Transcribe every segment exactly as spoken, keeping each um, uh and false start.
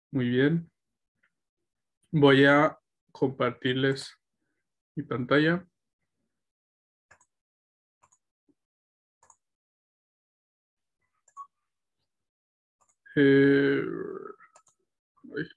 Muy bien. Voy a compartirles mi pantalla. Eh, ay,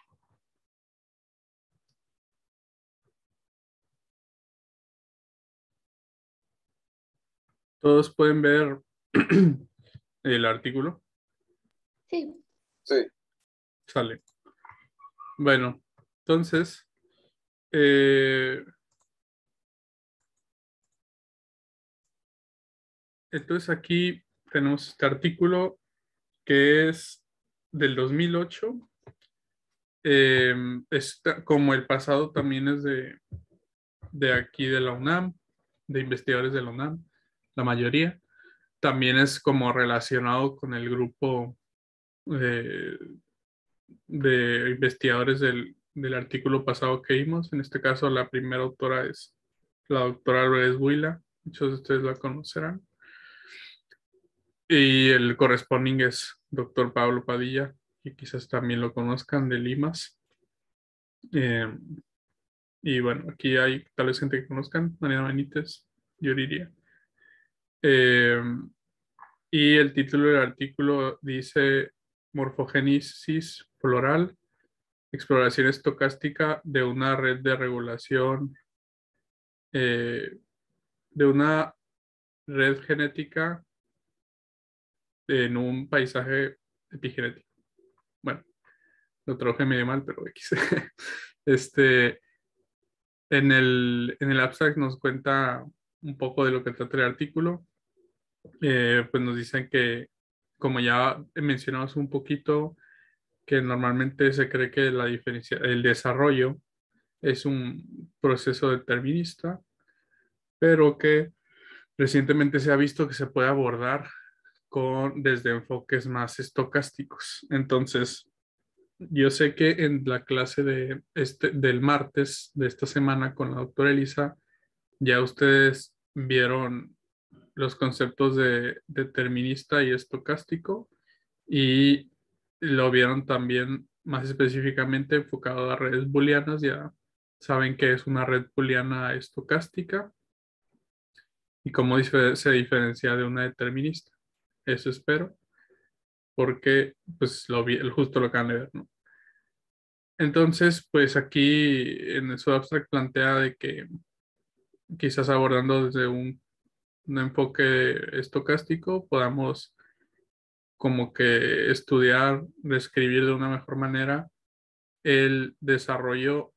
Todos pueden ver el artículo. Sí. Sí. Sale. Bueno, entonces, eh, entonces aquí tenemos este artículo que es del dos mil ocho. Eh, está- como el pasado también es de, de aquí de la UNAM, de investigadores de la UNAM, la mayoría. También es como relacionado con el grupo eh, de investigadores del, del artículo pasado que vimos. En este caso, la primera autora es la doctora Lourdes Buila. Muchos de ustedes la conocerán. Y el corresponding es doctor Pablo Padilla, que quizás también lo conozcan de Limas. Eh, y bueno, aquí hay tal vez gente que conozcan, Mariana Benítez, yo diría. Eh, y el título del artículo dice Morfogénesis floral, exploración estocástica de una red de regulación, eh, de una red genética en un paisaje epigenético. Bueno, lo traduje medio mal, pero X. Este, en el, en el abstract nos cuenta un poco de lo que trata el artículo. Eh, pues nos dicen que, como ya mencionamos un poquito, que normalmente se cree que la diferencia, el desarrollo es un proceso determinista, pero que recientemente se ha visto que se puede abordar con, desde enfoques más estocásticos. Entonces, yo sé que en la clase de este, del martes de esta semana con la doctora Elisa, ya ustedes vieron los conceptos de determinista y estocástico y lo vieron también más específicamente enfocado a redes booleanas. Ya saben que es una red booleana estocástica y cómo dife- se diferencia de una determinista. Eso espero, porque pues lo vi, justo lo acaban de ver, ¿no? Entonces, pues aquí en su abstract plantea de que quizás abordando desde un, un enfoque estocástico podamos como que estudiar, describir de una mejor manera el desarrollo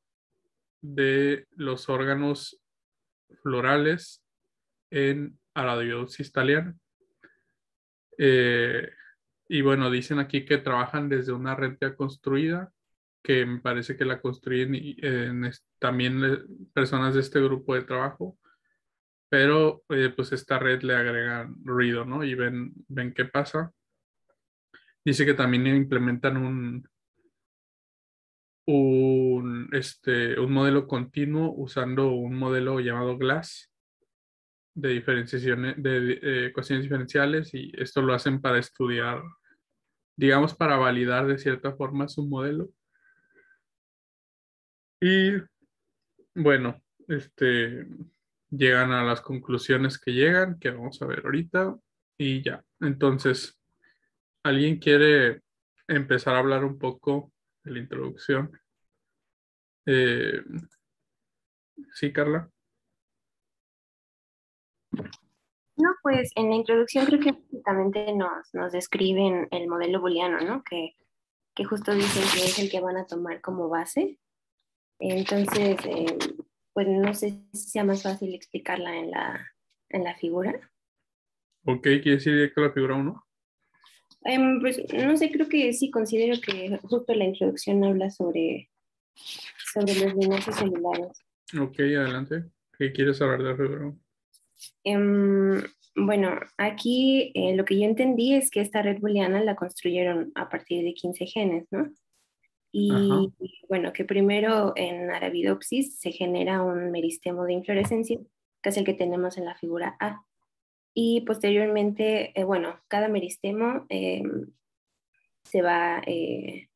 de los órganos florales en Arabidopsis thaliana. Eh, y bueno, dicen aquí que trabajan desde una red ya construida, que me parece que la construyen y, eh, en es- también eh, personas de este grupo de trabajo, pero eh, pues esta red le agregan ruido, ¿no? Y ven, ven qué pasa. Dice que también implementan un, un, este, un modelo continuo usando un modelo llamado GLASS de diferenciación de eh, ecuaciones diferenciales, y esto lo hacen para estudiar, digamos, para validar de cierta forma su modelo. Y bueno, este, llegan a las conclusiones que llegan, que vamos a ver ahorita, y ya. Entonces, ¿alguien quiere empezar a hablar un poco de la introducción? Eh, sí, Carla. No, pues en la introducción creo que básicamente nos, nos describen el modelo booleano, ¿no? Que, que justo dicen que es el que van a tomar como base. Entonces, eh, pues no sé si sea más fácil explicarla en la, en la figura. Ok, quiere decir que la figura uno. Em, pues no sé, creo que sí considero que justo la introducción habla sobre, sobre los lineajes celulares. Ok, adelante. ¿Qué quieres hablar de la figura uno? Em, bueno, aquí eh, lo que yo entendí es que esta red booleana la construyeron a partir de quince genes, ¿no? Ajá. Y bueno, que primero en Arabidopsis se genera un meristemo de inflorescencia, que es el que tenemos en la figura A. Y posteriormente, eh, bueno, cada meristemo eh, se va eh,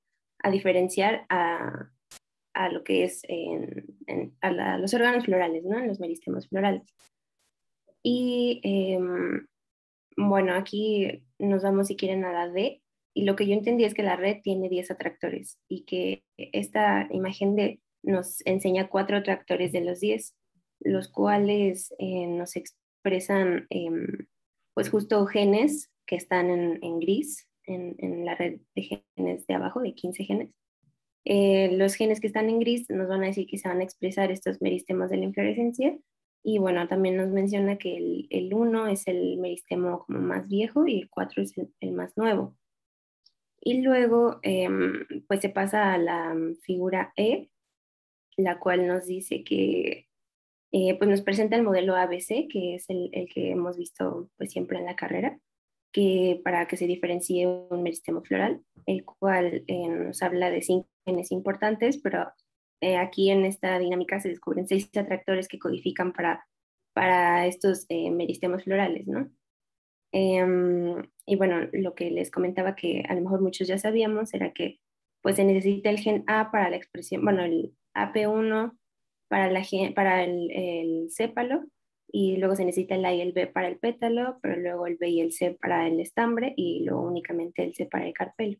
a diferenciar a, a lo que es en, en, a, la, a los órganos florales, ¿no? En los meristemos florales. Y eh, bueno, aquí nos vamos si quieren a la D, y lo que yo entendí es que la red tiene diez atractores y que esta imagen D nos enseña cuatro atractores de los diez, los cuales eh, nos expresan eh, pues justo genes que están en, en gris, en, en, la red de genes de abajo, de quince genes. Eh, los genes que están en gris nos van a decir que se van a expresar estos meristemas de la inflorescencia. Y bueno, también nos menciona que el, el uno es el meristemo como más viejo y el cuatro es el, el más nuevo. Y luego, eh, pues se pasa a la figura E, la cual nos dice que, eh, pues nos presenta el modelo A B C, que es el, el que hemos visto pues siempre en la carrera, que para que se diferencie un meristemo floral, el cual eh, nos habla de cinco genes importantes, pero eh, aquí en esta dinámica se descubren seis atractores que codifican para, para estos eh, meristemos florales, ¿no? Eh, y bueno, lo que les comentaba que a lo mejor muchos ya sabíamos era que pues se necesita el gen A para la expresión, bueno, el A P uno para, la gen, para el, el sépalo, y luego se necesita el A y el B para el pétalo, pero luego el B y el C para el estambre y luego únicamente el C para el carpelo.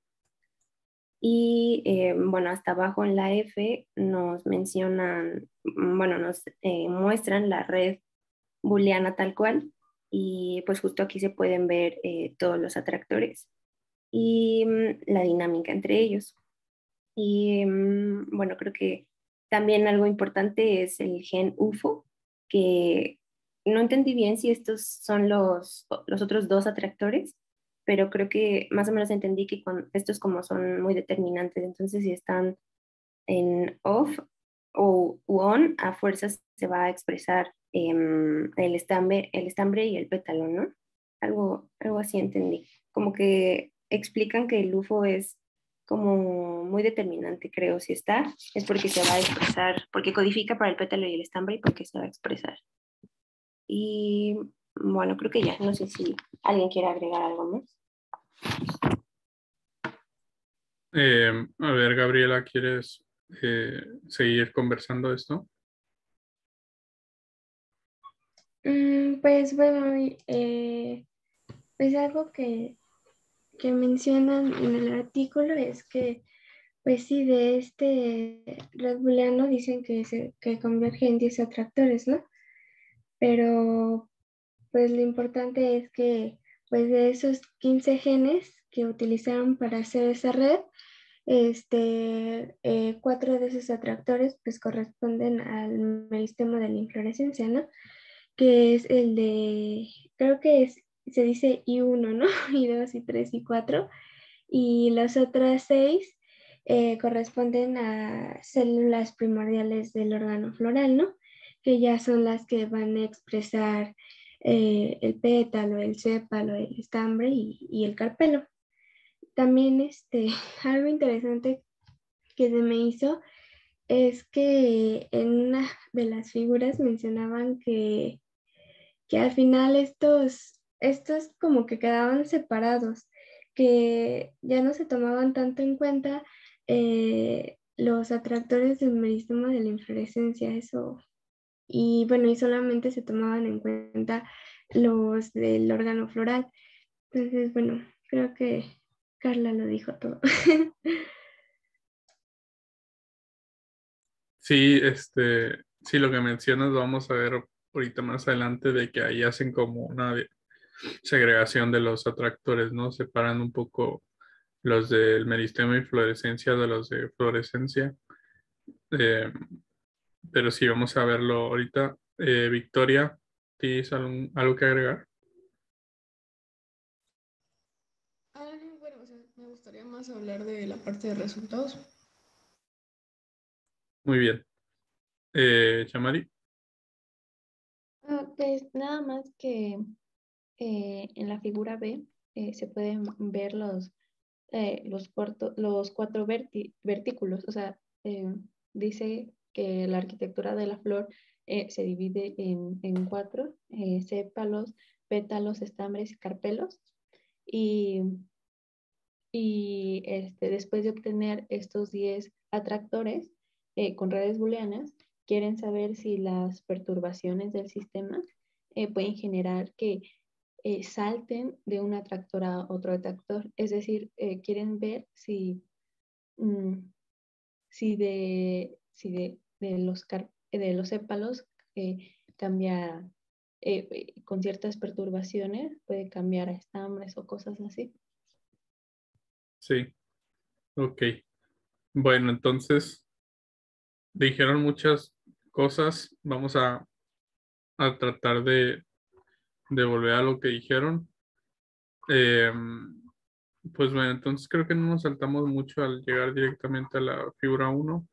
Y eh, bueno, hasta abajo en la F nos mencionan, bueno, nos eh, muestran la red booleana tal cual, y pues justo aquí se pueden ver eh, todos los atractores y mm, la dinámica entre ellos. Y mm, bueno, creo que también algo importante es el gen U F O, que no entendí bien si estos son los, los otros dos atractores, pero creo que más o menos entendí que con estos como son muy determinantes, entonces si están en off o on, a fuerzas se va a expresar eh, el, estambre, el estambre y el pétalo, ¿no? Algo, algo así entendí. Como que explican que el U F O es como muy determinante, creo. Si está, es porque se va a expresar, porque codifica para el pétalo y el estambre y porque se va a expresar. Y bueno, creo que ya, no sé si alguien quiere agregar algo más. Eh, a ver, Gabriela, ¿quieres eh, seguir conversando esto? Mm, pues bueno, eh, pues algo que, que mencionan en el artículo es que, pues sí, de este red booleano dicen que, se, que converge en diez atractores, ¿no? Pero pues lo importante es que, pues de esos quince genes que utilizaron para hacer esa red, este, eh, cuatro de esos atractores pues corresponden al meristemo de la inflorescencia, ¿no? Que es el de, creo que es, se dice I uno, ¿no? I dos, I tres, I cuatro. Y las otras seis eh, corresponden a células primordiales del órgano floral, ¿no? Que ya son las que van a expresar eh, el pétalo, el sépalo, el estambre y, y el carpelo. También este, algo interesante que se me hizo es que en una de las figuras mencionaban que, que al final estos, estos como que quedaban separados, que ya no se tomaban tanto en cuenta eh, los atractores del meristemo de la inflorescencia, eso, y bueno, y solamente se tomaban en cuenta los del órgano floral. Entonces, bueno, creo que Carla lo dijo todo. Sí, este, sí, lo que mencionas, vamos a ver ahorita más adelante de que ahí hacen como una segregación de los atractores, ¿no? Separan un poco los del meristemo y fluorescencia de los de fluorescencia. Eh, pero sí, vamos a verlo ahorita. Eh, Victoria, ¿tienes algún- algo que agregar? Ah, bueno, o sea, me gustaría más hablar de la parte de resultados. Muy bien. Eh, Chamari. Ah, pues nada más que eh, en la figura B eh, se pueden ver los, eh, los, cuarto- los cuatro verti- vertículos. O sea, eh, dice que la arquitectura de la flor eh, se divide en, en cuatro, eh, sépalos, pétalos, estambres y carpelos. Y y este, después de obtener estos diez atractores eh, con redes booleanas, quieren saber si las perturbaciones del sistema eh, pueden generar que eh, salten de un atractor a otro atractor. Es decir, eh, quieren ver si, mm, si, de, si de, de los, car de los sépalos eh, cambia eh, eh, con ciertas perturbaciones, puede cambiar a estambres o cosas así. Sí, ok. Bueno, entonces dijeron muchas cosas. Vamos a, a tratar de, de volver a lo que dijeron. Eh, pues bueno, entonces creo que no nos saltamos mucho al llegar directamente a la figura uno.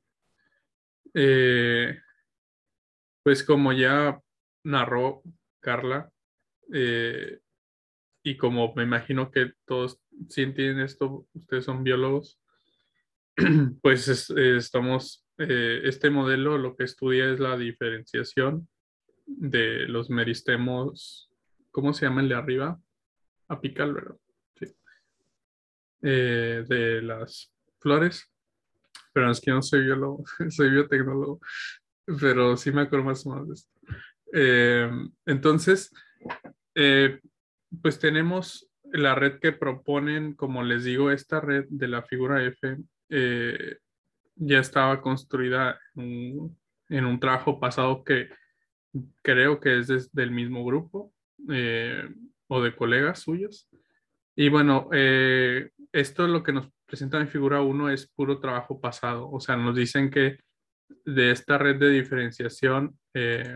Eh, pues como ya narró Carla, eh, y como me imagino que todos sí entienden esto, ustedes son biólogos, pues es- eh, estamos, eh, este modelo lo que estudia es la diferenciación de los meristemos. ¿Cómo se llama el de arriba? Apical, ¿verdad? Sí. Eh, de las flores, pero es que no soy biólogo, soy biotecnólogo, pero sí me acuerdo más o menos de esto. Eh, entonces, eh, pues tenemos la red que proponen, como les digo, esta red de la figura F eh, ya estaba construida en un, en un trabajo pasado que creo que es des- del mismo grupo eh, o de colegas suyos. Y bueno, eh, esto es lo que nos presentan en figura uno es puro trabajo pasado. O sea, nos dicen que de esta red de diferenciación eh,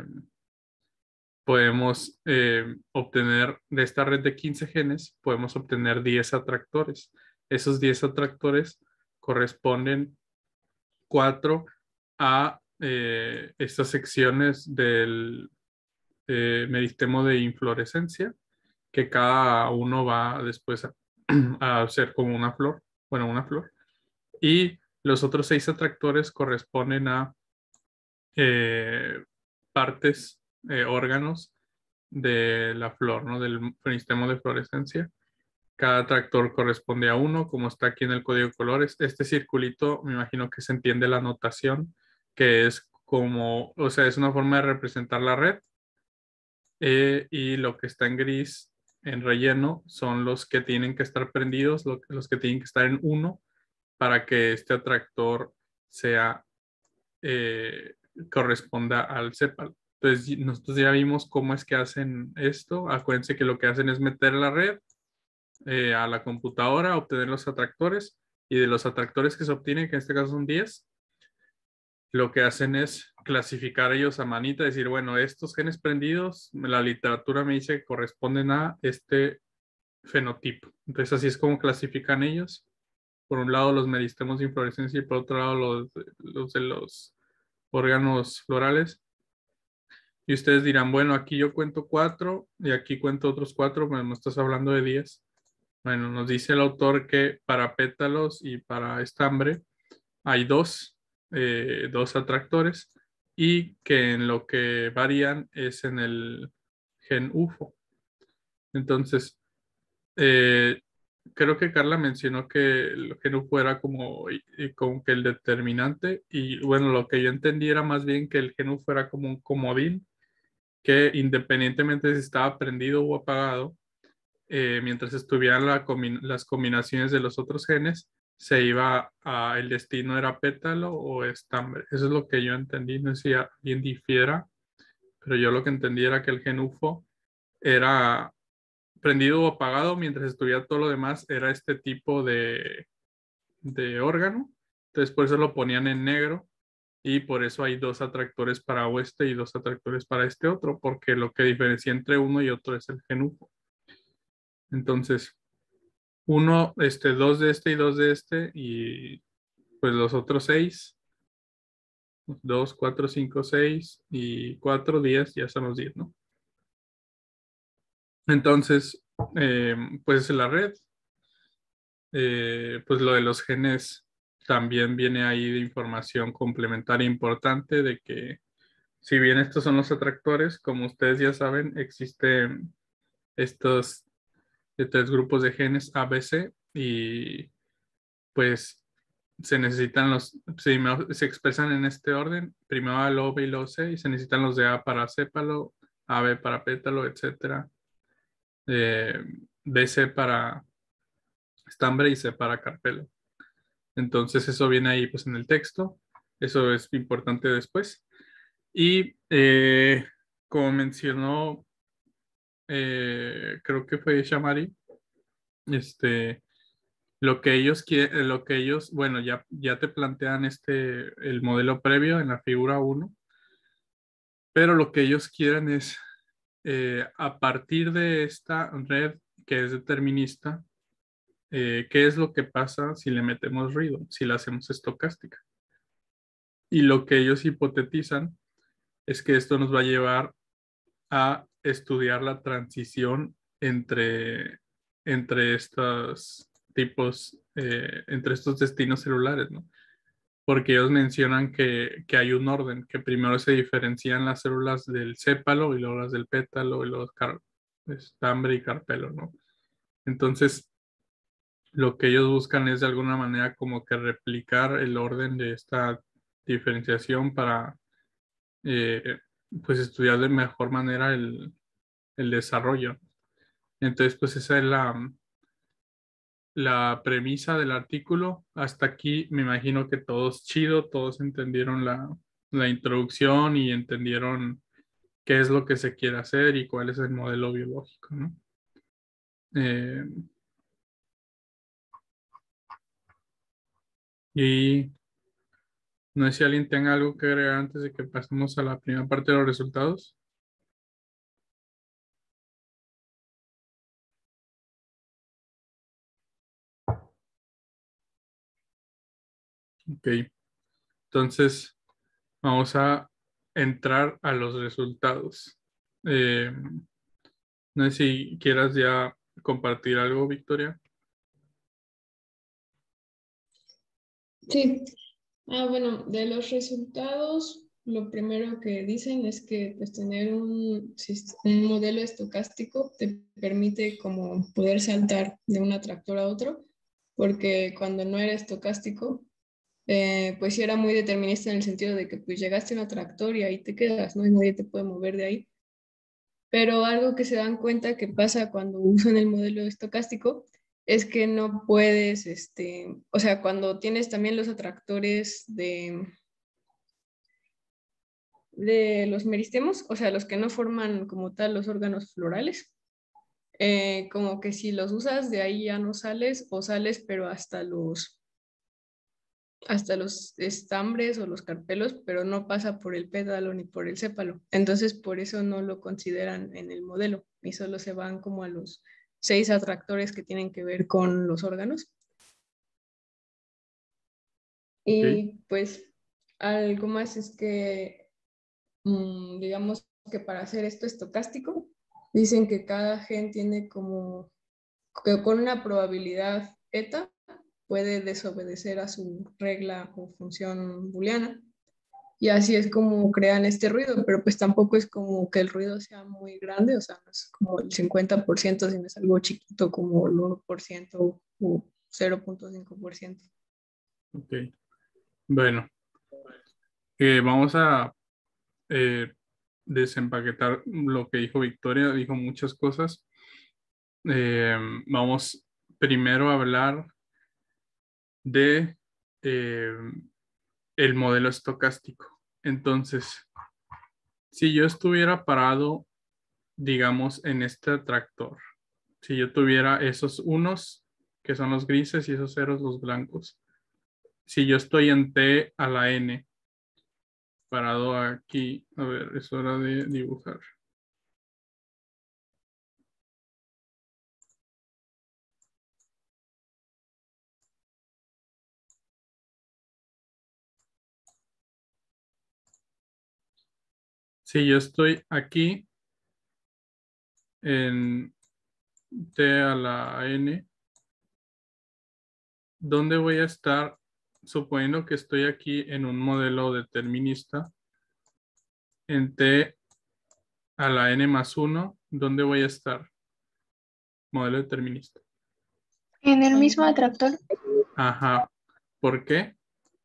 podemos eh, obtener, de esta red de quince genes, podemos obtener diez atractores. Esos diez atractores corresponden cuatro a eh, estas secciones del eh, meristemo de inflorescencia, que cada uno va después a, a ser como una flor, bueno, una flor. Y los otros seis atractores corresponden a eh, partes, eh, órganos de la flor, ¿no? Del meristemo de fluorescencia. Cada atractor corresponde a uno, como está aquí en el código de colores. Este circulito, me imagino que se entiende la notación, que es como, o sea, es una forma de representar la red. Eh, y lo que está en gris, en relleno, son los que tienen que estar prendidos, lo- los que tienen que estar en uno para que este atractor sea, eh, corresponda al sépalo. Entonces, y- nosotros ya vimos cómo es que hacen esto. Acuérdense que lo que hacen es meter la red eh, a la computadora, obtener los atractores, y de los atractores que se obtienen, que en este caso son diez, lo que hacen es clasificar ellos a manita, decir, bueno, estos genes prendidos, la literatura me dice que corresponden a este fenotipo. Entonces así es como clasifican ellos. Por un lado los meristemos de inflorescencia y por otro lado los, los de los órganos florales. Y ustedes dirán, bueno, aquí yo cuento cuatro y aquí cuento otros cuatro, pero no estás hablando de diez. Bueno, nos dice el autor que para pétalos y para estambre hay dos, eh, dos atractores y que en lo que varían es en el gen U F O. Entonces, eh, creo que Carla mencionó que el gen U F O era como, y- y como que el determinante, y bueno, lo que yo entendí era más bien que el gen U F O era como un comodín que independientemente si estaba prendido o apagado, eh, mientras estuvieran la combi- las combinaciones de los otros genes, se iba a, el destino era pétalo o estambre. Eso es lo que yo entendí, no sé si alguien difiera, pero yo lo que entendí era que el gen U F O era prendido o apagado, mientras estuviera todo lo demás, era este tipo de, de órgano. Entonces por eso lo ponían en negro y por eso hay dos atractores para este y dos atractores para este otro, porque lo que diferencia entre uno y otro es el gen U F O. Entonces, uno, este, dos de este y dos de este, y pues los otros seis, dos, cuatro, cinco, seis y cuatro, diez, ya son los diez, ¿no? Entonces, eh, pues la red, eh, pues lo de los genes también viene ahí de información complementaria importante de que si bien estos son los atractores, como ustedes ya saben, existen estos de tres grupos de genes A B C y pues se necesitan los, primero se expresan en este orden, primero A, luego B y luego C, y se necesitan los de A para sépalo, A B para pétalo, etcétera. Eh, B C para estambre y C para carpelo. Entonces eso viene ahí pues en el texto, eso es importante después. Y eh, como mencionó, eh, creo que fue Shamari, este, lo que ellos quieren, lo que ellos, bueno, ya, ya te plantean este, el modelo previo en la figura uno, pero lo que ellos quieren es, eh, a partir de esta red que es determinista, eh, ¿qué es lo que pasa si le metemos ruido, si la hacemos estocástica? Y lo que ellos hipotetizan es que esto nos va a llevar a estudiar la transición entre, entre estos tipos, eh, entre estos destinos celulares, ¿no? Porque ellos mencionan que, que hay un orden, que primero se diferencian las células del sépalo y luego las del pétalo y luego car- estambre y carpelo, ¿no? Entonces, lo que ellos buscan es de alguna manera como que replicar el orden de esta diferenciación para eh, pues estudiar de mejor manera el, el desarrollo. Entonces, pues esa es la, la premisa del artículo. Hasta aquí me imagino que todos chido, todos entendieron la, la introducción y entendieron qué es lo que se quiere hacer y cuál es el modelo biológico, ¿no? Eh, y no sé si alguien tenga algo que agregar antes de que pasemos a la primera parte de los resultados. Ok, entonces vamos a entrar a los resultados. Eh, no sé si quieras ya compartir algo, Victoria. Sí. Ah, bueno, de los resultados, lo primero que dicen es que pues, tener un, sis- un modelo estocástico te permite como poder saltar de un atractor a otro, porque cuando no era estocástico, eh, pues sí era muy determinista en el sentido de que pues llegaste a un atractor y ahí te quedas, ¿no? Y nadie te puede mover de ahí. Pero algo que se dan cuenta que pasa cuando usan el modelo estocástico es que no puedes, este, o sea, cuando tienes también los atractores de, de los meristemos, o sea, los que no forman como tal los órganos florales, eh, como que si los usas de ahí ya no sales o sales pero hasta los hasta los estambres o los carpelos, pero no pasa por el pétalo ni por el sépalo. Entonces, por eso no lo consideran en el modelo y solo se van como a los seis atractores que tienen que ver con los órganos. Okay. Y pues algo más es que, mmm, digamos que para hacer esto estocástico, dicen que cada gen tiene como, que con una probabilidad eta, puede desobedecer a su regla o función booleana. Y así es como crean este ruido, pero pues tampoco es como que el ruido sea muy grande, o sea, no es como el cincuenta por ciento, sino es algo chiquito como el uno por ciento o cero punto cinco por ciento. Ok. Bueno, eh, vamos a eh, desempaquetar lo que dijo Victoria. Dijo muchas cosas. Eh, vamos primero a hablar de eh, el modelo estocástico. Entonces, si yo estuviera parado, digamos, en este tractor, si yo tuviera esos unos, que son los grises, y esos ceros, los blancos, si yo estoy en T a la N, parado aquí, a ver, es hora de dibujar. Si yo estoy aquí en T a la N, ¿dónde voy a estar? Suponiendo que estoy aquí en un modelo determinista, en T a la N más uno, ¿dónde voy a estar? Modelo determinista. En el mismo atractor. Ajá. ¿Por qué?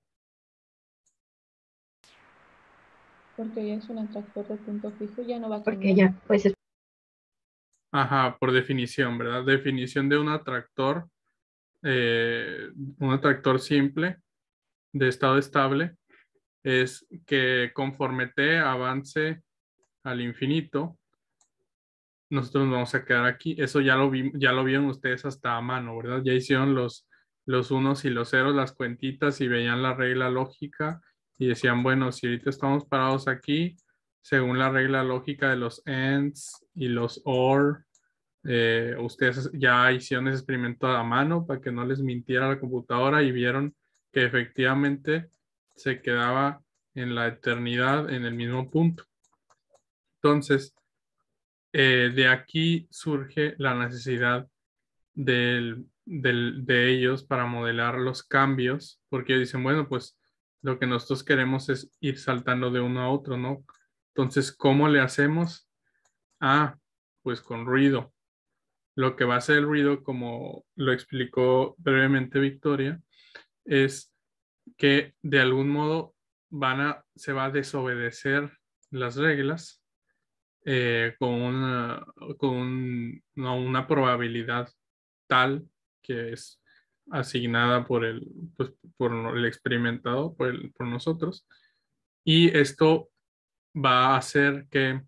Porque ya es un atractor de punto fijo, ya no va a Porque cambiar. ya, pues es Ajá, por definición, ¿verdad? Definición de un atractor, eh, un atractor simple de estado estable es que conforme t avance al infinito, nosotros nos vamos a quedar aquí. Eso ya lo vi, ya lo vieron ustedes hasta a mano, ¿verdad? Ya hicieron los, los unos y los ceros, las cuentitas y veían la regla lógica y decían, bueno, si ahorita estamos parados aquí, según la regla lógica de los ands y los or, eh, ustedes ya hicieron ese experimento a mano para que no les mintiera la computadora y vieron que efectivamente se quedaba en la eternidad en el mismo punto. Entonces, eh, de aquí surge la necesidad del, del- de ellos para modelar los cambios, porque ellos dicen, bueno, pues lo que nosotros queremos es ir saltando de uno a otro, ¿no? Entonces, ¿cómo le hacemos? Ah, pues con ruido. Lo que va a hacer el ruido, como lo explicó brevemente Victoria, es que de algún modo van a, se va a desobedecer las reglas eh, con una, con un- no, una probabilidad tal que es asignada por el, pues, por el experimentado, por, el- por nosotros. Y esto va a hacer que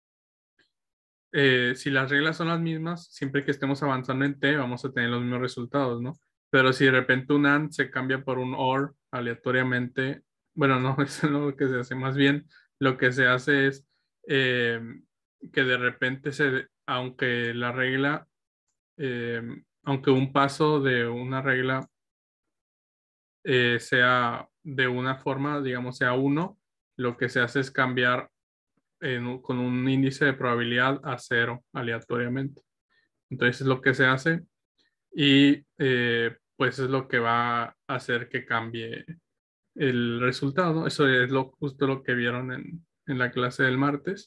eh, si las reglas son las mismas, siempre que estemos avanzando en T, vamos a tener los mismos resultados, ¿no? Pero si de repente un AND se cambia por un OR aleatoriamente, bueno, no, eso no es lo que se hace, más bien lo que se hace es eh, que de repente se, aunque la regla, eh, aunque un paso de una regla eh, sea de una forma, digamos, sea uno, lo que se hace es cambiar en un- con un índice de probabilidad a cero aleatoriamente. Entonces es lo que se hace y eh, pues es lo que va a hacer que cambie el resultado, ¿no? Eso es lo, justo lo que vieron en, en la clase del martes.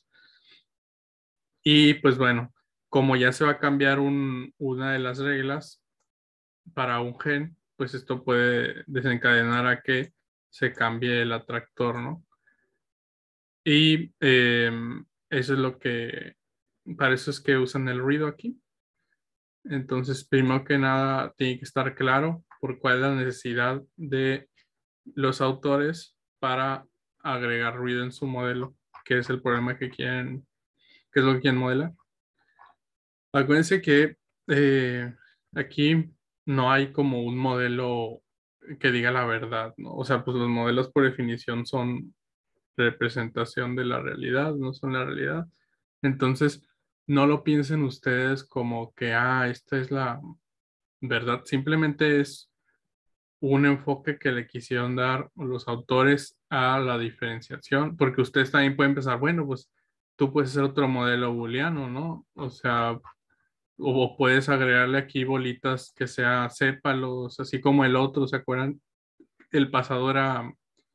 Y pues bueno, como ya se va a cambiar un- una de las reglas para un gen, pues esto puede desencadenar a que se cambie el atractor, ¿no? Y eh, eso es lo que, para eso es que usan el ruido aquí. Entonces, primero que nada, tiene que estar claro por cuál es la necesidad de los autores para agregar ruido en su modelo, que es el problema que quieren, que es lo que quieren modelar. Acuérdense que eh, aquí no hay como un modelo que diga la verdad, ¿no? O sea, pues los modelos por definición son representación de la realidad, no son la realidad. Entonces, no lo piensen ustedes como que, ah, esta es la verdad. Simplemente es un enfoque que le quisieron dar los autores a la diferenciación, porque ustedes también pueden pensar, bueno, pues tú puedes hacer otro modelo booleano, ¿no? O sea, o puedes agregarle aquí bolitas que sea sépalos, así como el otro, ¿se acuerdan? El pasado era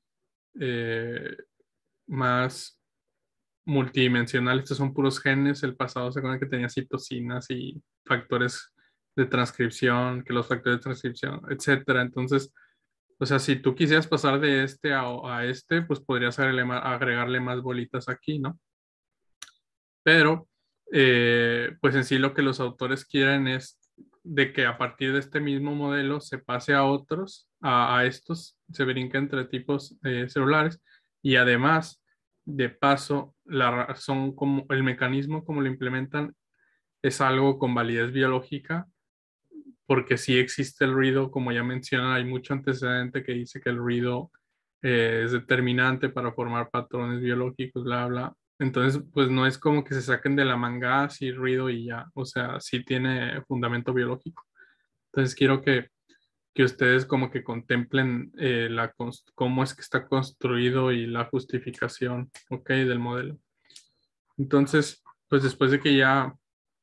eh, más multidimensional, estos son puros genes, el pasado se acuerdan que tenía citocinas y factores de transcripción, que los factores de transcripción, etcétera. Entonces, o sea, si tú quisieras pasar de este a, a este, pues podrías agregarle más, agregarle más bolitas aquí, ¿no? Pero, eh, pues en sí lo que los autores quieren es de que a partir de este mismo modelo se pase a otros, a, a estos, se brinca entre tipos eh, celulares y además, de paso, la razón como el mecanismo como lo implementan es algo con validez biológica, porque sí existe el ruido, como ya mencionan, hay mucho antecedente que dice que el ruido eh, es determinante para formar patrones biológicos, bla, bla. Entonces, pues no es como que se saquen de la manga así ruido y ya, o sea, sí tiene fundamento biológico. Entonces, quiero que, que ustedes como que contemplen eh, la, cons- cómo es que está construido y la justificación, ¿ok? Del modelo. Entonces, pues después de que ya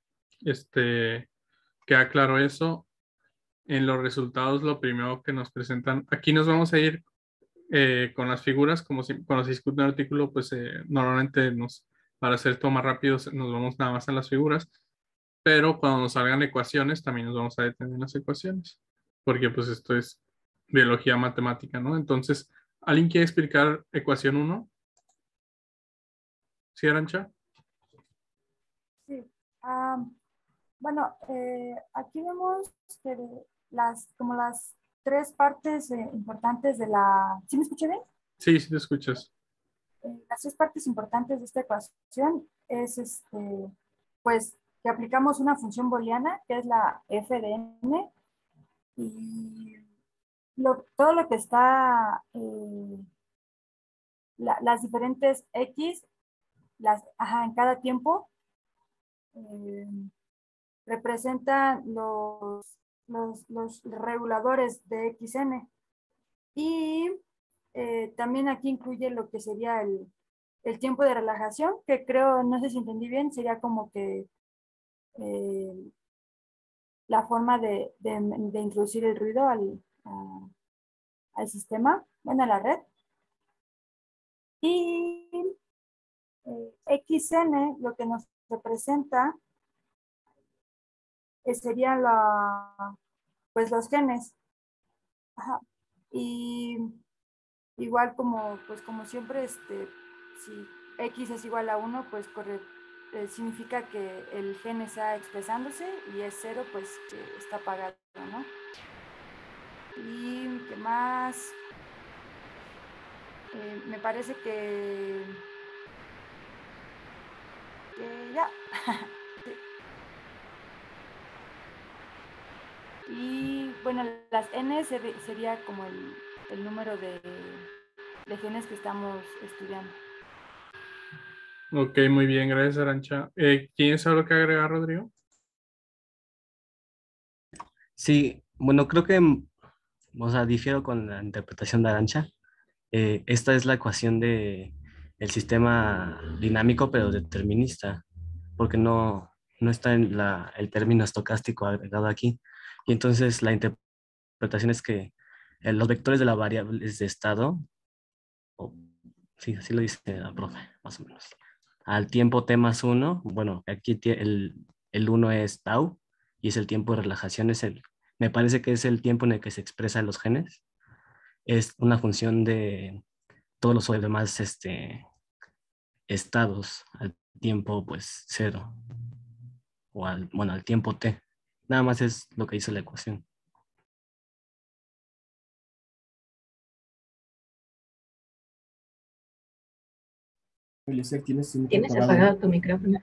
este, queda claro eso, en los resultados lo primero que nos presentan, aquí nos vamos a ir eh, con las figuras, como si, cuando se discute un artículo, pues eh, normalmente nos, para hacer esto más rápido nos vamos nada más en las figuras, pero cuando nos salgan ecuaciones también nos vamos a detener en las ecuaciones, porque pues esto es biología matemática, ¿no? Entonces, ¿alguien quiere explicar ecuación uno? ¿Sí, Arancha? Sí. Ah, bueno, eh, aquí vemos que de las, como las tres partes eh, importantes de la... ¿Sí me escuché bien? Sí, sí te escuchas. Eh, las tres partes importantes de esta ecuación es, este, pues, que aplicamos una función booleana, que es la f de n, y lo- todo lo que está, eh, la- las diferentes x, las, ajá, en cada tiempo, eh, representan los, los, los reguladores de xn. Y eh, también aquí incluye lo que sería el, el tiempo de relajación, que creo, no sé si entendí bien, sería como que eh, la forma de, de, de introducir el ruido al, a, al sistema, bueno, a la red. Y eh, xn lo que nos representa eh, sería la, pues los genes. Ajá. Y igual como, pues como siempre, este, si x es igual a uno, pues corre, eh, significa que el gen está expresándose y es cero, pues que está apagado, ¿no? Y qué más, eh, me parece que, que ya. Y bueno, las n ser- sería como el, el número de, de genes que estamos estudiando. Ok, muy bien, gracias, Arancha. Eh, ¿tienes algo que agregar, Rodrigo? Sí, bueno, creo que, mm, o sea, difiero con la interpretación de Arancha. Eh, esta es la ecuación de el sistema dinámico, pero determinista, porque no, no está en la, el término estocástico agregado aquí. Y entonces la interpretación es que eh, los vectores de las variables de estado, o, sí, así lo dice la profe, más o menos, al tiempo t más uno, bueno, aquí tie- el, el uno es tau, y es el tiempo de relajación, es el, me parece que es el tiempo en el que se expresan los genes, es una función de todos los demás este, estados al tiempo pues cero, o al, bueno, al tiempo t. Nada más es lo que dice la ecuación. Eliezer, tienes tu Tienes micrófono apagado. apagado tu micrófono.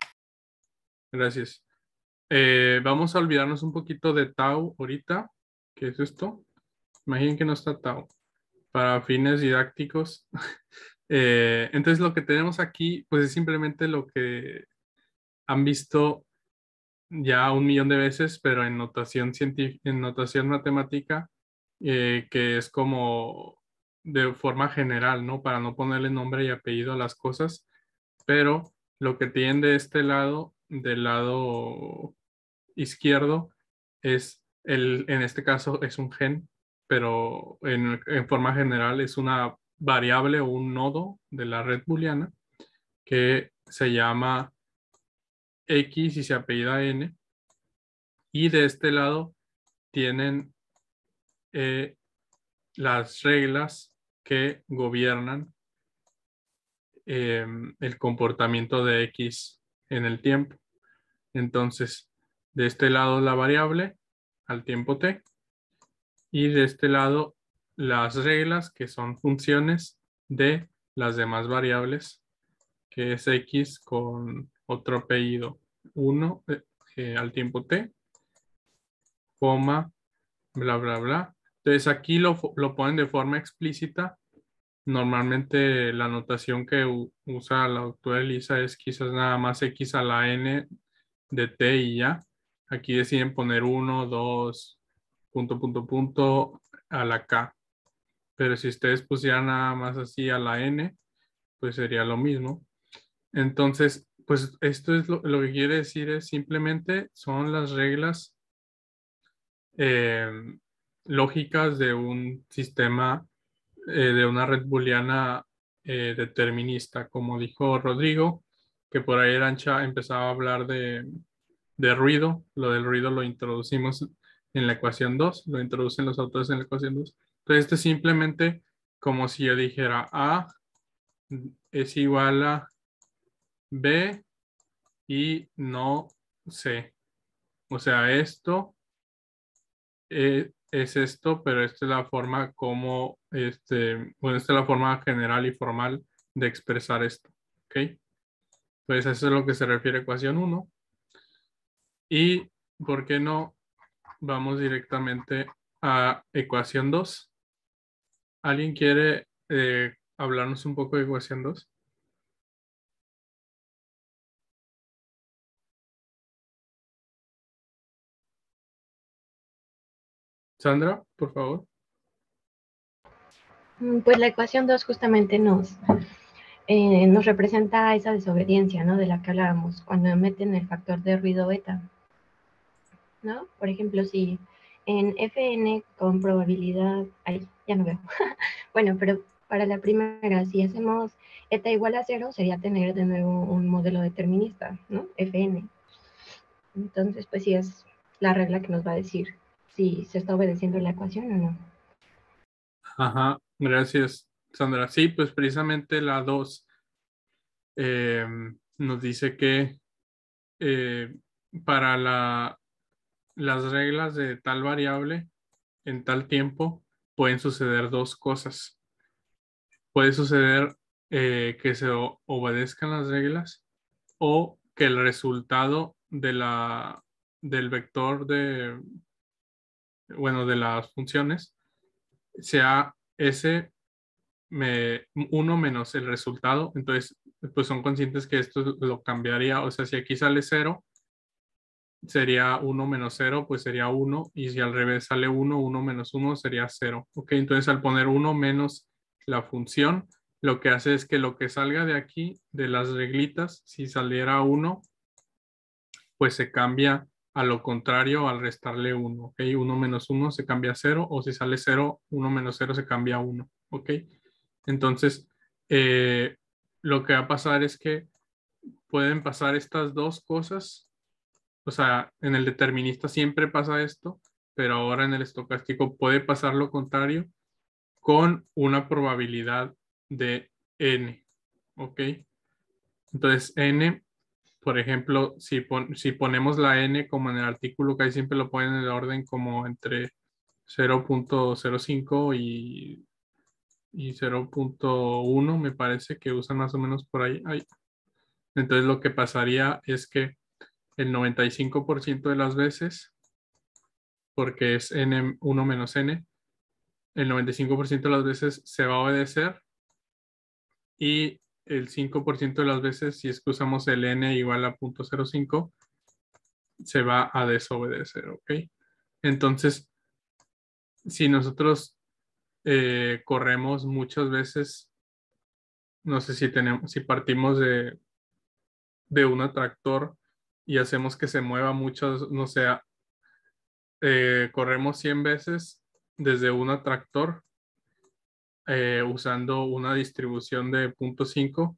Gracias. Eh, vamos a olvidarnos un poquito de tau ahorita. ¿Qué es esto? Imaginen que no está tau. Para fines didácticos. Eh, entonces lo que tenemos aquí, pues es simplemente lo que han visto ya un millón de veces, pero en notación científica, en notación matemática, eh, que es como de forma general, ¿no? Para no ponerle nombre y apellido a las cosas, pero lo que tienen de este lado, del lado izquierdo, es el, en este caso es un gen, pero en, en forma general es una variable o un nodo de la red booleana que se llama X y se apellida N. Y de este lado tienen eh, las reglas que gobiernan eh, el comportamiento de X en el tiempo. Entonces, de este lado la variable al tiempo t y de este lado las reglas que son funciones de las demás variables, que es X con otro apellido uno eh, eh, al tiempo t, coma, bla, bla, bla. Entonces aquí lo, lo ponen de forma explícita. Normalmente la notación que u- usa la doctora Elisa es quizás nada más X a la N de T y ya. Aquí deciden poner uno, dos, punto, punto, punto a la K. Pero si ustedes pusieran nada más así a la N, pues sería lo mismo. Entonces, pues esto es lo, lo que quiere decir es simplemente son las reglas eh, lógicas de un sistema, eh, de una red booleana eh, determinista, como dijo Rodrigo, que por ahí Arancha empezaba a hablar de, de ruido. Lo del ruido lo introducimos en la ecuación dos, lo introducen los autores en la ecuación dos. Entonces, esto es simplemente como si yo dijera A es igual a B y no C. O sea, esto eh, es esto, pero esta es la forma como, este, bueno, esta es la forma general y formal de expresar esto. ¿Ok? Pues eso es lo que se refiere a ecuación uno. Y, ¿por qué no? Vamos directamente a ecuación dos. ¿Alguien quiere eh, hablarnos un poco de ecuación dos? Sandra, por favor. Pues la ecuación dos justamente nos, eh, nos representa esa desobediencia, ¿no? De la que hablábamos, cuando meten el factor de ruido beta, ¿no? Por ejemplo, si en Fn con probabilidad, ay, ya no veo. Bueno, pero para la primera, si hacemos eta igual a cero, sería tener de nuevo un modelo determinista, ¿no? Fn. Entonces, pues sí es la regla que nos va a decir si se está obedeciendo la ecuación o no. Ajá, gracias, Sandra. Sí, pues precisamente la dos eh, nos dice que eh, para la, las reglas de tal variable en tal tiempo pueden suceder dos cosas. Puede suceder eh, que se o- obedezcan las reglas o que el resultado de la, del vector de, bueno, de las funciones sea ese me, uno menos el resultado. Entonces, pues son conscientes que esto lo cambiaría. O sea, si aquí sale cero, sería uno menos cero, pues sería uno. Y si al revés sale uno, uno menos uno sería cero. Ok, entonces al poner uno menos la función, lo que hace es que lo que salga de aquí, de las reglitas, si saliera uno, pues se cambia a lo contrario al restarle uno. Ok, uno menos uno se cambia a cero, o si sale cero, uno menos cero se cambia a uno. Ok, entonces eh, lo que va a pasar es que pueden pasar estas dos cosas. O sea, en el determinista siempre pasa esto, pero ahora en el estocástico puede pasar lo contrario con una probabilidad de n. ¿Ok? Entonces, n, por ejemplo, si, pon- si ponemos la n como en el artículo, que ahí siempre lo ponen en el orden como entre cero punto cero cinco y, y cero punto uno, me parece que usan más o menos por ahí. Ahí. Entonces, lo que pasaría es que el noventa y cinco por ciento de las veces, porque es n uno menos n, el noventa y cinco por ciento de las veces se va a obedecer y el cinco por ciento de las veces, si es que usamos el n igual a cero punto cero cinco, se va a desobedecer, ¿ok? Entonces, si nosotros eh, corremos muchas veces, no sé si tenemos, si partimos de, de un atractor y hacemos que se mueva muchas, no sé, eh, corremos cien veces desde un atractor eh, usando una distribución de punto cinco.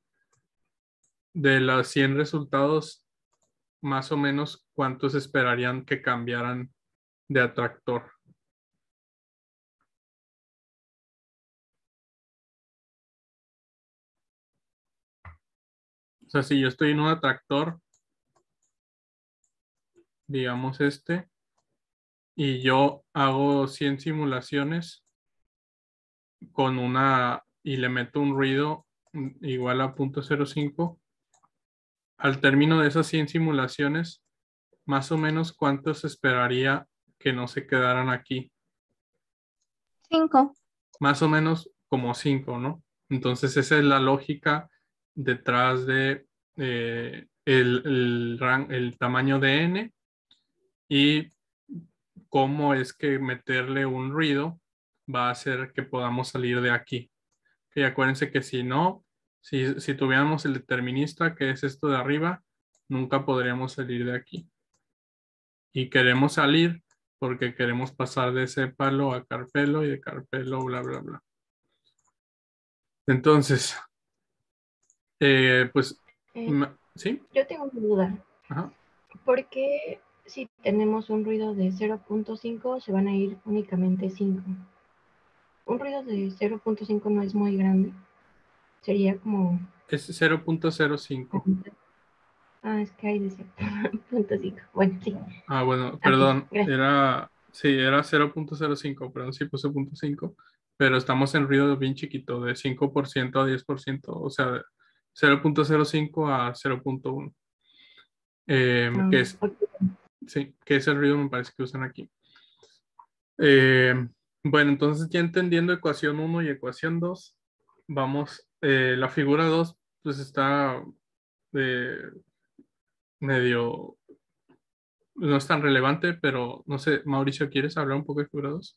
De los cien resultados, más o menos, ¿cuántos esperarían que cambiaran de atractor? O sea, si yo estoy en un atractor, digamos este, y yo hago cien simulaciones con una, y le meto un ruido igual a punto cero cinco, al término de esas cien simulaciones, más o menos, ¿cuántos esperaría que no se quedaran aquí? Cinco. Más o menos como cinco, ¿no? Entonces esa es la lógica detrás de eh, el, el, ran- el tamaño de n y cómo es que meterle un ruido va a hacer que podamos salir de aquí. Y acuérdense que si no, si, si tuviéramos el determinista, que es esto de arriba, nunca podríamos salir de aquí. Y queremos salir porque queremos pasar de ese palo a carpelo y de carpelo, bla, bla, bla. Entonces, eh, pues, Eh, ma- ¿sí? yo tengo una duda. Ajá. ¿Por qué si tenemos un ruido de cero punto cinco, se van a ir únicamente cinco. Un ruido de cero punto cinco no es muy grande. Sería como... Es cero punto cero cinco. Ah, es que hay de cero punto cinco. Bueno, sí. Ah, bueno, Ok, perdón, gracias. era, sí, era cero punto cero cinco, perdón, sí puse punto cinco, pero estamos en ruido bien chiquito, de cinco por ciento a diez por ciento, o sea, cero punto cero cinco a cero punto uno, eh, Ah, que es, ok. sí, que es el ruido me parece que usan aquí. Eh, bueno, entonces ya entendiendo ecuación uno y ecuación dos, vamos, eh, la figura dos pues está eh, medio, no es tan relevante, pero no sé, Mauricio, ¿quieres hablar un poco de figura dos?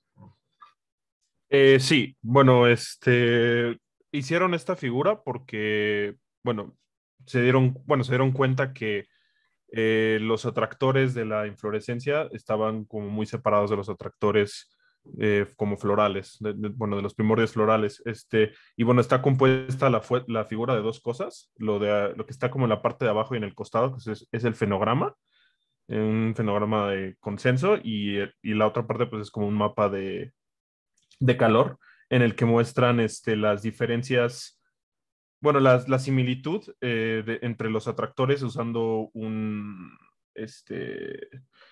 Eh, sí, bueno, este, hicieron esta figura porque, bueno, se dieron, bueno, se dieron cuenta que eh, los atractores de la inflorescencia estaban como muy separados de los atractores eh, como florales, de- de- bueno, de los primordios florales. Este, y bueno, está compuesta la, fue- la figura de dos cosas, lo, de, lo que está como en la parte de abajo y en el costado, que es, es el fenograma, eh, un fenograma de consenso, y, y la otra parte pues es como un mapa de, de calor en el que muestran este, las diferencias, bueno, la, la similitud eh, de- entre los atractores usando un, este,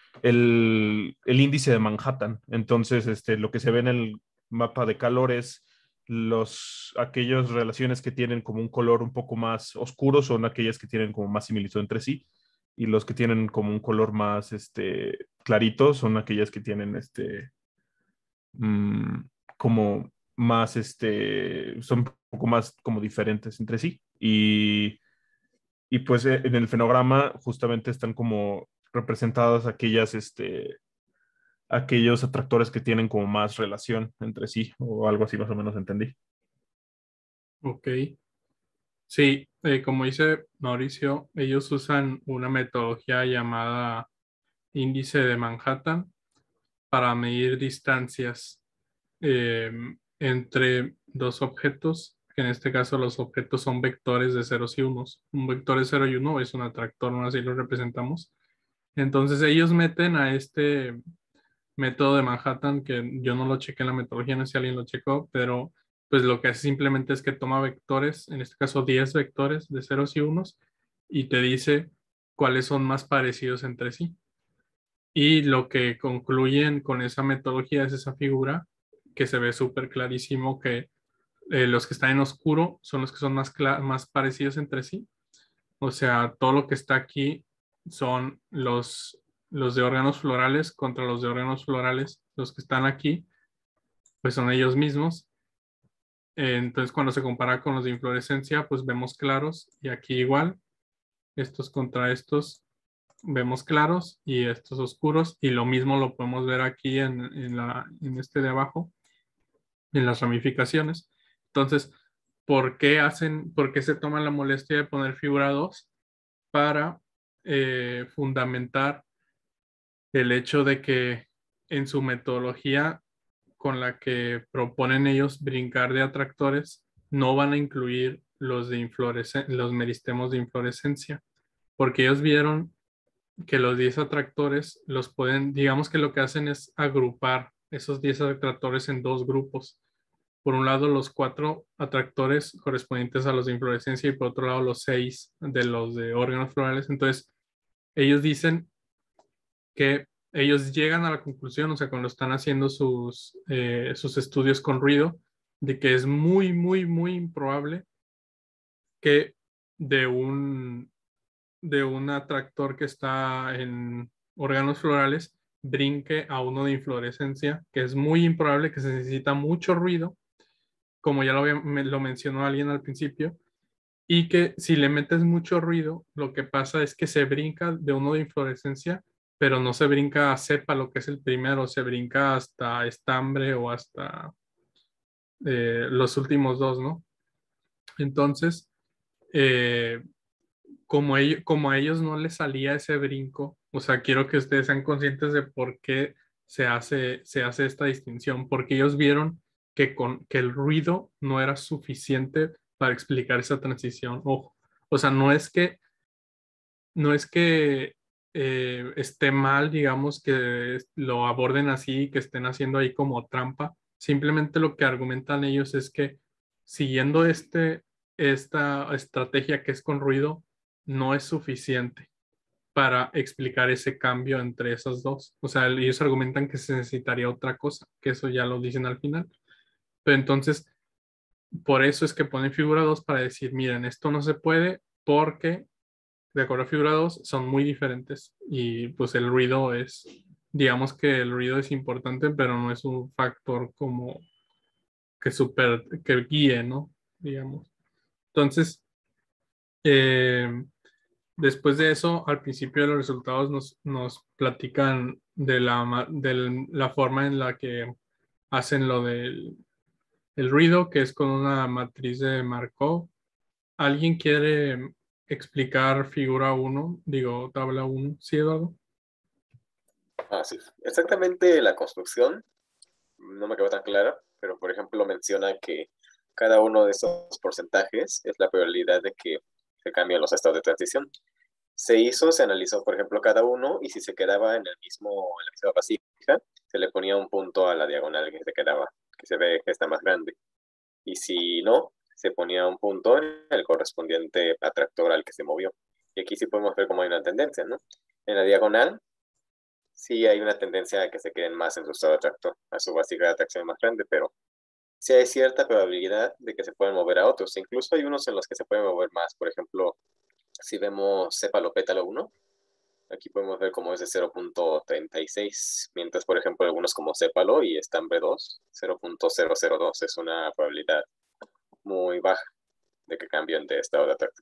el, el índice de Manhattan. Entonces, este, lo que se ve en el mapa de calor es los, aquellas relaciones que tienen como un color un poco más oscuro son aquellas que tienen como más similitud entre sí, y los que tienen como un color más este, clarito son aquellas que tienen este, mm, como más, este, son un poco más como diferentes entre sí. Y, y pues eh, en el fenograma justamente están como representadas aquellas, este, aquellos atractores que tienen como más relación entre sí, o algo así más o menos entendí. Ok. Sí, eh, como dice Mauricio, ellos usan una metodología llamada índice de Manhattan para medir distancias eh, entre dos objetos, que en este caso los objetos son vectores de ceros y unos. Un vector de cero y uno es un atractor, ¿no? Así lo representamos. Entonces ellos meten a este método de Manhattan, que yo no lo chequé en la metodología, no sé si alguien lo checó, pero pues lo que hace simplemente es que toma vectores, en este caso diez vectores de ceros y unos, y te dice cuáles son más parecidos entre sí. Y lo que concluyen con esa metodología es esa figura que se ve súper clarísimo que eh, los que están en oscuro son los que son más, cla- más parecidos entre sí. O sea, todo lo que está aquí son los, los de órganos florales contra los de órganos florales. Los que están aquí, pues son ellos mismos. Eh, entonces, cuando se compara con los de inflorescencia, pues vemos claros. Y aquí igual, estos contra estos vemos claros y estos oscuros. Y lo mismo lo podemos ver aquí en, en la, en este de abajo, en las ramificaciones. Entonces, ¿por qué hacen, por qué se toman la molestia de poner figura dos? Para eh, fundamentar el hecho de que en su metodología con la que proponen ellos brincar de atractores, no van a incluir los de inflorescencia, los meristemos de inflorescencia, porque ellos vieron que los diez atractores los pueden, digamos que lo que hacen es agrupar esos diez atractores en dos grupos. Por un lado, los cuatro atractores correspondientes a los de inflorescencia y por otro lado, los seis de los de órganos florales. Entonces, ellos dicen que ellos llegan a la conclusión, o sea, cuando están haciendo sus, eh, sus estudios con ruido, de que es muy, muy, muy improbable que de un, de un atractor que está en órganos florales brinque a uno de inflorescencia, que es muy improbable, que se necesita mucho ruido, como ya lo, había- me- lo mencionó alguien al principio, y que si le metes mucho ruido, lo que pasa es que se brinca de uno de inflorescencia, pero no se brinca a cepa, lo que es el primero, se brinca hasta estambre o hasta eh, los últimos dos, ¿no? Entonces, eh, como, ello- como a ellos no les salía ese brinco, o sea, quiero que ustedes sean conscientes de por qué se hace, se hace esta distinción, porque ellos vieron que, con, que el ruido no era suficiente para explicar esa transición. Ojo, o sea, no es que, no es que eh, esté mal, digamos, que lo aborden así, que estén haciendo ahí como trampa. Simplemente lo que argumentan ellos es que siguiendo este, esta estrategia que es con ruido, no es suficiente para explicar ese cambio entre esas dos. O sea, ellos argumentan que se necesitaría otra cosa, que eso ya lo dicen al final. Pero entonces, por eso es que ponen figura dos para decir, miren, esto no se puede porque de acuerdo a figura dos son muy diferentes y pues el ruido es, digamos que el ruido es importante, pero no es un factor como que super, que guíe, ¿no? Digamos. Entonces, eh, después de eso, al principio de los resultados nos, nos platican de la, ma- de la forma en la que hacen lo del el ruido, que es con una matriz de Markov. ¿Alguien quiere explicar figura uno? Digo, tabla uno. ¿Sí, Eduardo? Ah, sí. Exactamente la construcción no me quedó tan clara, pero por ejemplo menciona que cada uno de esos porcentajes es la probabilidad de que se cambien los estados de transición. Se hizo, se analizó, por ejemplo, cada uno y si se quedaba en el mismo, en la misma vasija, se le ponía un punto a la diagonal que se quedaba, que se ve que está más grande. Y si no, se ponía un punto en el correspondiente atractor al que se movió. Y aquí sí podemos ver cómo hay una tendencia, ¿no? En la diagonal, sí hay una tendencia a que se queden más en su estado atractor, a su vasija de atracción más grande, pero sí hay cierta probabilidad de que se puedan mover a otros. Incluso hay unos en los que se pueden mover más. Por ejemplo, si vemos cefalopétalo uno, aquí podemos ver cómo es de cero punto treinta y seis, mientras por ejemplo algunos como cépalo y estambre dos, cero punto cero cero dos es una probabilidad muy baja de que cambien de estado de atractor.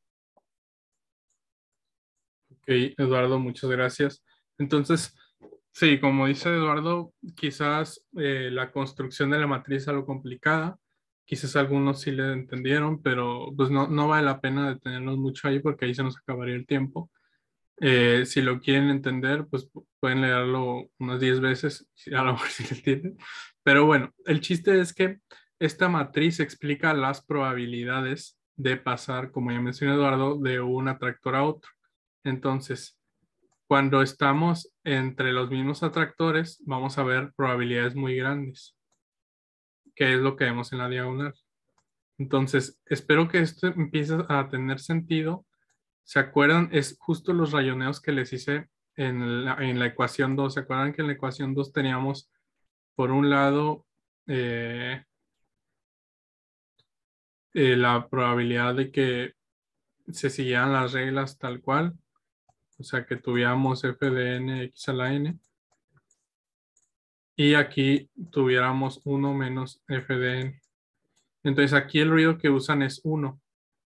Ok, Eduardo, muchas gracias. Entonces, sí, como dice Eduardo, quizás eh, la construcción de la matriz es algo complicada, quizás algunos sí le entendieron, pero pues no, no vale la pena detenernos mucho ahí porque ahí se nos acabaría el tiempo. Eh, si lo quieren entender, pues pu- pueden leerlo unas diez veces, si- a lo mejor si lo entienden. Pero bueno, el chiste es que esta matriz explica las probabilidades de pasar, como ya mencionó Eduardo, de un atractor a otro. Entonces, cuando estamos entre los mismos atractores, vamos a ver probabilidades muy grandes, que es lo que vemos en la diagonal. Entonces, espero que esto empiece a tener sentido. ¿Se acuerdan? Es justo los rayoneos que les hice en la, en la ecuación dos. ¿Se acuerdan que en la ecuación dos teníamos, por un lado, eh, eh, la probabilidad de que se siguieran las reglas tal cual? O sea, que tuviéramos f de n x a la n. Y aquí tuviéramos uno menos f de n. Entonces aquí el ruido que usan es uno,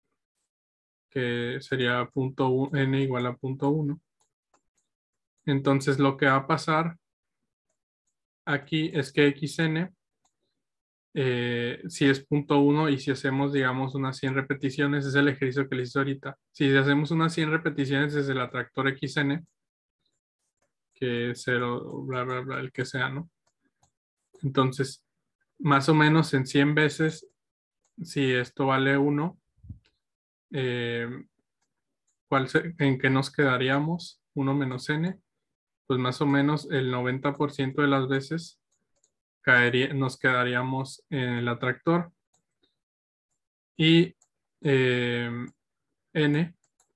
que sería punto u- n igual a punto uno. Entonces lo que va a pasar aquí es que xn, eh, si es punto uno y si hacemos, digamos, unas cien repeticiones, es el ejercicio que les hice ahorita. Si hacemos unas cien repeticiones desde el atractor xn, que es cero, bla, bla, bla, el que sea, ¿no? Entonces, más o menos en cien veces, si esto vale uno, eh, ¿cuál se- ¿en qué nos quedaríamos? uno menos n, pues más o menos el noventa por ciento de las veces caería, nos quedaríamos en el atractor y eh, n,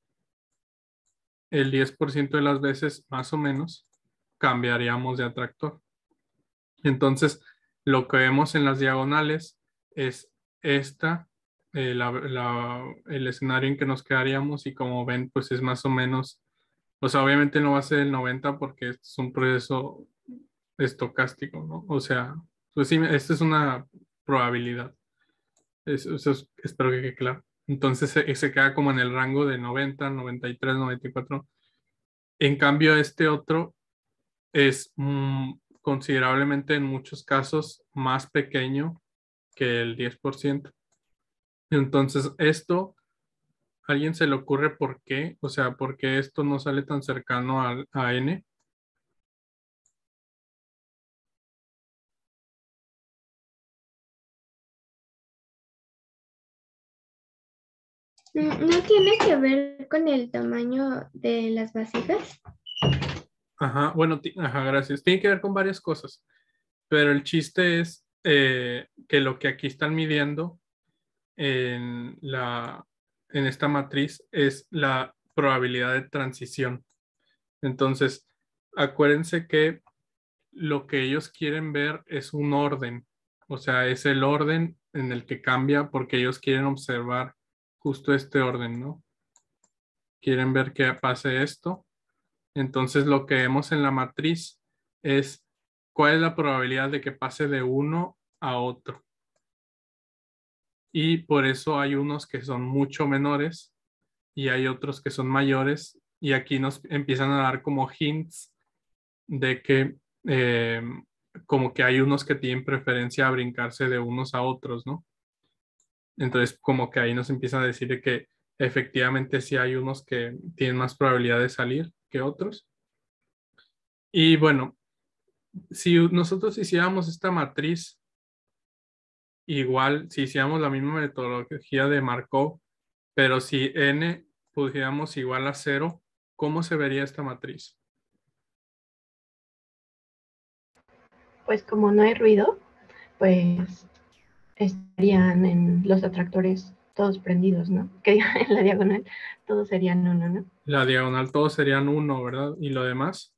el diez por ciento de las veces más o menos cambiaríamos de atractor. Entonces, lo que vemos en las diagonales es esta, eh, la- la- el escenario en que nos quedaríamos y como ven, pues es más o menos, o sea, obviamente no va a ser el noventa porque esto es un proceso estocástico, ¿no? O sea, pues sí, esta es una probabilidad. Eso, eso es- espero que quede claro. Entonces se, se queda como en el rango de noventa, noventa y tres, noventa y cuatro. En cambio, este otro es mm, considerablemente en muchos casos más pequeño que el diez por ciento. Entonces, esto, ¿a alguien se le ocurre por qué? O sea, ¿por qué esto no sale tan cercano al- a n? Mm, ¿No tiene que ver con el tamaño de las vasijas? Ajá, bueno, ti- ajá, gracias. Tiene que ver con varias cosas, pero el chiste es eh, que lo que aquí están midiendo en la, en esta matriz es la probabilidad de transición. Entonces, acuérdense que lo que ellos quieren ver es un orden, o sea, es el orden en el que cambia porque ellos quieren observar justo este orden, ¿no? Quieren ver que pase esto. Entonces, lo que vemos en la matriz es cuál es la probabilidad de que pase de uno a otro. Y por eso hay unos que son mucho menores y hay otros que son mayores. Y aquí nos empiezan a dar como hints de que eh, como que hay unos que tienen preferencia a brincarse de unos a otros, ¿no? Entonces como que ahí nos empiezan a decir de que efectivamente sí hay unos que tienen más probabilidad de salir que otros. Y bueno, si nosotros hiciéramos esta matriz, igual, si hiciéramos la misma metodología de Markov, pero si n pusiéramos igual a cero, ¿cómo se vería esta matriz? Pues como no hay ruido, pues estarían en los atractores todos prendidos, ¿no? Que en la diagonal todos serían uno, ¿no? La diagonal todos serían uno, ¿verdad? ¿Y lo demás?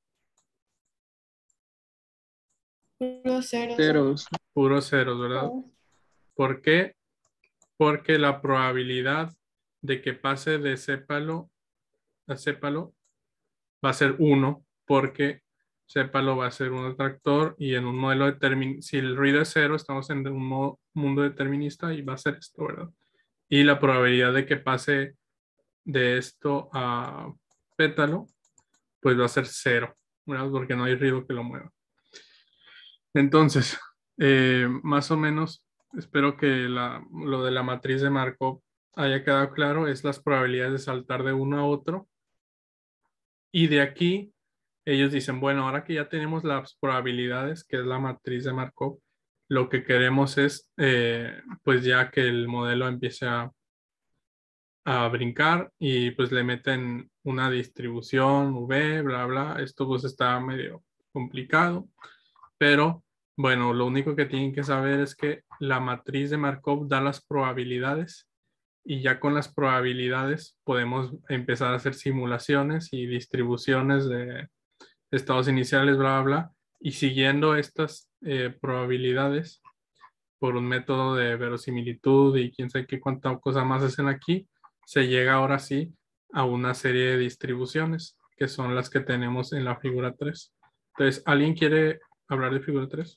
Puros ceros. Ceros. Puros ceros, ¿verdad? ¿Por qué? Porque la probabilidad de que pase de cépalo a cépalo va a ser uno, porque cépalo va a ser un atractor y en un modelo determinista, si el ruido es cero, estamos en un modo- mundo determinista y va a ser esto, ¿verdad? Y la probabilidad de que pase de esto a pétalo, pues va a ser cero, ¿verdad? Porque no hay ruido que lo mueva. Entonces, eh, más o menos, espero que la- lo de la matriz de Markov haya quedado claro, es las probabilidades de saltar de uno a otro. Y de aquí, ellos dicen, bueno, ahora que ya tenemos las probabilidades, que es la matriz de Markov, lo que queremos es, eh, pues ya que el modelo empiece a, a brincar y pues le meten una distribución V, bla, bla. Esto pues está medio complicado, pero bueno, lo único que tienen que saber es que la matriz de Markov da las probabilidades y ya con las probabilidades podemos empezar a hacer simulaciones y distribuciones de estados iniciales, bla, bla, bla. Y siguiendo estas eh, probabilidades por un método de verosimilitud y quién sabe qué cuánta cosa más hacen aquí, se llega ahora sí a una serie de distribuciones que son las que tenemos en la figura tres. Entonces, ¿alguien quiere hablar de figura tres?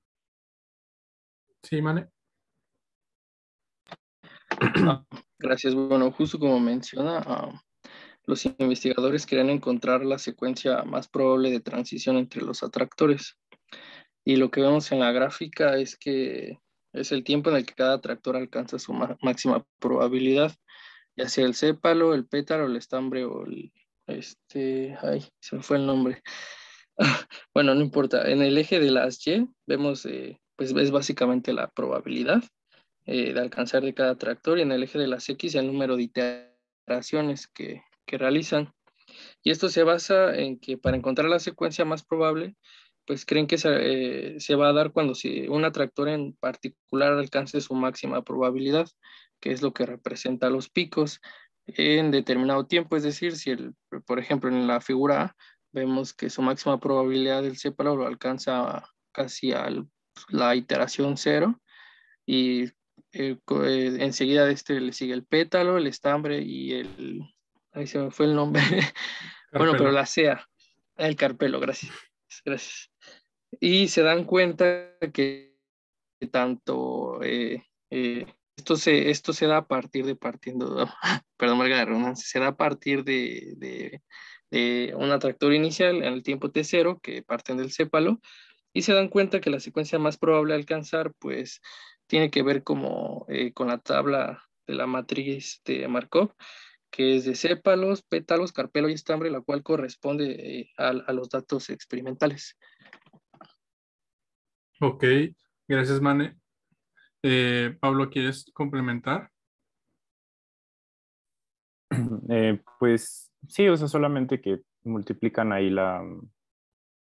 Sí, Mane. Ah, gracias. Bueno, justo como menciona, ah, los investigadores querían encontrar la secuencia más probable de transición entre los atractores. Y lo que vemos en la gráfica es que es el tiempo en el que cada atractor alcanza su ma- máxima probabilidad, ya sea el sépalo, el pétalo, el estambre o el, este, ay, se me fue el nombre. Bueno, no importa. En el eje de las Y vemos, eh, pues es básicamente la probabilidad eh, de alcanzar de cada tractor y en el eje de las X el número de iteraciones que, que realizan. Y esto se basa en que para encontrar la secuencia más probable, pues creen que se, eh, se va a dar cuando si un atractor en particular alcance su máxima probabilidad, que es lo que representa los picos en determinado tiempo. Es decir, si el, por ejemplo en la figura A vemos que su máxima probabilidad del sépalo lo alcanza casi a la iteración cero y eh, co- eh, enseguida de este le sigue el pétalo, el estambre y el... Ahí se me fue el nombre. Bueno, pero Carpelo. la sea, el carpelo, gracias. Gracias. Y se dan cuenta que tanto eh, eh, esto, se, esto se da a partir de partiendo, perdón, valga la redundancia, se da a partir de, de, de un atractor inicial en el tiempo T cero que parten del cépalo y se dan cuenta que la secuencia más probable a alcanzar pues tiene que ver como eh, con la tabla de la matriz de Markov, que es de sépalos, pétalos, carpelo y estambre, la cual corresponde eh, a, a los datos experimentales. Ok, gracias, Mane. Eh, Pablo, ¿quieres complementar? Eh, pues sí, o sea, solamente que multiplican ahí la,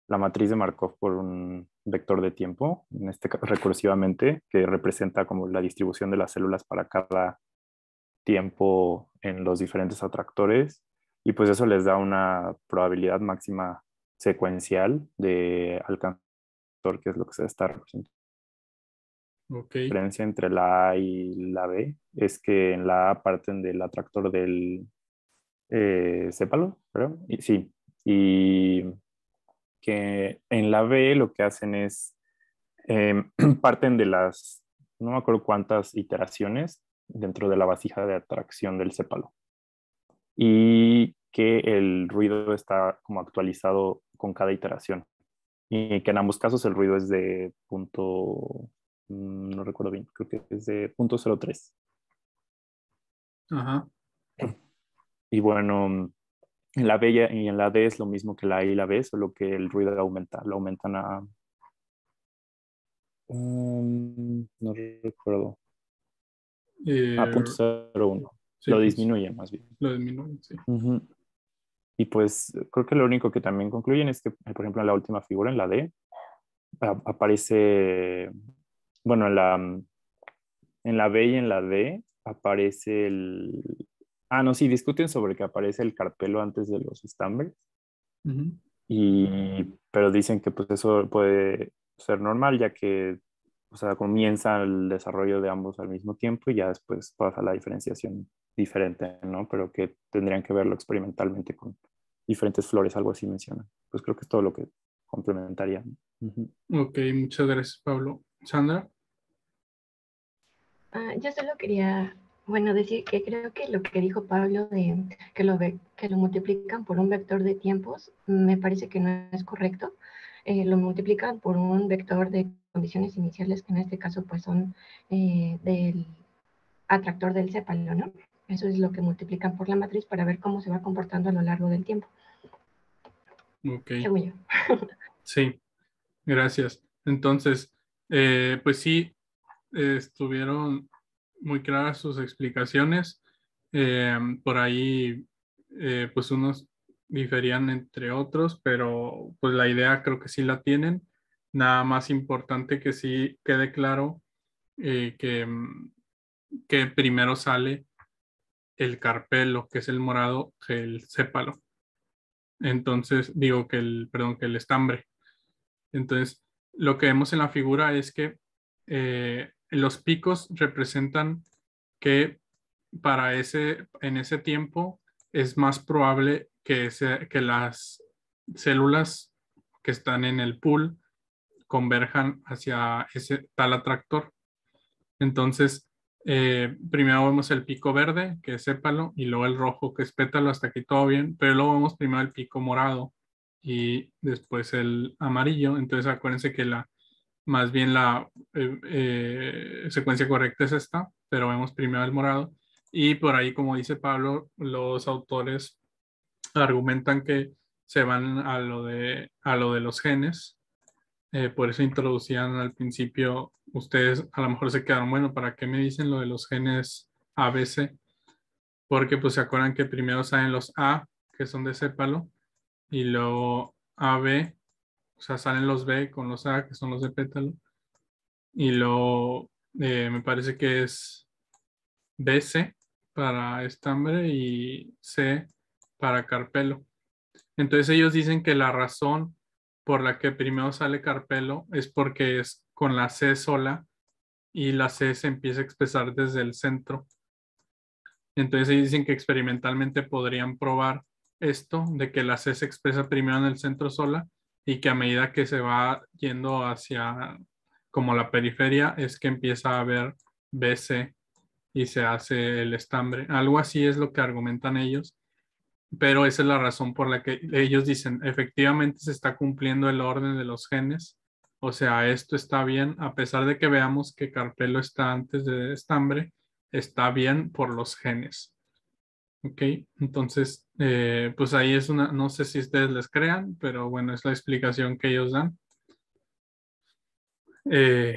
la matriz de Markov por un vector de tiempo, en este caso recursivamente, que representa como la distribución de las células para cada tiempo en los diferentes atractores, y pues eso les da una probabilidad máxima secuencial de alcanzar, que es lo que se está representando. Ok. La diferencia entre la A y la B es que en la A parten del atractor del eh, cépalo, ¿verdad? Y, sí, y que en la B lo que hacen es eh, parten de las, no me acuerdo cuántas iteraciones dentro de la vasija de atracción del cépalo, y que el ruido está como actualizado con cada iteración, y que en ambos casos el ruido es de punto, no recuerdo bien, creo que es de punto cero tres. Ajá. Y bueno, en la B y en la D es lo mismo que la A y la B, solo que el ruido aumenta, lo aumentan a, um, no recuerdo, Eh, a punto cero uno. sí, Lo pues, disminuye más bien. lo disminuye, sí. Uh-huh. Y pues creo que lo único que también concluyen es que, por ejemplo, en la última figura, en la D, a- aparece, bueno, en la, en la B y en la D aparece el... Ah, no, sí, discuten sobre que aparece el carpelo antes de los estambres, Ujú. y, pero dicen que pues eso puede ser normal, ya que, o sea, comienza el desarrollo de ambos al mismo tiempo y ya después pasa la diferenciación diferente, ¿no? Pero que tendrían que verlo experimentalmente con diferentes flores, algo así mencionan. Pues creo que es todo lo que complementaría. Uh-huh. Ok, muchas gracias, Pablo. Sandra. Ah, yo solo quería, bueno, decir que creo que lo que dijo Pablo de que lo, ve, que lo multiplican por un vector de tiempos, me parece que no es correcto. Eh, lo multiplican por un vector de condiciones iniciales, que en este caso pues son eh, del atractor del cépalo, ¿no? Eso es lo que multiplican por la matriz para ver cómo se va comportando a lo largo del tiempo. Ok. Según yo. Sí, gracias. Entonces, eh, pues sí, eh, estuvieron muy claras sus explicaciones. Eh, por ahí, eh, pues unos diferían entre otros, pero pues la idea creo que sí la tienen. Nada más importante que sí quede claro eh, que, mm, que primero sale el carpelo, que es el morado, que el sépalo. Entonces, digo que el, perdón, que el estambre. Entonces, lo que vemos en la figura es que eh, los picos representan que para ese, en ese tiempo es más probable que, se, que las células que están en el pool converjan hacia ese tal atractor. Entonces, eh, primero vemos el pico verde, que es sépalo, y luego el rojo, que es pétalo, hasta aquí todo bien, pero luego vemos primero el pico morado y después el amarillo. Entonces, acuérdense que la, más bien la eh, eh, secuencia correcta es esta, pero vemos primero el morado. Y por ahí, como dice Pablo, los autores argumentan que se van a lo de, a lo de los genes. Eh, por eso introducían al principio, ustedes a lo mejor se quedaron, bueno, ¿para qué me dicen lo de los genes A B C? Porque pues se acuerdan que primero salen los A, que son de sépalo, y luego A B, o sea, salen los B con los A, que son los de pétalo, y luego eh, me parece que es B C para estambre y C para carpelo. Entonces ellos dicen que la razón por la que primero sale carpelo es porque es con la C sola y la C se empieza a expresar desde el centro. Entonces ellos dicen que experimentalmente podrían probar esto, de que la C se expresa primero en el centro sola y que a medida que se va yendo hacia como la periferia es que empieza a haber B C y se hace el estambre. Algo así es lo que argumentan ellos, pero esa es la razón por la que ellos dicen, efectivamente se está cumpliendo el orden de los genes, o sea, esto está bien, a pesar de que veamos que carpelo está antes de estambre, está bien por los genes. Ok, entonces, eh, pues ahí es una, no sé si ustedes les crean, pero bueno, es la explicación que ellos dan. Eh,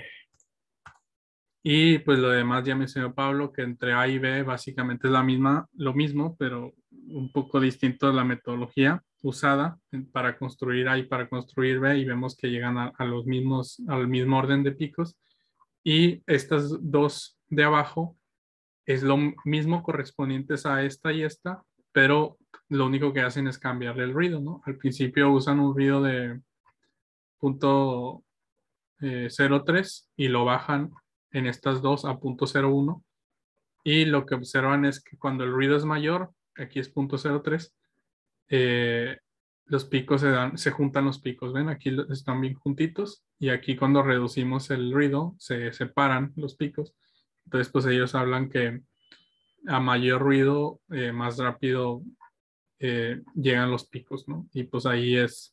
y pues lo demás ya mencionó Pablo, que entre A y B básicamente es la misma, lo mismo, pero un poco distinto la metodología. usada para construir A y para construir B, y vemos que llegan a, a los mismos, al mismo orden de picos. Y estas dos de abajo es lo mismo, correspondientes a esta y esta, pero lo único que hacen es cambiarle el ruido, ¿no? Al principio usan un ruido de punto cero tres y lo bajan en estas dos a punto cero uno, y lo que observan es que cuando el ruido es mayor, aquí es punto cero tres, eh, los picos se dan, se juntan los picos, ¿ven? Aquí están bien juntitos, y aquí cuando reducimos el ruido se separan los picos. Entonces pues ellos hablan que a mayor ruido, eh, más rápido eh, llegan los picos, ¿no? Y pues ahí es,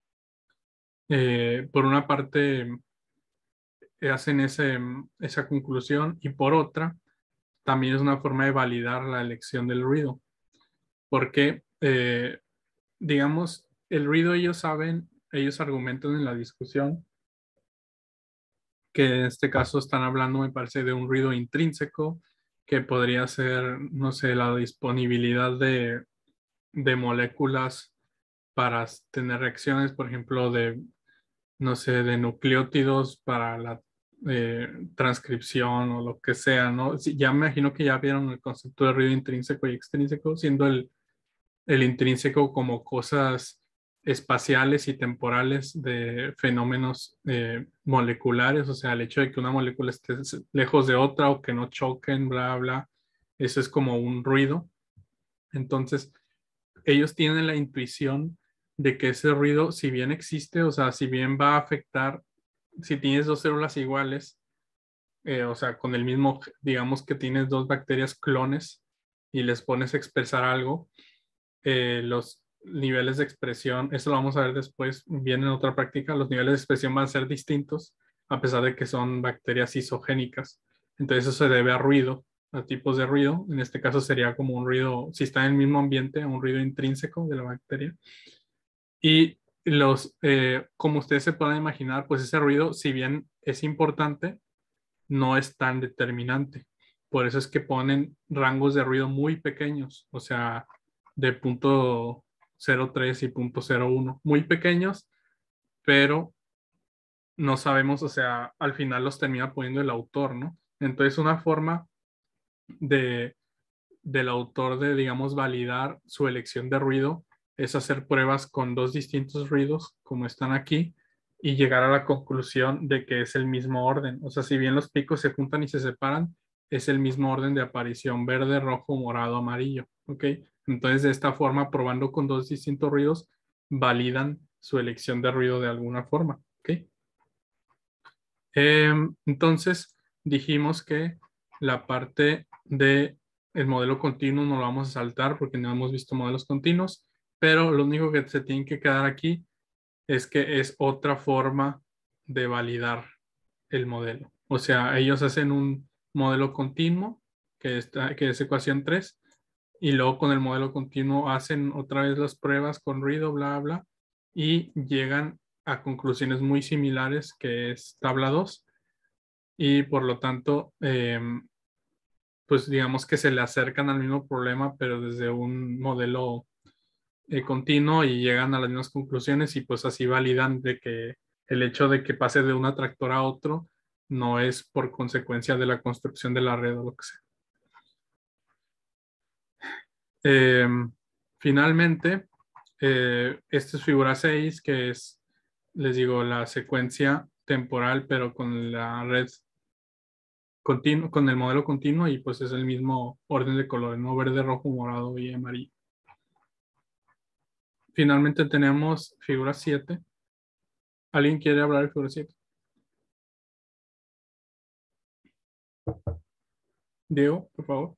eh, por una parte, eh, hacen ese, esa conclusión, y por otra, también es una forma de validar la elección del ruido. Porque, eh, digamos, el ruido ellos saben, ellos argumentan en la discusión que en este caso están hablando, me parece, de un ruido intrínseco, que podría ser, no sé, la disponibilidad de, de moléculas para tener reacciones, por ejemplo, de, no sé, de nucleótidos para la eh, transcripción o lo que sea, ¿no? Sí, ya me imagino que ya vieron el concepto de ruido intrínseco y extrínseco, siendo el, el intrínseco como cosas espaciales y temporales de fenómenos eh, moleculares, o sea, el hecho de que una molécula esté lejos de otra o que no choquen, bla, bla, eso es como un ruido. Entonces, ellos tienen la intuición de que ese ruido, si bien existe, o sea, si bien va a afectar, si tienes dos células iguales, eh, o sea, con el mismo, digamos que tienes dos bacterias clones y les pones a expresar algo, eh, los niveles de expresión, eso lo vamos a ver después, bien en otra práctica, los niveles de expresión van a ser distintos a pesar de que son bacterias isogénicas. Entonces eso se debe a ruido, a tipos de ruido. En este caso sería como un ruido, si está en el mismo ambiente, un ruido intrínseco de la bacteria. Y los, eh, como ustedes se pueden imaginar, pues ese ruido, si bien es importante, no es tan determinante. Por eso es que ponen rangos de ruido muy pequeños, o sea, de punto cero tres y punto cero uno, muy pequeños, pero no sabemos, o sea, al final los termina poniendo el autor, ¿no? Entonces una forma de, del autor de, digamos, validar su elección de ruido es hacer pruebas con dos distintos ruidos, como están aquí, y llegar a la conclusión de que es el mismo orden. O sea, si bien los picos se juntan y se separan, es el mismo orden de aparición: verde, rojo, morado, amarillo, ¿ok? Entonces, de esta forma, probando con dos distintos ruidos, validan su elección de ruido de alguna forma, ¿ok? Eh, entonces, dijimos que la parte de el modelo continuo no lo vamos a saltar porque no hemos visto modelos continuos, pero lo único que se tiene que quedar aquí es que es otra forma de validar el modelo. O sea, ellos hacen un modelo continuo, que, está, que es ecuación tres, y luego con el modelo continuo hacen otra vez las pruebas con ruido, bla, bla, y llegan a conclusiones muy similares, que es tabla dos, y por lo tanto, eh, pues digamos que se le acercan al mismo problema, pero desde un modelo eh, continuo, y llegan a las mismas conclusiones, y pues así validan de que el hecho de que pase de un atractor a otro no es por consecuencia de la construcción de la red o lo que sea. Eh, finalmente, eh, esta es figura seis, que es, les digo, la secuencia temporal, pero con la red continuo, con el modelo continuo, y pues es el mismo orden de colores, ¿no? Verde, rojo, morado y amarillo. Finalmente tenemos figura siete. ¿Alguien quiere hablar de figura siete? Diego, por favor.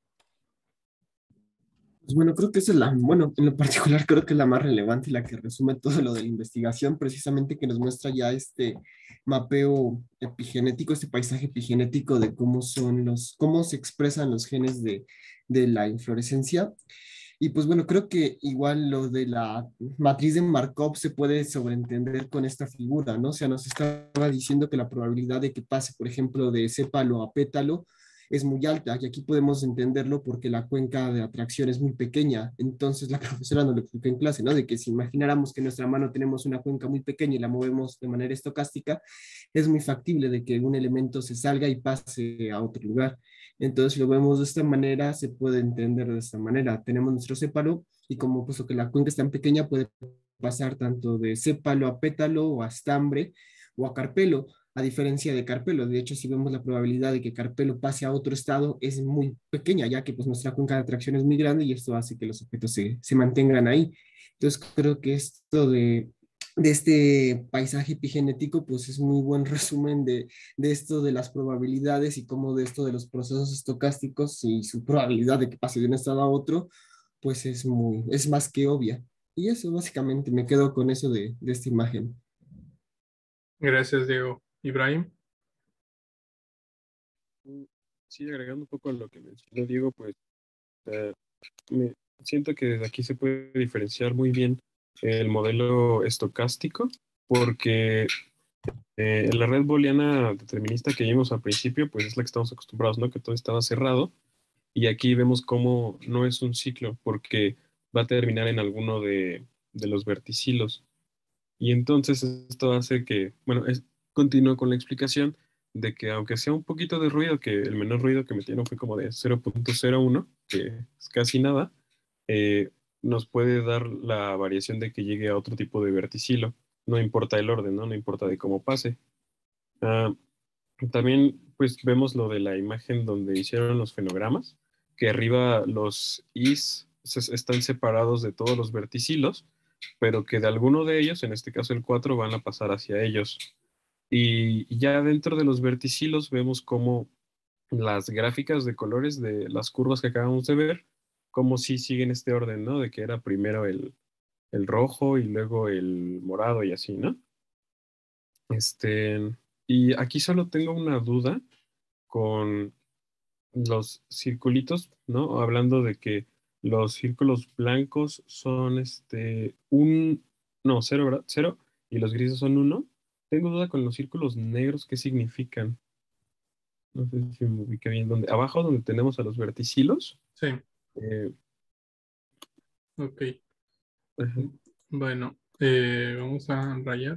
Pues bueno, creo que esa es la, bueno, en lo particular creo que es la más relevante y la que resume todo lo de la investigación, precisamente, que nos muestra ya este mapeo epigenético, este paisaje epigenético de cómo son los, cómo se expresan los genes de, de la inflorescencia. Y pues bueno, creo que igual lo de la matriz de Markov se puede sobreentender con esta figura, ¿no? O sea, nos estaba diciendo que la probabilidad de que pase, por ejemplo, de sépalo a pétalo es muy alta, y aquí podemos entenderlo porque la cuenca de atracción es muy pequeña. Entonces la profesora nos lo explicó en clase, ¿no? De que si imagináramos que en nuestra mano tenemos una cuenca muy pequeña y la movemos de manera estocástica, es muy factible de que un elemento se salga y pase a otro lugar. Entonces, si lo vemos de esta manera, se puede entender de esta manera. Tenemos nuestro sépalo y como puesto que la cuenca es tan pequeña, puede pasar tanto de sépalo a pétalo o a estambre o a carpelo, a diferencia de carpelo. De hecho, si vemos la probabilidad de que carpelo pase a otro estado, es muy pequeña, ya que pues nuestra cuenca de atracción es muy grande y esto hace que los objetos se, se mantengan ahí. Entonces, creo que esto de de este paisaje epigenético, pues es muy buen resumen de, de esto de las probabilidades y cómo de esto de los procesos estocásticos y su probabilidad de que pase de un estado a otro, pues es muy, es más que obvia. Y eso básicamente me quedo con eso de, de esta imagen. Gracias, Diego. Ibrahim. Sí, agregando un poco a lo que mencionó Diego, pues eh, me siento que desde aquí se puede diferenciar muy bien el modelo estocástico, porque eh, en la red booleana determinista que vimos al principio, pues es la que estamos acostumbrados, ¿no? Que todo estaba cerrado, y aquí vemos cómo no es un ciclo, porque va a terminar en alguno de, de los verticilos. Y entonces esto hace que, bueno, es, continúo con la explicación de que aunque sea un poquito de ruido, que el menor ruido que metieron fue como de cero punto cero uno, que es casi nada, eh, nos puede dar la variación de que llegue a otro tipo de verticilo. No importa el orden, ¿no? No importa de cómo pase. Ah, también, pues, vemos lo de la imagen donde hicieron los fenogramas, que arriba los is se- están separados de todos los verticilos, pero que de alguno de ellos, en este caso el cuatro, van a pasar hacia ellos. Y ya dentro de los verticilos vemos cómo las gráficas de colores de las curvas que acabamos de ver, como si siguen este orden, ¿no? De que era primero el, el rojo y luego el morado y así, ¿no? Este, y aquí solo tengo una duda con los circulitos, ¿no? Hablando de que los círculos blancos son este un, no, cero, ¿verdad? Cero, y los grises son uno. Tengo duda con los círculos negros, ¿qué significan? No sé si me ubica bien. Donde, abajo donde tenemos a los verticilos. Sí. eh, Ok. ajá. Bueno, eh, vamos a rayar.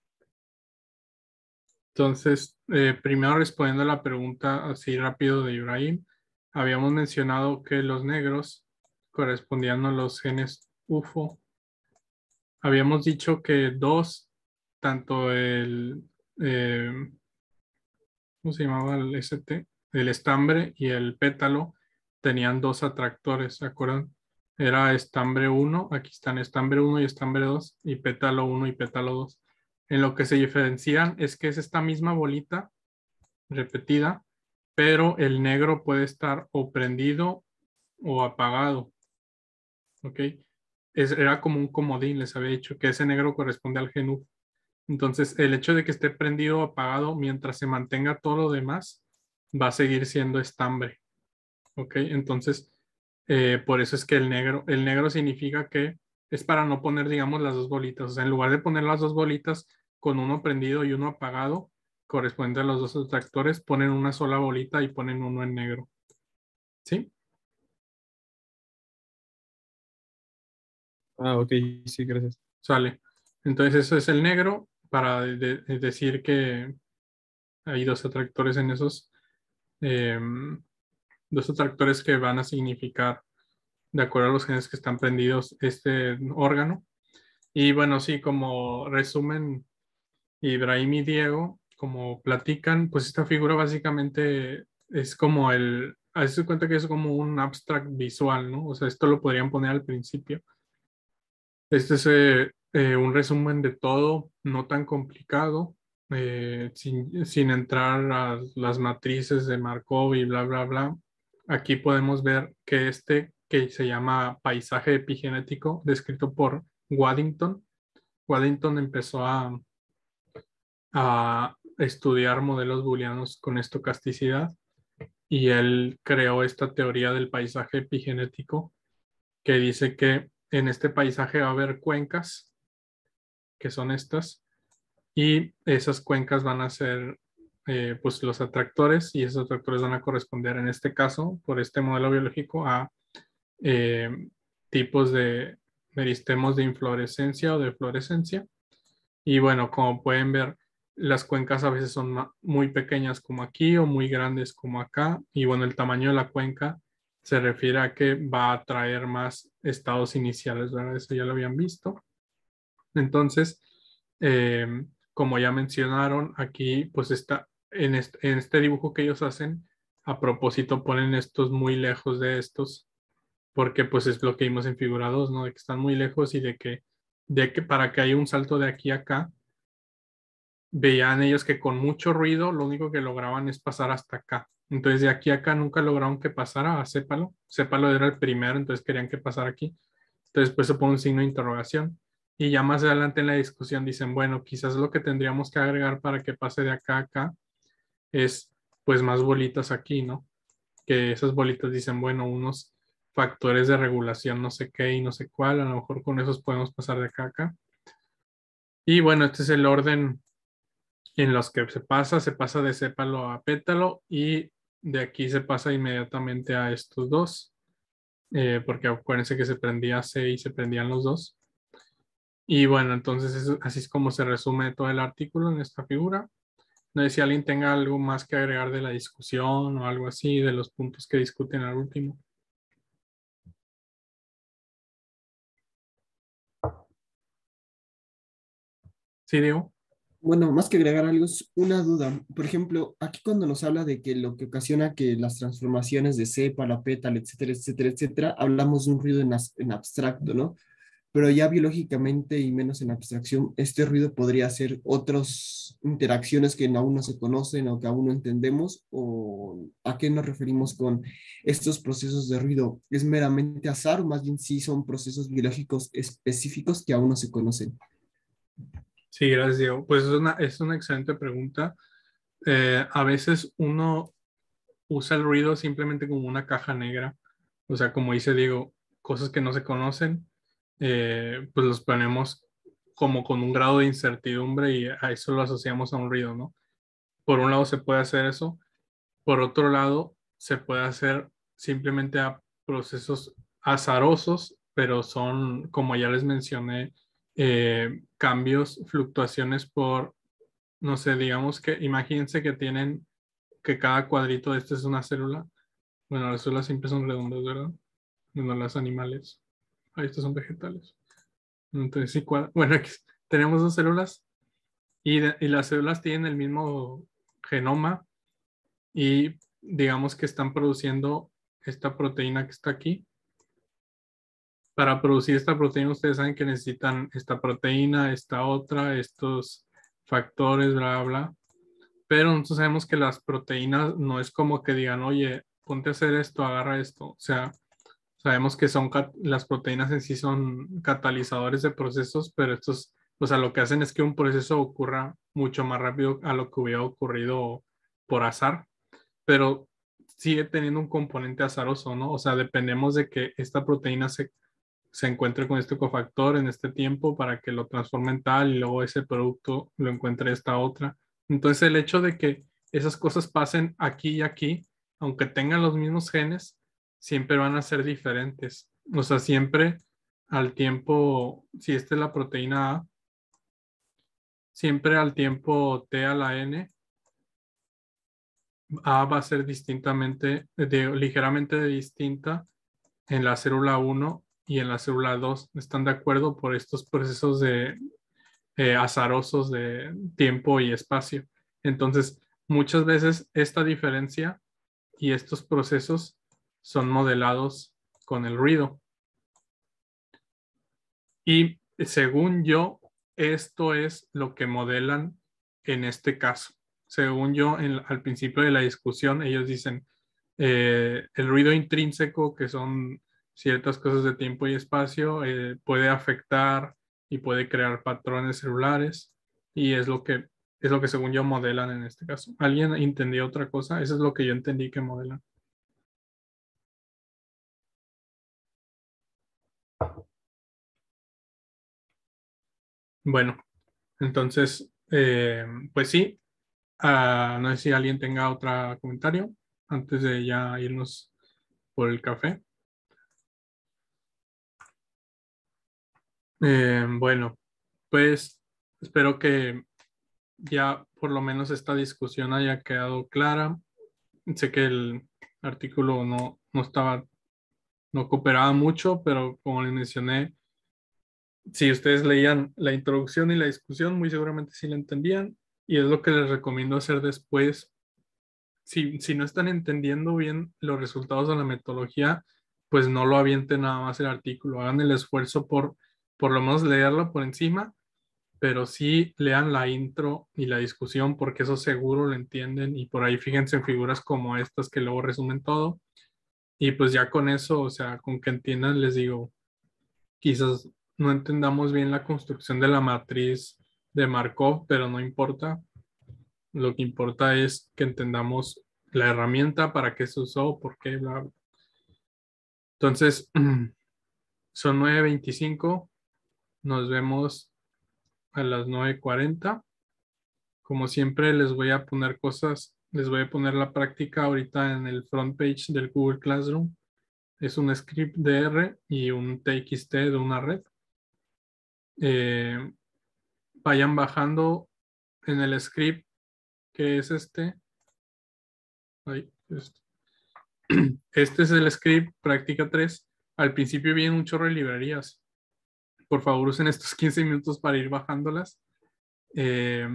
Entonces, eh, primero respondiendo a la pregunta así rápido de Ibrahim, habíamos mencionado que los negros correspondían a los genes U F O. Habíamos dicho que dos, tanto el, eh, ¿cómo se llamaba el S T? El estambre y el pétalo tenían dos atractores, ¿se acuerdan? Era estambre uno, aquí están estambre uno y estambre dos, y pétalo uno y pétalo dos. En lo que se diferencian es que es esta misma bolita repetida, pero el negro puede estar o prendido o apagado. ¿Ok? Es, era como un comodín, les había dicho que ese negro corresponde al gen U F O. Entonces, el hecho de que esté prendido o apagado mientras se mantenga todo lo demás, va a seguir siendo estambre. ¿Ok? Entonces, eh, por eso es que el negro, el negro significa que es para no poner, digamos, las dos bolitas. O sea, en lugar de poner las dos bolitas con uno prendido y uno apagado, correspondiente a los dos atractores, ponen una sola bolita y ponen uno en negro. ¿Sí? Ah, ok, sí, gracias. Sale. Entonces, eso es el negro para de- de- decir que hay dos atractores en esos, eh, dos atractores que van a significar, de acuerdo a los genes que están prendidos, este órgano. Y bueno, sí, como resumen, Ibrahim y Diego, como platican, pues esta figura básicamente es como el, hazte cuenta que es como un abstract visual, ¿no? O sea, esto lo podrían poner al principio. Este es eh, eh, un resumen de todo, no tan complicado, eh, sin, sin entrar a las matrices de Markov y bla, bla, bla. Aquí podemos ver que este, que se llama paisaje epigenético, descrito por Waddington. Waddington empezó a, a estudiar modelos booleanos con estocasticidad y él creó esta teoría del paisaje epigenético que dice que en este paisaje va a haber cuencas, que son estas, y esas cuencas van a ser eh, pues los atractores, y esos atractores van a corresponder en este caso, por este modelo biológico, a eh, tipos de meristemos de inflorescencia o de fluorescencia. Y bueno, como pueden ver, las cuencas a veces son ma- muy pequeñas como aquí o muy grandes como acá. Y bueno, el tamaño de la cuenca se refiere a que va a traer más estados iniciales, ¿verdad? Eso ya lo habían visto. Entonces, eh, como ya mencionaron, aquí pues está en este, en este dibujo que ellos hacen, a propósito ponen estos muy lejos de estos, porque pues es lo que vimos en figura dos, ¿no? De que están muy lejos y de que, de que para que haya un salto de aquí a acá, veían ellos que con mucho ruido lo único que lograban es pasar hasta acá. Entonces de aquí a acá nunca lograron que pasara a Cépalo. Cépalo era el primero, entonces querían que pasara aquí. Entonces pues se pone un signo de interrogación. Y ya más adelante en la discusión dicen, bueno, quizás lo que tendríamos que agregar para que pase de acá a acá es pues más bolitas aquí, ¿no? Que esas bolitas dicen, bueno, unos factores de regulación no sé qué y no sé cuál, a lo mejor con esos podemos pasar de acá a acá. Y bueno, este es el orden en los que se pasa, se pasa de sépalo a pétalo y de aquí se pasa inmediatamente a estos dos, eh, porque acuérdense que se prendía C y se prendían los dos. Y bueno, entonces eso- así es como se resume todo el artículo en esta figura. No sé si alguien tenga algo más que agregar de la discusión o algo así, de los puntos que discuten al último. Sí, Diego. Bueno, más que agregar algo, es una duda. Por ejemplo, aquí cuando nos habla de que lo que ocasiona que las transformaciones de cepa, la pétala, etcétera, etcétera, etcétera, hablamos de un ruido en, as- en abstracto, ¿no? Pero ya biológicamente y menos en abstracción, este ruido podría ser otras interacciones que aún no se conocen o que aún no entendemos, o a qué nos referimos con estos procesos de ruido. ¿Es meramente azar o más bien sí son procesos biológicos específicos que aún no se conocen? Sí, gracias, Diego. Pues es una, es una excelente pregunta. Eh, a veces uno usa el ruido simplemente como una caja negra. O sea, como dice Diego, cosas que no se conocen, eh, pues los ponemos como con un grado de incertidumbre y a eso lo asociamos a un ruido, ¿no? Por un lado se puede hacer eso, por otro lado se puede hacer simplemente a procesos azarosos, pero son, como ya les mencioné, eh, cambios, fluctuaciones por, no sé, digamos que imagínense que tienen, que cada cuadrito de este es una célula. Bueno, las células siempre son redondas, ¿verdad? Bueno, las animales. Ahí estos son vegetales. Entonces, sí, cua- bueno, aquí tenemos dos células y, de- y las células tienen el mismo genoma y digamos que están produciendo esta proteína que está aquí. Para producir esta proteína, ustedes saben que necesitan esta proteína, esta otra, estos factores, bla, bla. Pero nosotros sabemos que las proteínas no es como que digan, oye, ponte a hacer esto, agarra esto. O sea, sabemos que son cat- las proteínas en sí son catalizadores de procesos, pero estos, o sea, lo que hacen es que un proceso ocurra mucho más rápido a lo que hubiera ocurrido por azar, pero sigue teniendo un componente azaroso, ¿no? O sea, dependemos de que esta proteína se, se encuentre con este cofactor en este tiempo para que lo transforme en tal y luego ese producto lo encuentre esta otra. Entonces, el hecho de que esas cosas pasen aquí y aquí, aunque tengan los mismos genes, siempre van a ser diferentes. O sea, siempre al tiempo, si esta es la proteína A, siempre al tiempo T a la N, A va a ser distintamente, de- ligeramente distinta en la célula uno y en la célula dos. ¿Están de acuerdo por estos procesos de eh, azarosos de tiempo y espacio? Entonces, muchas veces esta diferencia y estos procesos son modelados con el ruido. Y según yo, esto es lo que modelan en este caso. Según yo, en- al principio de la discusión, ellos dicen eh, el ruido intrínseco, que son ciertas cosas de tiempo y espacio, eh, puede afectar y puede crear patrones celulares y es lo que es lo que según yo modelan en este caso. ¿Alguien entendió otra cosa? Eso es lo que yo entendí que modelan. Bueno, entonces, eh, pues sí, Ah, no sé si alguien tenga otro comentario antes de ya irnos por el café. Eh, bueno, pues espero que ya por lo menos esta discusión haya quedado clara. Sé que el artículo no, no estaba, no cooperaba mucho, pero como les mencioné, si ustedes leían la introducción y la discusión, muy seguramente sí la entendían, y es lo que les recomiendo hacer después. Si, si no están entendiendo bien los resultados de la metodología, pues no lo avienten nada más el artículo, hagan el esfuerzo por por lo menos leerlo por encima, pero sí lean la intro y la discusión porque eso seguro lo entienden, y por ahí fíjense en figuras como estas que luego resumen todo, y pues ya con eso, o sea, con que entiendan, les digo, quizás no entendamos bien la construcción de la matriz de Markov, pero no importa. Lo que importa es que entendamos la herramienta, para qué se usó, por qué, bla, bla. Entonces, son nueve veinticinco. Nos vemos a las nueve cuarenta. Como siempre, les voy a poner cosas, les voy a poner la práctica ahorita en el front page del Google Classroom. Es un script de R y un T X T de una red. Eh, vayan bajando en el script, que es este. Ahí, este. Este es el script práctica tres. Al principio vienen un chorro de librerías. Por favor, usen estos quince minutos para ir bajándolas. Eh,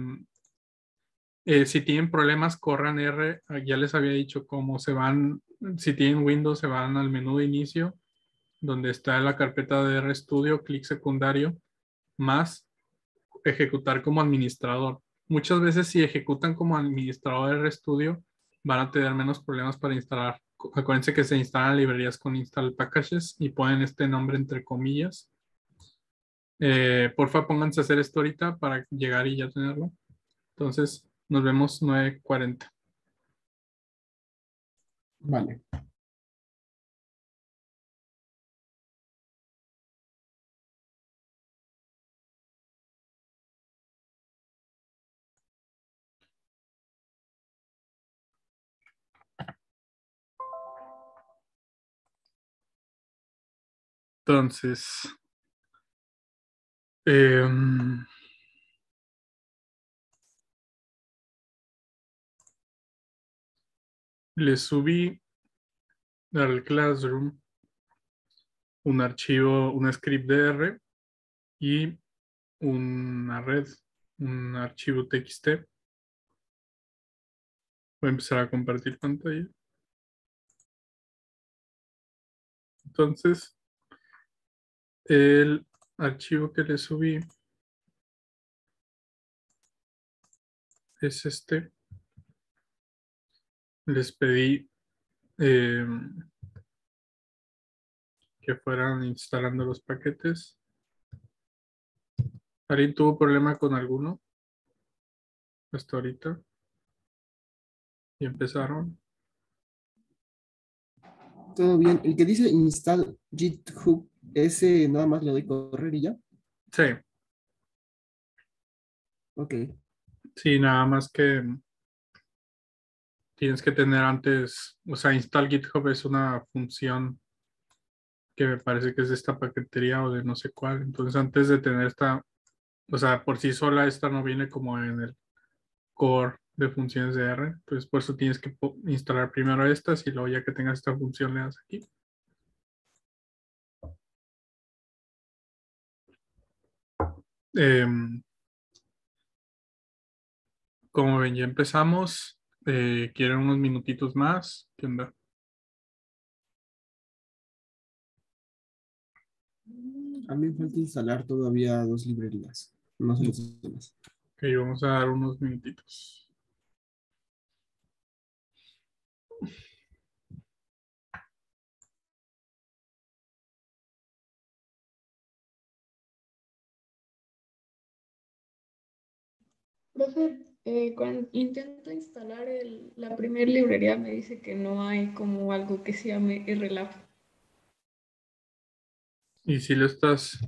eh, si tienen problemas, corran R. Ya les había dicho cómo se van. Si tienen Windows, se van al menú de inicio, donde está la carpeta de RStudio, clic secundario, más ejecutar como administrador. Muchas veces, si ejecutan como administrador de RStudio, van a tener menos problemas para instalar. Acuérdense que se instalan librerías con install packages y ponen este nombre entre comillas. Eh, porfa, pónganse a hacer esto ahorita para llegar y ya tenerlo. Entonces, nos vemos nueve cuarenta. Vale. Entonces, eh, le subí al Classroom un archivo, un script de R y una red, un archivo T X T. Voy a empezar a compartir pantalla. Entonces, el archivo que le subí es este. Les pedí eh, que fueran instalando los paquetes. ¿Alguien tuvo problema con alguno hasta ahorita? Y empezaron. Todo bien. El que dice install GitHub, ese nada más le doy correr y ya. Sí. Ok. Sí, nada más que tienes que tener antes, o sea, install GitHub es una función que me parece que es de esta paquetería o de no sé cuál. Entonces, antes de tener esta, o sea, por sí sola esta no viene como en el core de funciones de R. Entonces, por eso tienes que instalar primero estas y luego ya que tengas esta función le das aquí. Eh, como ven, ya empezamos. Eh, ¿quieren unos minutitos más? ¿Qué onda? A mí me falta instalar todavía dos librerías. No sé los demás. Ok, vamos a dar unos minutitos. Profe, eh, cuando intento instalar el- la primera librería me dice que no hay como algo que se llame RLab. Y si lo estás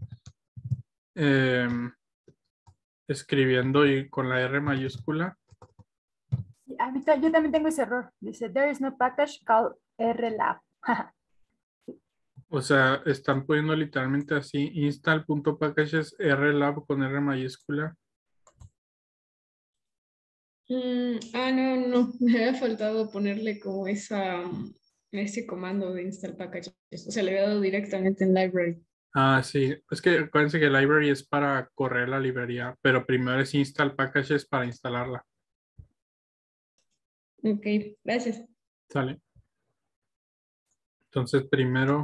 eh, escribiendo y con la R mayúscula, a mí ta- yo también tengo ese error. Dice, there is no package called rlab. O sea, están poniendo literalmente así, install.packages rlab con R mayúscula. Mm, ah, no, no, me había faltado ponerle como esa, mm, ese comando de install packages. O sea, le había dado directamente en library. Ah, sí. Es que acuérdense que library es para correr la librería, pero primero es install packages para instalarla. Ok, gracias. ¿Sale? Entonces, primero,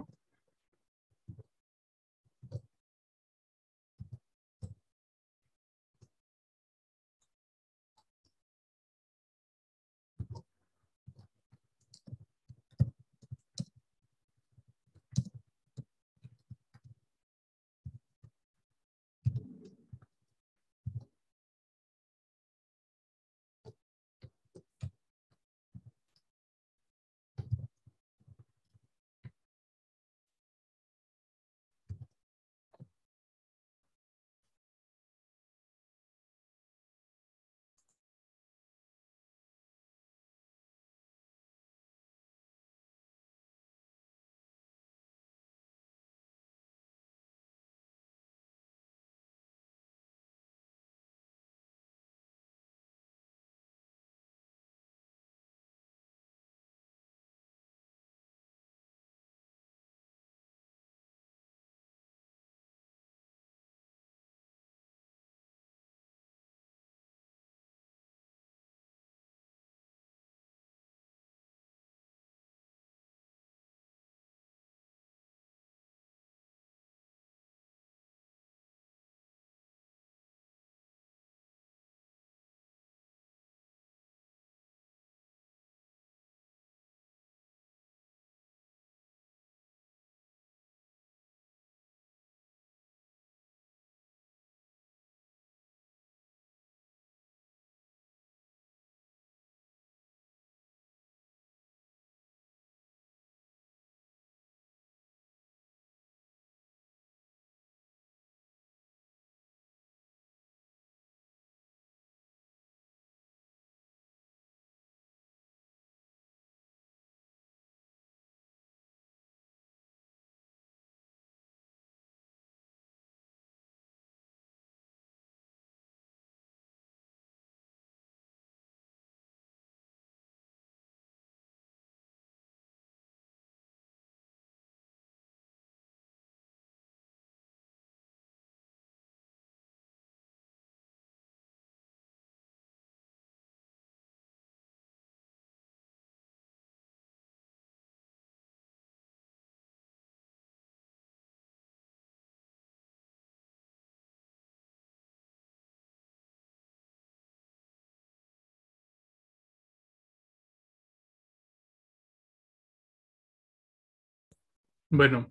bueno,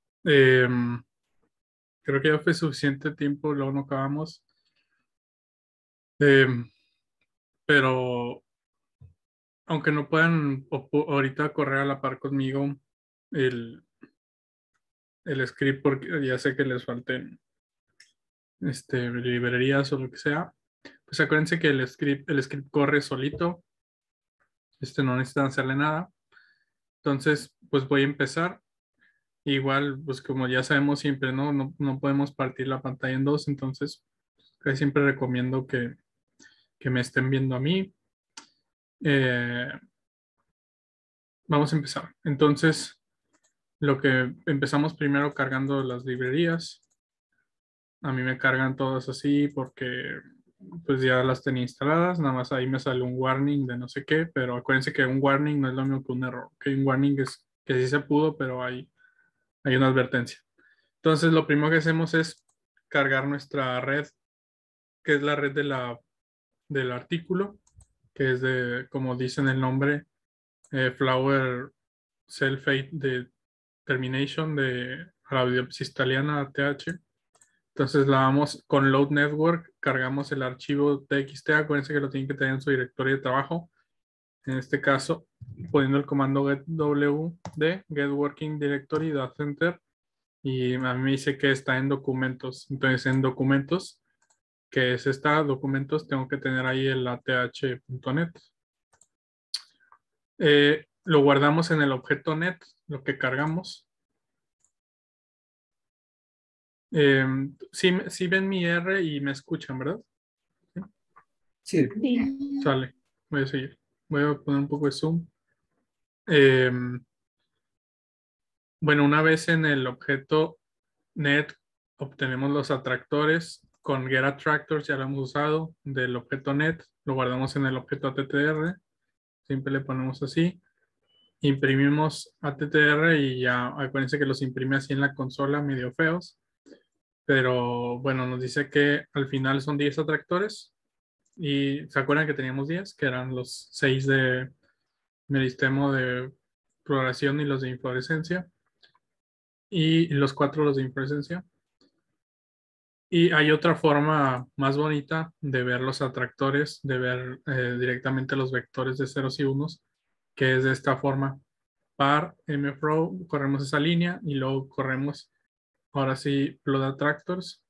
em, creo que ya fue suficiente tiempo, luego no acabamos. Em, pero aunque no puedan opo- ahorita correr a la par conmigo el, el script, porque ya sé que les falten este, librerías o lo que sea, pues acuérdense que el script, el script corre solito, este no necesitan hacerle nada. Entonces, pues voy a empezar. Igual, pues como ya sabemos siempre, ¿no? No, no podemos partir la pantalla en dos, entonces casi siempre recomiendo que, que me estén viendo a mí. Eh, vamos a empezar. Entonces, lo que empezamos primero cargando las librerías. A mí me cargan todas así porque pues ya las tenía instaladas, nada más ahí me sale un warning de no sé qué, pero acuérdense que un warning no es lo mismo que un error, que un warning es que sí se pudo, pero hay, hay una advertencia. Entonces lo primero que hacemos es cargar nuestra red, que es la red de la, del artículo, que es de, como dice en el nombre, eh, Flower Self-Fate de Termination de la biopsia italiana T H. Entonces la vamos con Load Network, cargamos el archivo txt, acuérdense que lo tienen que tener en su directorio de trabajo. En este caso, poniendo el comando getwd, get working directory, data center, y a mí me dice que está en documentos. Entonces en documentos, que es esta, documentos, tengo que tener ahí el ath punto net. Eh, lo guardamos en el objeto net, lo que cargamos. Eh, sí, sí ven mi R y me escuchan, ¿verdad? Sí. Sí. Sale, voy a seguir. Voy a poner un poco de zoom. Eh, bueno, una vez en el objeto net obtenemos los atractores. Con getAttractors ya lo hemos usado del objeto net. Lo guardamos en el objeto attr. Siempre le ponemos así. Imprimimos attr y ya acuérdense que los imprime así en la consola medio feos. Pero bueno, nos dice que al final son diez atractores. Y se acuerdan que teníamos diez, que eran los seis de meristemo de floración y los de inflorescencia. Y los cuatro los de inflorescencia. Y hay otra forma más bonita de ver los atractores, de ver eh, directamente los vectores de ceros y unos, que es de esta forma. Par mfrow, corremos esa línea y luego corremos, ahora sí, plot attractors.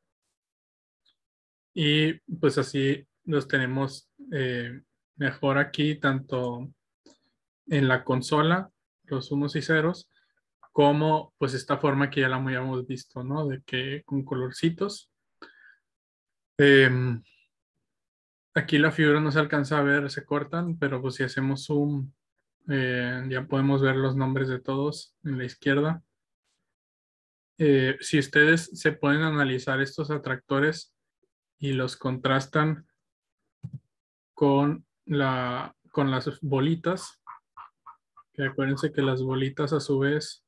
Y pues así los tenemos eh, mejor aquí, tanto en la consola, los unos y ceros, como pues esta forma que ya la habíamos visto, ¿no? De que con colorcitos. Eh, aquí la figura no se alcanza a ver, se cortan, pero pues si hacemos zoom, eh, ya podemos ver los nombres de todos en la izquierda. Eh, si ustedes se pueden analizar estos atractores y los contrastan con, la, con las bolitas, que acuérdense que las bolitas a su vez,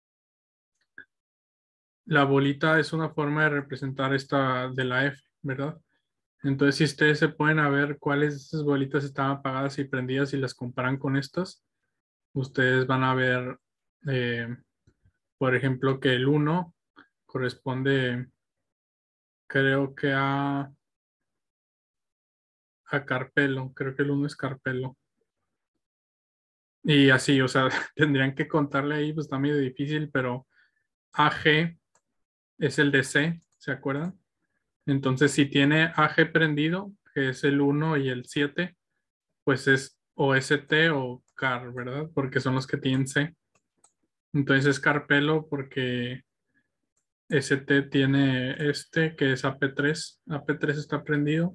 la bolita es una forma de representar esta de la F, ¿verdad? Entonces, si ustedes se pueden a ver cuáles de esas bolitas estaban apagadas y prendidas y las comparan con estas, ustedes van a ver, eh, por ejemplo, que el uno corresponde, creo que a, a Carpelo, creo que el uno es Carpelo. Y así, o sea, tendrían que contarle ahí, pues está medio difícil, pero A G es el de C, ¿se acuerdan? Entonces, si tiene A G prendido, que es el uno y el siete, pues es o S T o Car, ¿verdad? Porque son los que tienen C. Entonces es Carpelo porque S T tiene este, que es A P tres. A P tres está prendido.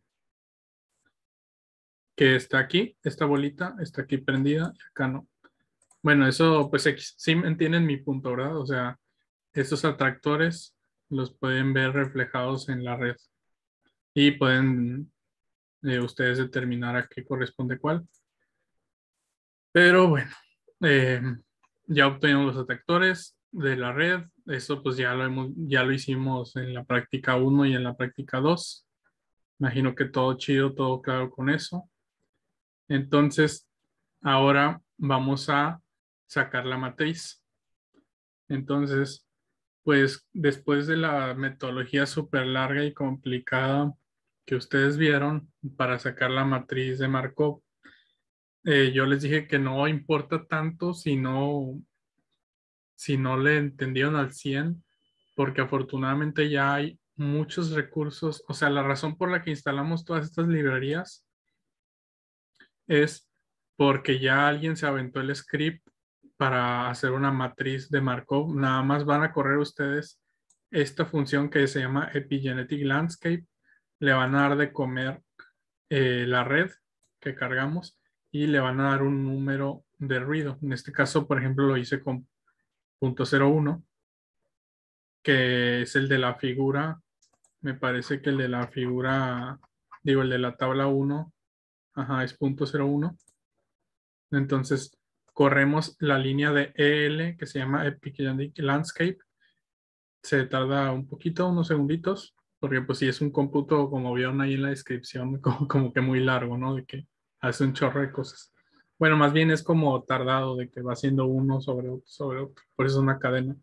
Que está aquí, esta bolita está aquí prendida y acá no. Bueno, eso pues X, sí entienden mi punto, ¿verdad? O sea, estos atractores los pueden ver reflejados en la red y pueden eh, ustedes determinar a qué corresponde cuál. Pero bueno, eh, ya obtenemos los atractores de la red. Eso pues ya lo, hemos, ya lo hicimos en la práctica uno y en la práctica dos. Imagino que todo chido, todo claro con eso. Entonces, ahora vamos a sacar la matriz. Entonces, pues después de la metodología súper larga y complicada que ustedes vieron para sacar la matriz de Markov, eh, yo les dije que no importa tanto si no, si no le entendieron al cien, porque afortunadamente ya hay muchos recursos. O sea, la razón por la que instalamos todas estas librerías es porque ya alguien se aventó el script para hacer una matriz de Markov. Nada más van a correr ustedes esta función que se llama Epigenetic Landscape. Le van a dar de comer eh, la red que cargamos y le van a dar un número de ruido. En este caso, por ejemplo, lo hice con punto cero uno, que es el de la figura. Me parece que el de la figura, digo, el de la tabla uno, ajá, es punto cero uno. Entonces, corremos la línea de E L que se llama Epigenetic Landscape. Se tarda un poquito, unos segunditos, porque pues si es un cómputo, como vieron ahí en la descripción, como, como que muy largo, ¿no? De que hace un chorro de cosas. Bueno, más bien es como tardado, de que va haciendo uno sobre otro, sobre otro. Por eso es una cadena.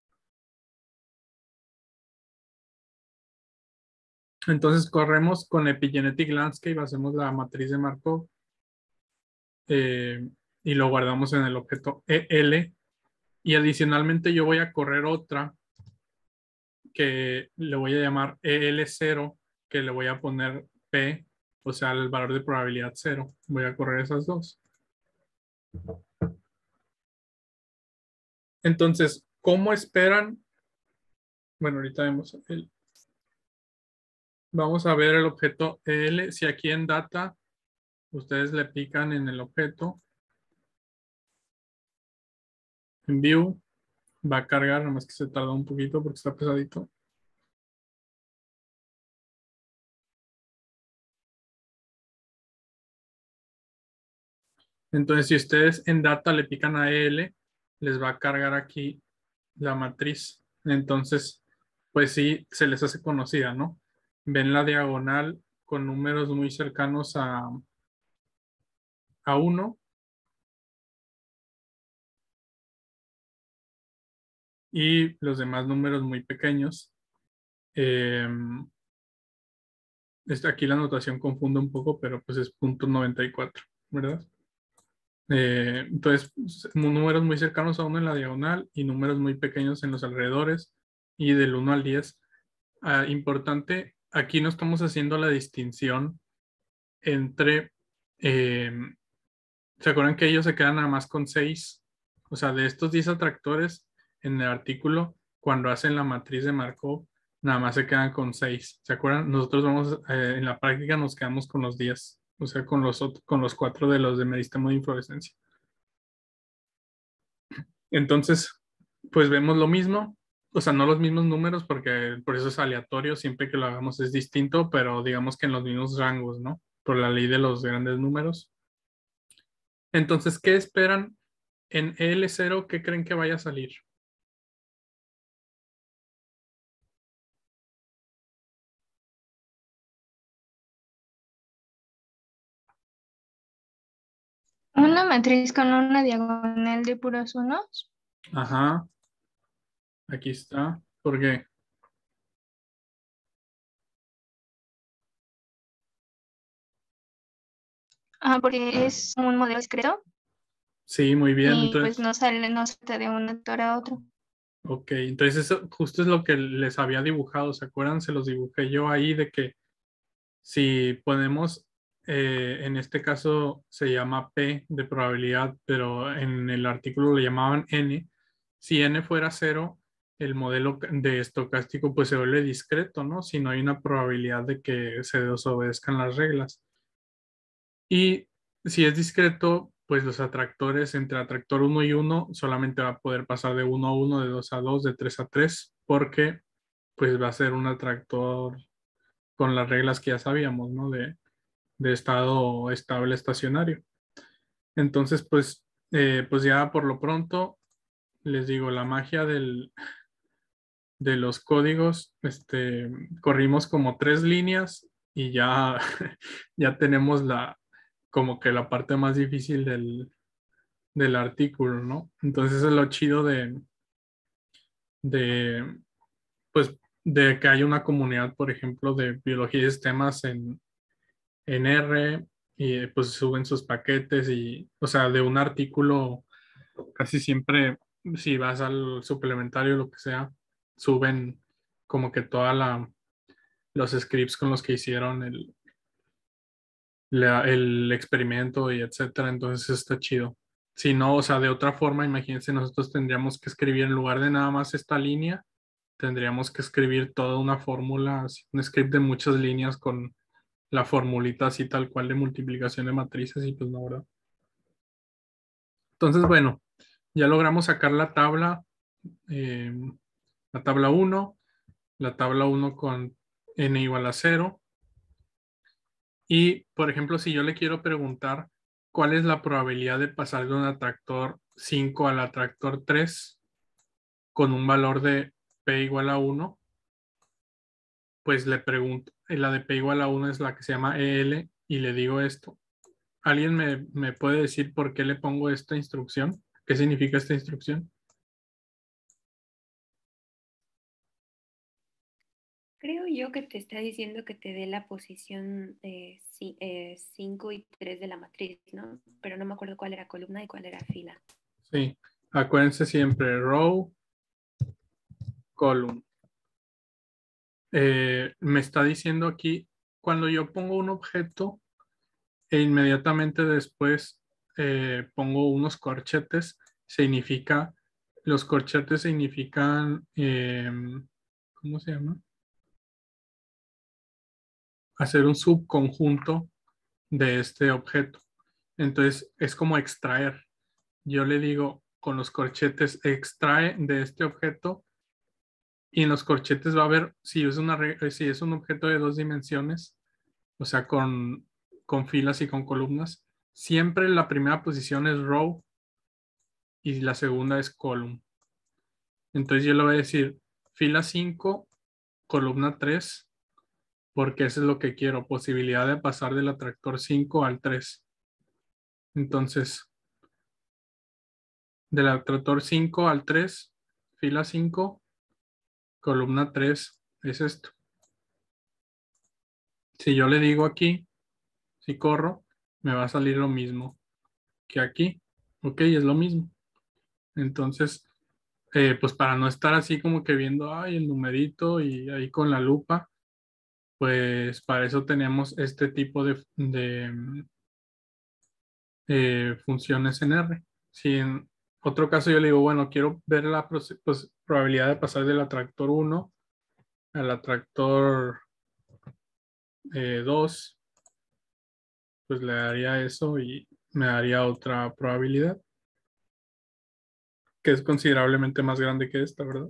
Entonces corremos con Epigenetic Landscape, hacemos la matriz de Markov eh, y lo guardamos en el objeto E L. Y adicionalmente yo voy a correr otra que le voy a llamar E L cero, que le voy a poner P, o sea, el valor de probabilidad cero. Voy a correr esas dos. Entonces, ¿cómo esperan? Bueno, ahorita vemos el... Vamos a ver el objeto L. Si aquí en data ustedes le pican en el objeto, en view, va a cargar, nomás que se tarda un poquito porque está pesadito. Entonces, si ustedes en data le pican a L, les va a cargar aquí la matriz. Entonces, pues sí, se les hace conocida, ¿no? Ven la diagonal con números muy cercanos a, a uno. Y los demás números muy pequeños. Eh, este, aquí la notación confunde un poco, pero pues es punto noventa y cuatro, ¿verdad? Eh, entonces, números muy cercanos a uno en la diagonal y números muy pequeños en los alrededores y del uno al diez. Ah, importante, aquí no estamos haciendo la distinción entre, eh, ¿se acuerdan que ellos se quedan nada más con seis? O sea, de estos diez atractores en el artículo, cuando hacen la matriz de Markov, nada más se quedan con seis. ¿Se acuerdan? Nosotros vamos, eh, en la práctica nos quedamos con los diez, o sea, con los, con los cuatro de los de meristemo de inflorescencia. Entonces, pues vemos lo mismo, o sea, no los mismos números porque por eso es aleatorio, siempre que lo hagamos es distinto, pero digamos que en los mismos rangos, ¿no? Por la ley de los grandes números. Entonces, ¿qué esperan en L cero? ¿Qué creen que vaya a salir? Una matriz con una diagonal de puros unos. Ajá. Aquí está. ¿Por qué? Ah, porque es un modelo discreto. Sí, muy bien. Y Entonces, pues no sale, no salta de un actor a otro. ok, entonces eso justo es lo que les había dibujado, ¿se acuerdan? Se los dibujé yo ahí de que si ponemos, eh, en este caso se llama P de probabilidad, pero en el artículo le llamaban N. Si N fuera cero, el modelo de estocástico pues se vuelve discreto, ¿no? Si no hay una probabilidad de que se desobedezcan las reglas. Y si es discreto, pues los atractores entre atractor uno y uno solamente va a poder pasar de uno a uno, de dos a dos, de tres a tres, porque pues va a ser un atractor con las reglas que ya sabíamos, ¿no? De, de estado estable estacionario. Entonces, pues, eh, pues ya por lo pronto, les digo, la magia del, de los códigos, este, corrimos como tres líneas y ya, ya tenemos la, como que la parte más difícil del, del artículo, ¿no? Entonces es lo chido de, de, pues, de que hay una comunidad, por ejemplo, de biología y sistemas en, en R y pues suben sus paquetes y, o sea, de un artículo casi siempre, si vas al suplementario o lo que sea, suben como que toda la, los scripts con los que hicieron el, la- el experimento y etcétera, entonces está chido. Si no, o sea, de otra forma, imagínense, nosotros tendríamos que escribir en lugar de nada más esta línea, tendríamos que escribir toda una fórmula, así, un script de muchas líneas con la formulita así tal cual de multiplicación de matrices y pues no, ¿verdad? Entonces, bueno, ya logramos sacar la tabla, eh, la tabla uno, la tabla uno con n igual a cero. Y, por ejemplo, si yo le quiero preguntar cuál es la probabilidad de pasar de un atractor cinco al atractor tres con un valor de p igual a uno, pues le pregunto, la de p igual a uno es la que se llama E L y le digo esto. ¿Alguien me, me puede decir por qué le pongo esta instrucción? ¿Qué significa esta instrucción? Creo yo que te está diciendo que te dé la posición de cinco y tres de la matriz, ¿no? Pero no me acuerdo cuál era columna y cuál era fila. Sí, acuérdense siempre, row, column. Eh, me está diciendo aquí, cuando yo pongo un objeto e inmediatamente después eh, pongo unos corchetes, significa, los corchetes significan, eh, ¿cómo se llama? Hacer un subconjunto de este objeto. Entonces es como extraer. Yo le digo con los corchetes extrae de este objeto y en los corchetes va a haber, si es, una, si es un objeto de dos dimensiones, o sea, con, con filas y con columnas, siempre la primera posición es row y la segunda es column. Entonces yo le voy a decir fila cinco, columna tres, porque eso es lo que quiero, posibilidad de pasar del atractor cinco al tres. Entonces, del atractor cinco al tres, fila cinco, columna tres, es esto. Si yo le digo aquí, si corro, me va a salir lo mismo que aquí. Ok, es lo mismo. Entonces, eh, pues para no estar así como que viendo, ay, el numerito y ahí con la lupa, pues para eso tenemos este tipo de, de eh, funciones en R. Si en otro caso yo le digo, bueno, quiero ver la pues, probabilidad de pasar del atractor uno al atractor eh, dos, pues le daría eso y me daría otra probabilidad, que es considerablemente más grande que esta, ¿verdad?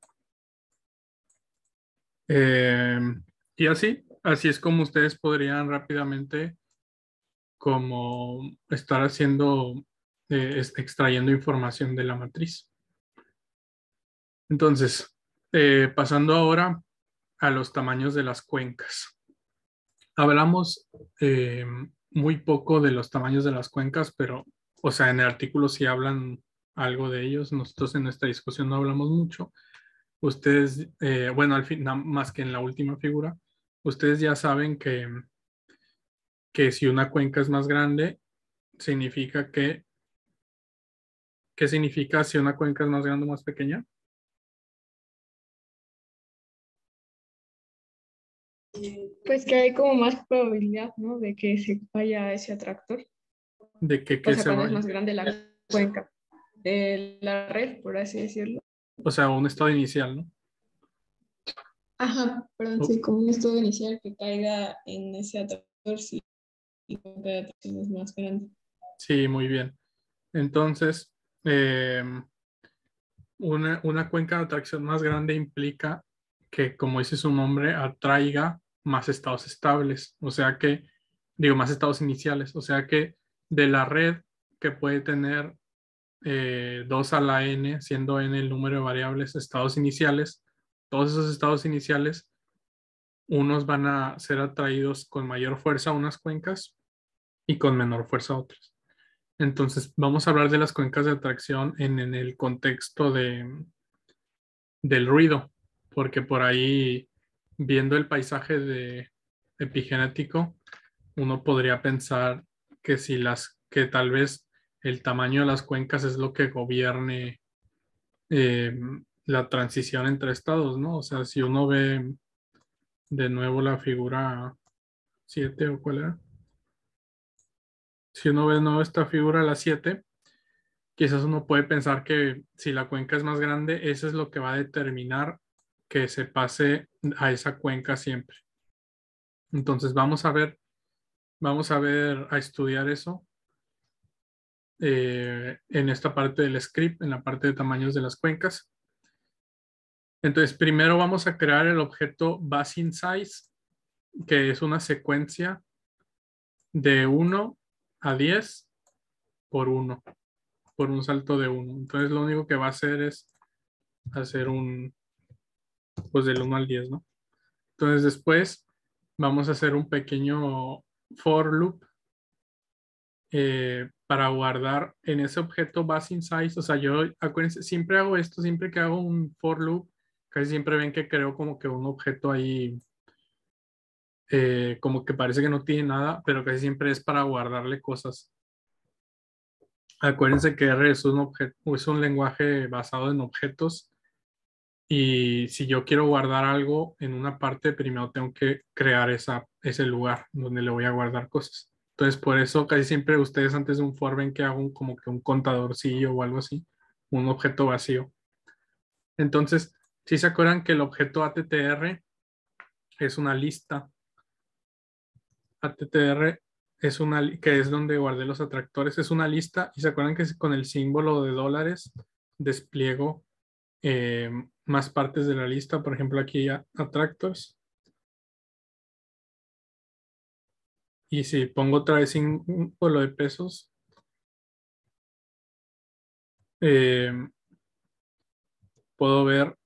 Eh, y así, así es como ustedes podrían rápidamente como estar haciendo, eh, extrayendo información de la matriz. Entonces, eh, pasando ahora a los tamaños de las cuencas. Hablamos eh, muy poco de los tamaños de las cuencas, pero, o sea, en el artículo sí hablan algo de ellos. Nosotros en esta discusión no hablamos mucho. Ustedes, eh, bueno, al fin, más que en la última figura, ustedes ya saben que, que si una cuenca es más grande, significa que, ¿qué significa si una cuenca es más grande o más pequeña? Pues que hay como más probabilidad, ¿no? De que se vaya ese atractor. De que, que o sea, se cuando vaya. es más grande la cuenca de la red, por así decirlo. O sea, un estado inicial, ¿no? Ajá, perdón, sí, como un estado inicial que caiga en ese atractor, sí, y la cuenca de atracción es más grande. Sí, muy bien. Entonces, eh, una, una cuenca de atracción más grande implica que, como dice su nombre, atraiga más estados estables. O sea que, digo, más estados iniciales. O sea que de la red que puede tener eh, dos a la n, siendo n el número de variables estados iniciales, todos esos estados iniciales, unos van a ser atraídos con mayor fuerza a unas cuencas y con menor fuerza a otras. Entonces, vamos a hablar de las cuencas de atracción en, en el contexto de, del ruido, porque por ahí, viendo el paisaje de epigenético, uno podría pensar que si las, que tal vez el tamaño de las cuencas es lo que gobierne eh, la transición entre estados, ¿no? O sea, si uno ve de nuevo la figura siete o cuál era. Si uno ve de nuevo esta figura, la siete, quizás uno puede pensar que si la cuenca es más grande, eso es lo que va a determinar que se pase a esa cuenca siempre. Entonces vamos a ver, vamos a ver, a estudiar eso eh, en esta parte del script, en la parte de tamaños de las cuencas. Entonces primero vamos a crear el objeto basin size, que es una secuencia de uno a diez por uno, por un salto de uno. Entonces lo único que va a hacer es hacer un, pues del uno al diez, ¿no? Entonces después vamos a hacer un pequeño for loop eh, para guardar en ese objeto basin size. O sea, yo, acuérdense, siempre hago esto, siempre que hago un for loop, casi siempre ven que creo como que un objeto ahí, eh, como que parece que no tiene nada, pero casi siempre es para guardarle cosas. Acuérdense que R es un, objeto, es un lenguaje basado en objetos. Y si yo quiero guardar algo en una parte, primero tengo que crear esa, ese lugar donde le voy a guardar cosas. Entonces, por eso casi siempre ustedes antes de un for ven que hago un, como que un contadorcillo o algo así, un objeto vacío. Entonces, si se acuerdan que el objeto attr es una lista. attr es una, li- que es donde guardé los atractores, es una lista. Y se acuerdan que con el símbolo de dólares despliego eh, más partes de la lista. Por ejemplo, aquí ya attractors. Y si pongo otra vez símbolo de pesos, eh, puedo ver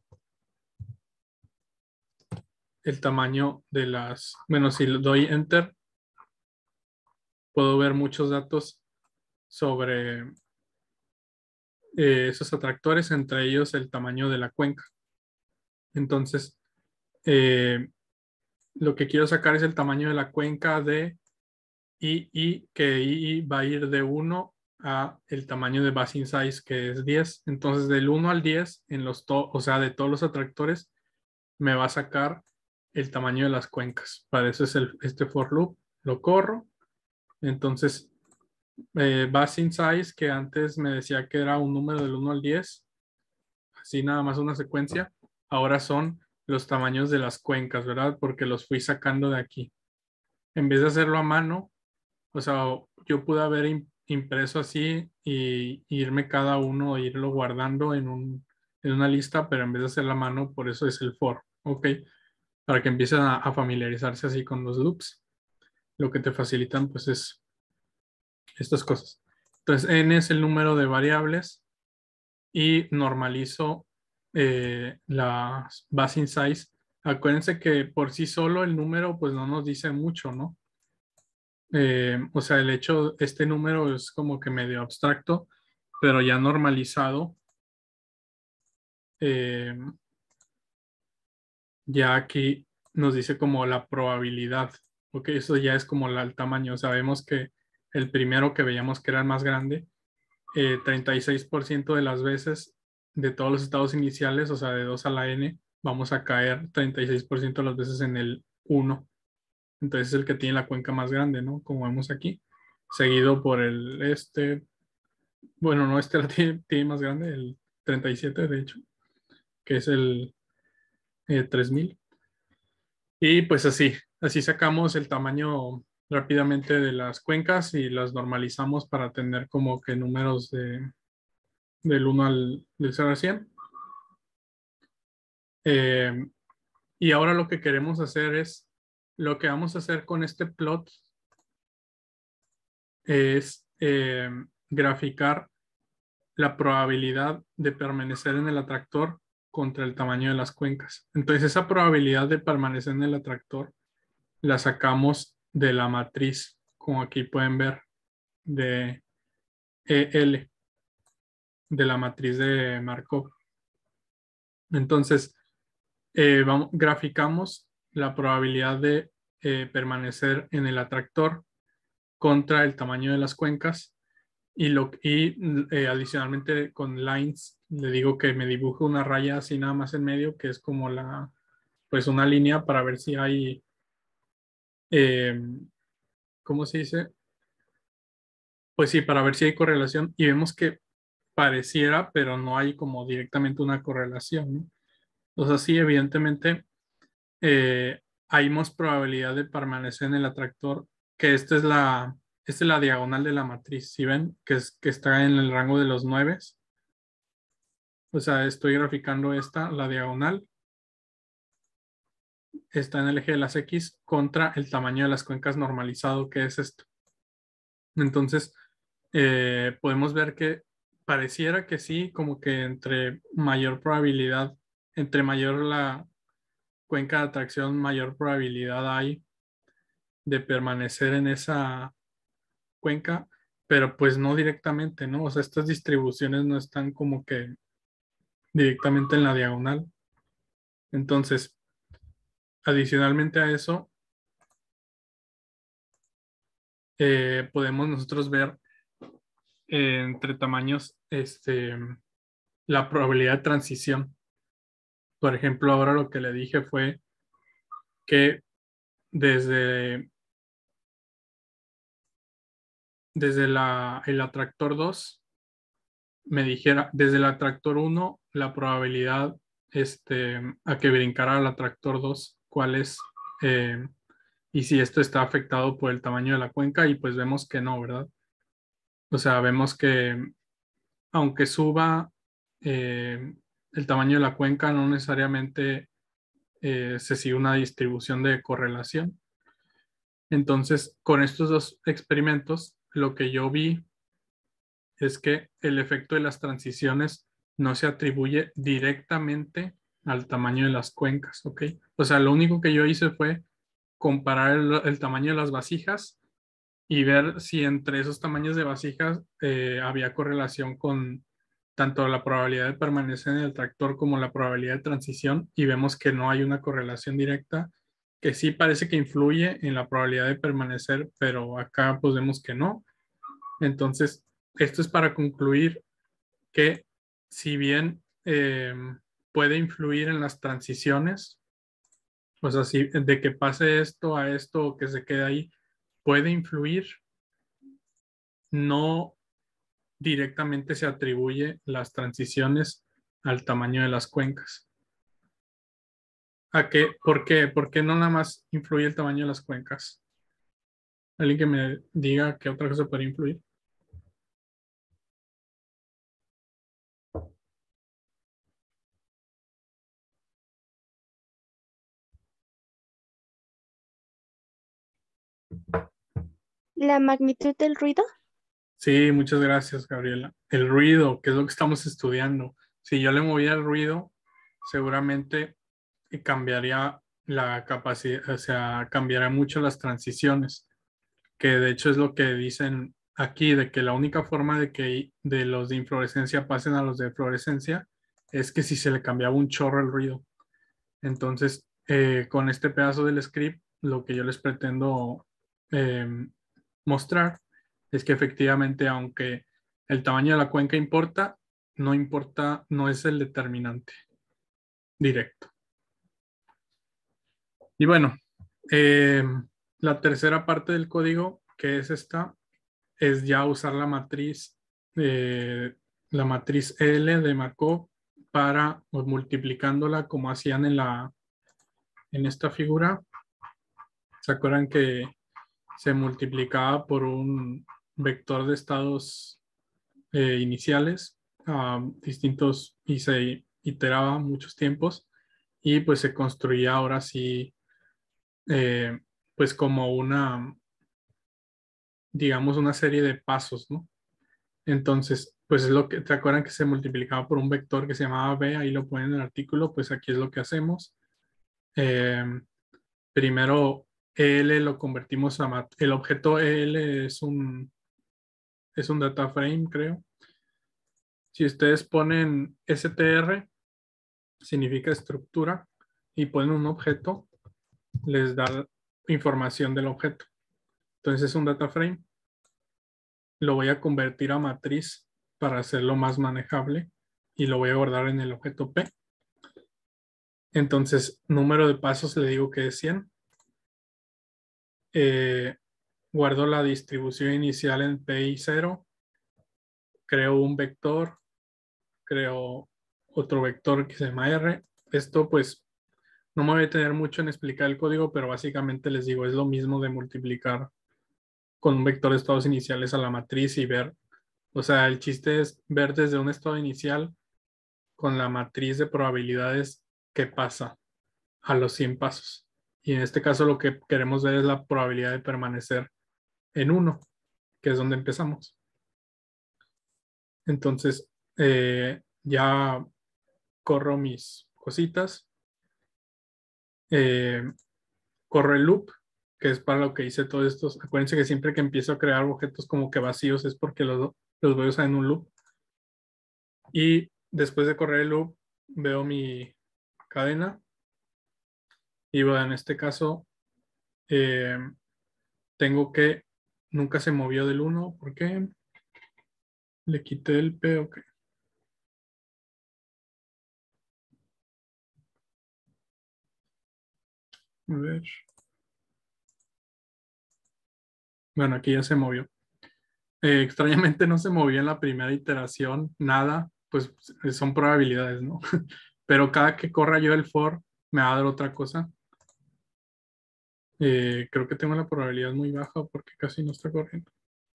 el tamaño de las, bueno, si le doy enter, puedo ver muchos datos sobre eh, esos atractores, entre ellos el tamaño de la cuenca. Entonces, eh, lo que quiero sacar es el tamaño de la cuenca de I I, que I I va a ir de uno a el tamaño de basin size, que es diez. Entonces, del uno al diez, en los to o sea, de todos los atractores, me va a sacar el tamaño de las cuencas. Para eso es el, este for loop. Lo corro. Entonces, eh, basin size, que antes me decía que era un número del uno al diez, así nada más una secuencia, ahora son los tamaños de las cuencas, ¿verdad? Porque los fui sacando de aquí. En vez de hacerlo a mano, o sea, yo pude haber im- impreso así y irme cada uno, e irlo guardando en, un, en una lista, pero en vez de hacerlo a mano, por eso es el for, ¿ok? Para que empiecen a, a familiarizarse así con los loops. Lo que te facilitan, pues, es estas cosas. Entonces, n es el número de variables y normalizo eh, las basin size. Acuérdense que por sí solo el número pues no nos dice mucho, ¿no? Eh, o sea, el hecho, este número es como que medio abstracto, pero ya normalizado, eh, ya aquí nos dice como la probabilidad. Ok, eso ya es como la, el tamaño. Sabemos que el primero que veíamos que era el más grande, eh, treinta y seis por ciento de las veces de todos los estados iniciales, o sea, de dos a la n, vamos a caer treinta y seis por ciento de las veces en el uno. Entonces es el que tiene la cuenca más grande, ¿no? Como vemos aquí. Seguido por el este, bueno, no, este la tiene, tiene más grande, el treinta y siete de hecho, que es el eh, tres mil. Y pues así, así sacamos el tamaño rápidamente de las cuencas y las normalizamos para tener como que números de, del uno al del cero al cien. Eh, y ahora lo que queremos hacer es, lo que vamos a hacer con este plot es eh, graficar la probabilidad de permanecer en el atractor contra el tamaño de las cuencas. Entonces esa probabilidad de permanecer en el atractor la sacamos de la matriz, como aquí pueden ver, de E L, de la matriz de Markov. Entonces, eh, vamos, graficamos la probabilidad de eh, permanecer en el atractor contra el tamaño de las cuencas y, lo, y eh, adicionalmente con lines le digo que me dibuje una raya así nada más en medio, que es como la, pues una línea para ver si hay, eh, ¿cómo se dice? Pues sí, para ver si hay correlación y vemos que pareciera, pero no hay como directamente una correlación, ¿no? O sea, sí, evidentemente eh, hay más probabilidad de permanecer en el atractor, que esta es la, esta es la diagonal de la matriz, ¿sí ven? Que, es, que está en el rango de los nueve. O sea, estoy graficando esta, la diagonal, está en el eje de las X contra el tamaño de las cuencas normalizado, que es esto. Entonces, eh, podemos ver que pareciera que sí, como que entre mayor probabilidad, entre mayor la cuenca de atracción, mayor probabilidad hay de permanecer en esa cuenca, pero pues no directamente, ¿no? O sea, estas distribuciones no están como que directamente en la diagonal. Entonces, adicionalmente a eso, eh, podemos nosotros ver eh, entre tamaños este, la probabilidad de transición. Por ejemplo, ahora lo que le dije fue que desde desde la, el atractor dos me dijera, desde el atractor uno, la probabilidad este, a que brincara al atractor dos, cuál es, eh, y si esto está afectado por el tamaño de la cuenca, y pues vemos que no, ¿verdad? O sea, vemos que aunque suba eh, el tamaño de la cuenca, no necesariamente eh, se sigue una distribución de correlación. Entonces, con estos dos experimentos, lo que yo vi es que el efecto de las transiciones no se atribuye directamente al tamaño de las cuencas, ¿ok? O sea, lo único que yo hice fue comparar el, el tamaño de las vasijas y ver si entre esos tamaños de vasijas eh, había correlación con tanto la probabilidad de permanecer en el tractor como la probabilidad de transición, y vemos que no hay una correlación directa, que sí parece que influye en la probabilidad de permanecer, pero acá pues vemos que no. Entonces, esto es para concluir que si bien eh, puede influir en las transiciones, o sea, si, de que pase esto a esto o que se quede ahí, puede influir, no directamente se atribuye las transiciones al tamaño de las cuencas. ¿A qué? ¿Por qué? ¿Por qué no nada más influye el tamaño de las cuencas? ¿Alguien que me diga qué otra cosa puede influir? ¿La magnitud del ruido? Sí, muchas gracias, Gabriela. El ruido, que es lo que estamos estudiando. Si yo le movía el ruido, seguramente cambiaría la capacidad, o sea, cambiaría mucho las transiciones, que de hecho es lo que dicen aquí, de que la única forma de que de los de inflorescencia pasen a los de fluorescencia es que si se le cambiaba un chorro el ruido. Entonces, eh, con este pedazo del script, lo que yo les pretendo eh, mostrar es que efectivamente, aunque el tamaño de la cuenca importa, no importa, no es el determinante directo. Y bueno, eh, la tercera parte del código, que es esta, es ya usar la matriz, eh, la matriz L de Markov para, pues, multiplicándola como hacían en, la, en esta figura. ¿Se acuerdan que se multiplicaba por un vector de estados eh, iniciales a distintos y se iteraba muchos tiempos y pues se construía ahora sí eh, pues como una, digamos, una serie de pasos, ¿no? Entonces, pues es lo que, ¿te acuerdan que se multiplicaba por un vector que se llamaba B? Ahí lo ponen en el artículo, pues aquí es lo que hacemos. Eh, primero, E L lo convertimos a, mat el objeto E L es un, es un data frame, creo. Si ustedes ponen str, significa estructura, y ponen un objeto, les da información del objeto. Entonces es un data frame. Lo voy a convertir a matriz para hacerlo más manejable y lo voy a guardar en el objeto P. Entonces, número de pasos le digo que es cien. Eh, guardo la distribución inicial en P y cero. Creo un vector. Creo otro vector que se llama R. Esto pues no me voy a tener mucho en explicar el código, pero básicamente les digo, es lo mismo de multiplicar con un vector de estados iniciales a la matriz y ver, o sea, el chiste es ver desde un estado inicial con la matriz de probabilidades qué pasa a los cien pasos. Y en este caso lo que queremos ver es la probabilidad de permanecer en uno, que es donde empezamos. Entonces, eh, ya corro mis cositas. Eh, corro el loop, que es para lo que hice todos estos. Acuérdense que siempre que empiezo a crear objetos como que vacíos es porque los, los voy a usar en un loop. Y después de correr el loop, veo mi cadena. Y bueno, en este caso, eh, tengo que, nunca se movió del uno. ¿Por qué? Le quité el P, ok. A ver. Bueno, aquí ya se movió. Eh, extrañamente no se movió en la primera iteración, nada, pues son probabilidades, ¿no? Pero cada que corra yo el for, me va a dar otra cosa. Eh, creo que tengo la probabilidad muy baja porque casi no está corriendo.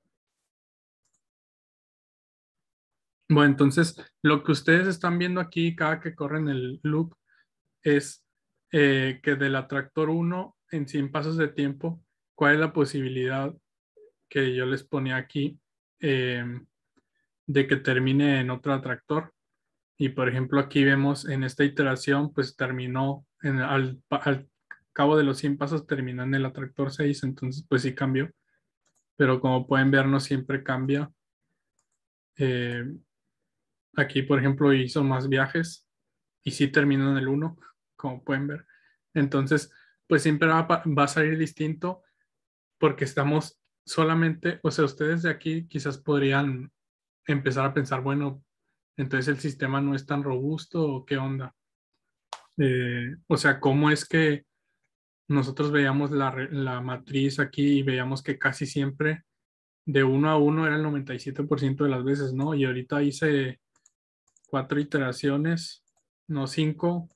Bueno, entonces lo que ustedes están viendo aquí cada que corren el loop es eh, que del atractor uno en cien pasos de tiempo, ¿cuál es la posibilidad que yo les ponía aquí eh, de que termine en otro atractor? Y por ejemplo aquí vemos en esta iteración pues terminó en, al, al cabo de los cien pasos terminó en el atractor seis, entonces pues sí cambió, pero como pueden ver no siempre cambia. Eh, aquí por ejemplo hizo más viajes y sí terminó en el uno, como pueden ver. Entonces pues siempre va, va a salir distinto porque estamos solamente, o sea, ustedes de aquí quizás podrían empezar a pensar, bueno, entonces el sistema no es tan robusto o qué onda. Eh, o sea, ¿cómo es que nosotros veíamos la, re- la matriz aquí y veíamos que casi siempre de uno a uno era el noventa y siete por ciento de las veces, ¿no? Y ahorita hice cuatro iteraciones, no cinco,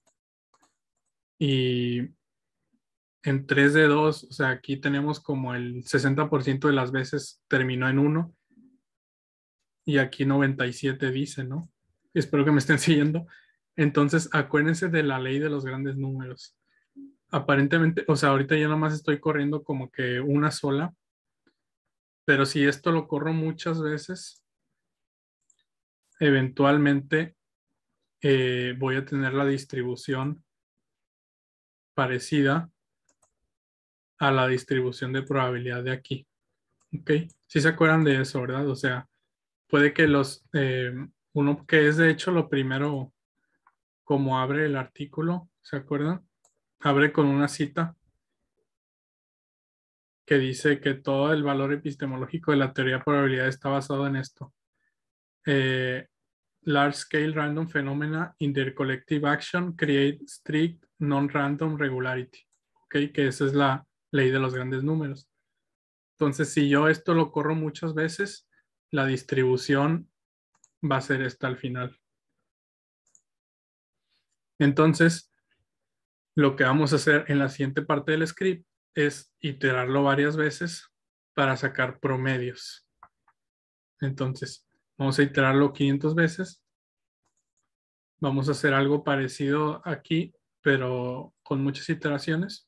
y en tres de dos, o sea, aquí tenemos como el sesenta por ciento de las veces terminó en uno y aquí noventa y siete dice, ¿no? Espero que me estén siguiendo. Entonces, acuérdense de la ley de los grandes números. Aparentemente, o sea, ahorita yo nada más estoy corriendo como que una sola, pero si esto lo corro muchas veces, eventualmente eh, voy a tener la distribución parecida a la distribución de probabilidad de aquí. ¿Ok? Si se acuerdan de eso, ¿verdad? O sea, puede que los, eh, uno que es de hecho lo primero, como abre el artículo, ¿se acuerdan? Abre con una cita que dice que todo el valor epistemológico de la teoría de probabilidad está basado en esto. Eh, large scale random phenomena in their collective action create strict non-random regularity. ¿Ok? Que esa es la ley de los grandes números. Entonces, si yo esto lo corro muchas veces, la distribución va a ser esta al final. Entonces, lo que vamos a hacer en la siguiente parte del script es iterarlo varias veces para sacar promedios. Entonces, vamos a iterarlo quinientas veces. Vamos a hacer algo parecido aquí, pero con muchas iteraciones.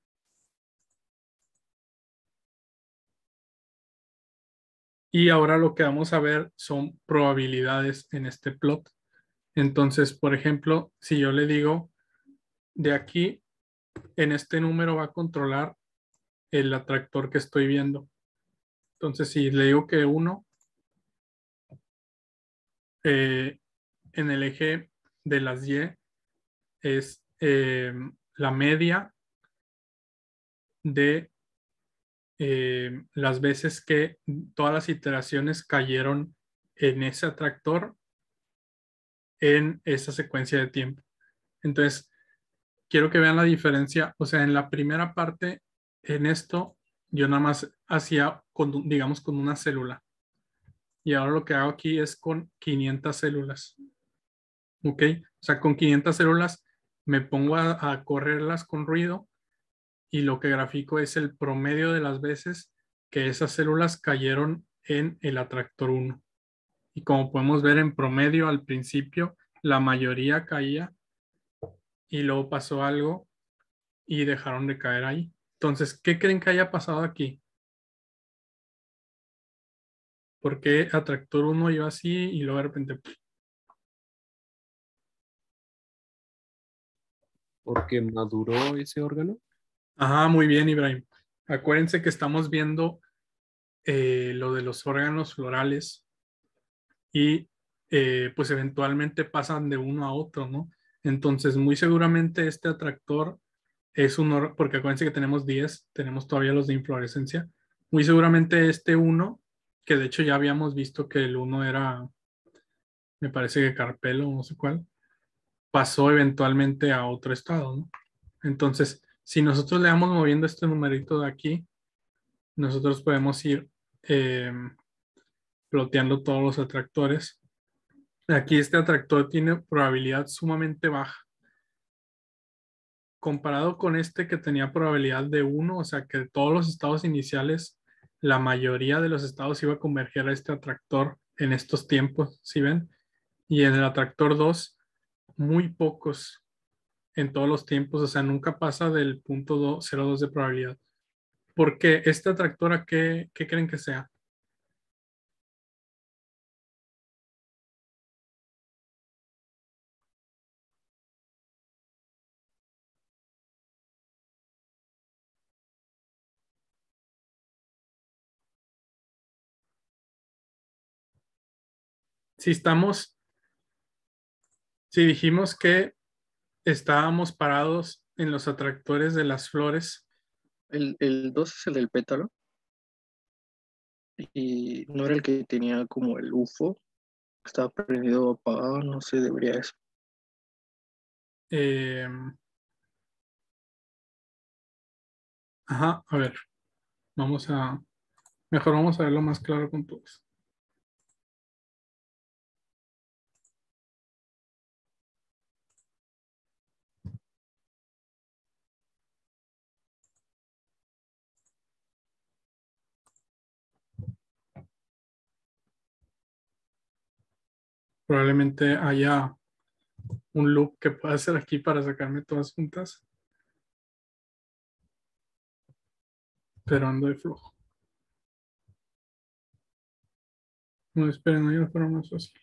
Y ahora lo que vamos a ver son probabilidades en este plot. Entonces, por ejemplo, si yo le digo de aquí, en este número va a controlar el atractor que estoy viendo. Entonces, si le digo que uno, eh, en el eje de las Y es eh, la media de eh, las veces que todas las iteraciones cayeron en ese atractor en esa secuencia de tiempo. Entonces, quiero que vean la diferencia. O sea, en la primera parte, en esto, yo nada más hacía, con, digamos, con una célula. Y ahora lo que hago aquí es con quinientas células. ¿Ok? O sea, con quinientas células me pongo a, a correrlas con ruido y lo que grafico es el promedio de las veces que esas células cayeron en el atractor uno. Y como podemos ver en promedio al principio, la mayoría caía y luego pasó algo y dejaron de caer ahí. Entonces, ¿qué creen que haya pasado aquí? ¿Por qué atractor uno iba así y luego de repente... Porque maduró ese órgano. Ajá, muy bien, Ibrahim. Acuérdense que estamos viendo eh, lo de los órganos florales y eh, pues eventualmente pasan de uno a otro, ¿no? Entonces, muy seguramente este atractor es un órgano, porque acuérdense que tenemos diez, tenemos todavía los de inflorescencia. Muy seguramente este uno, que de hecho ya habíamos visto que el uno era, me parece que carpelo, no sé cuál, pasó eventualmente a otro estado, ¿no? Entonces, si nosotros le vamos moviendo este numerito de aquí, nosotros podemos ir eh, ploteando todos los atractores. Aquí este atractor tiene probabilidad sumamente baja. Comparado con este que tenía probabilidad de uno, o sea que de todos los estados iniciales, la mayoría de los estados iba a converger a este atractor en estos tiempos, ¿sí ven? Y en el atractor dos, muy pocos en todos los tiempos, o sea, nunca pasa del punto cero punto dos de probabilidad. Porque este atractor, ¿a qué, qué creen que sea? Si estamos, si dijimos que estábamos parados en los atractores de las flores. El, el dos es el del pétalo. Y no era el que tenía como el U F O. Estaba prendido apagado, no sé, debería eso. Eh, ajá, a ver. Vamos a... Mejor vamos a verlo más claro con todos. Probablemente haya un loop que pueda hacer aquí para sacarme todas juntas. Pero ando de flojo. No, esperen, no hay una forma más fácil.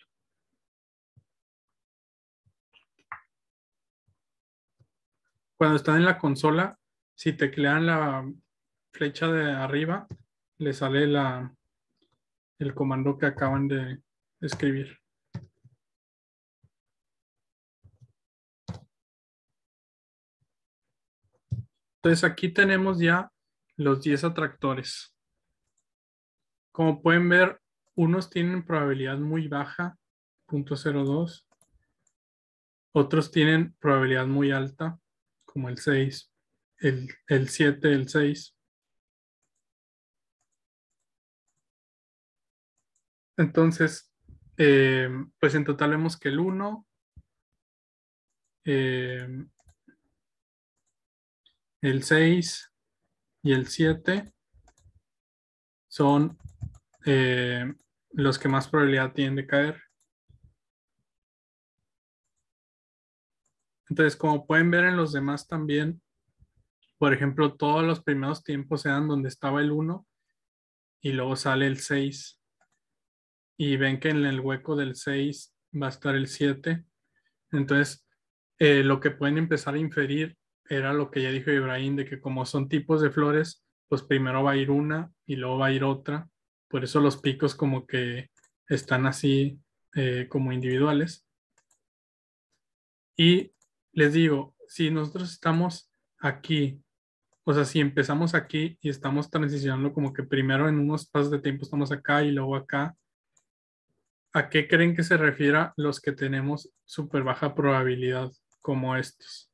Cuando están en la consola, si teclean la flecha de arriba, le sale la, el comando que acaban de escribir. Entonces aquí tenemos ya los diez atractores. Como pueden ver, unos tienen probabilidad muy baja, punto cero dos. Otros tienen probabilidad muy alta, como el seis, el, el siete, el seis. Entonces, eh, pues en total vemos que el uno, eh, el seis y el siete son eh, los que más probabilidad tienen de caer. Entonces, como pueden ver en los demás también, por ejemplo, todos los primeros tiempos eran donde estaba el uno y luego sale el seis. Y ven que en el hueco del seis va a estar el siete. Entonces, eh, lo que pueden empezar a inferir era lo que ya dijo Ibrahim, de que como son tipos de flores, pues primero va a ir una y luego va a ir otra. Por eso los picos como que están así eh, como individuales. Y les digo, si nosotros estamos aquí, o sea, si empezamos aquí y estamos transicionando como que primero en unos pasos de tiempo estamos acá y luego acá, ¿a qué creen que se refiera los que tenemos súper baja probabilidad como estos?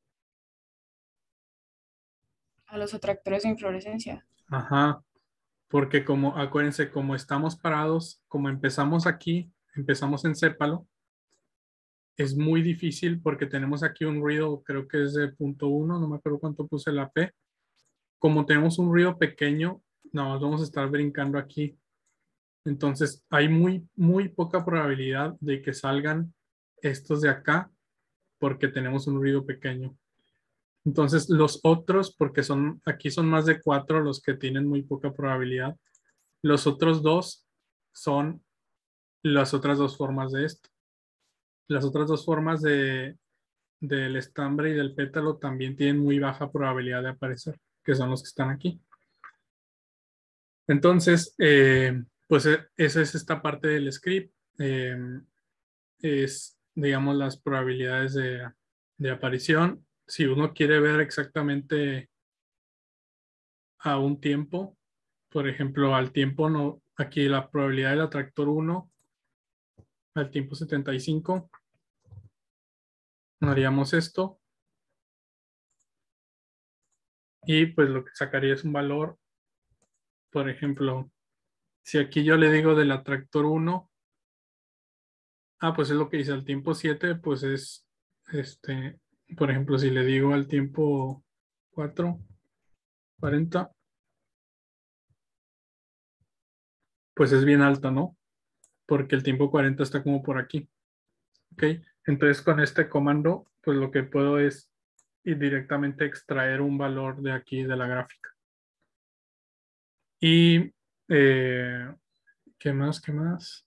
A los atractores de inflorescencia. Ajá, porque como, acuérdense, como estamos parados, como empezamos aquí, empezamos en sépalo, es muy difícil porque tenemos aquí un ruido, creo que es de punto uno, no me acuerdo cuánto puse la P. Como tenemos un ruido pequeño, no, vamos a estar brincando aquí. Entonces, hay muy, muy poca probabilidad de que salgan estos de acá porque tenemos un ruido pequeño. Entonces, los otros, porque son, aquí son más de cuatro los que tienen muy poca probabilidad. Los otros dos son las otras dos formas de esto. Las otras dos formas de, del estambre y del pétalo también tienen muy baja probabilidad de aparecer, que son los que están aquí. Entonces, eh, pues eh, esa es esta parte del script. Eh, es, digamos, las probabilidades de, de aparición. Si uno quiere ver exactamente a un tiempo, por ejemplo, al tiempo, no, aquí la probabilidad del atractor uno, al tiempo setenta y cinco, haríamos esto. Y pues lo que sacaría es un valor, por ejemplo, Si aquí yo le digo del atractor uno, ah, pues es lo que dice al tiempo siete, pues es, este, por ejemplo, si le digo al tiempo cuatro, cuarenta, pues es bien alto, ¿no? Porque el tiempo cuarenta está como por aquí. ¿Ok? Entonces con este comando, pues lo que puedo es ir directamente a extraer un valor de aquí de la gráfica. Y, eh, ¿qué más? ¿Qué más?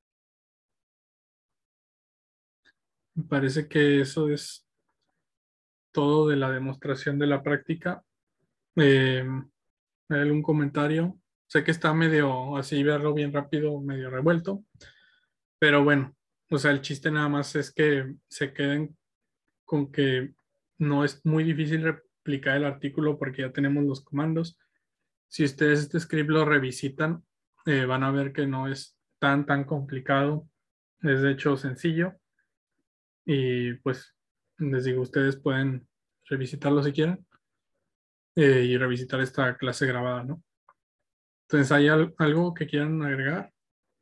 Me parece que eso es todo de la demostración de la práctica. Eh, ¿Hay algún comentario? Sé que está medio así, verlo bien rápido, medio revuelto. Pero bueno, o sea, el chiste nada más es que se queden con que no es muy difícil replicar el artículo porque ya tenemos los comandos. Si ustedes este script lo revisitan, eh, van a ver que no es tan, tan complicado. Es de hecho sencillo. Y pues les digo, ustedes pueden revisitarlo si quieren eh, y revisitar esta clase grabada, ¿no? Entonces, ¿hay al- algo que quieran agregar?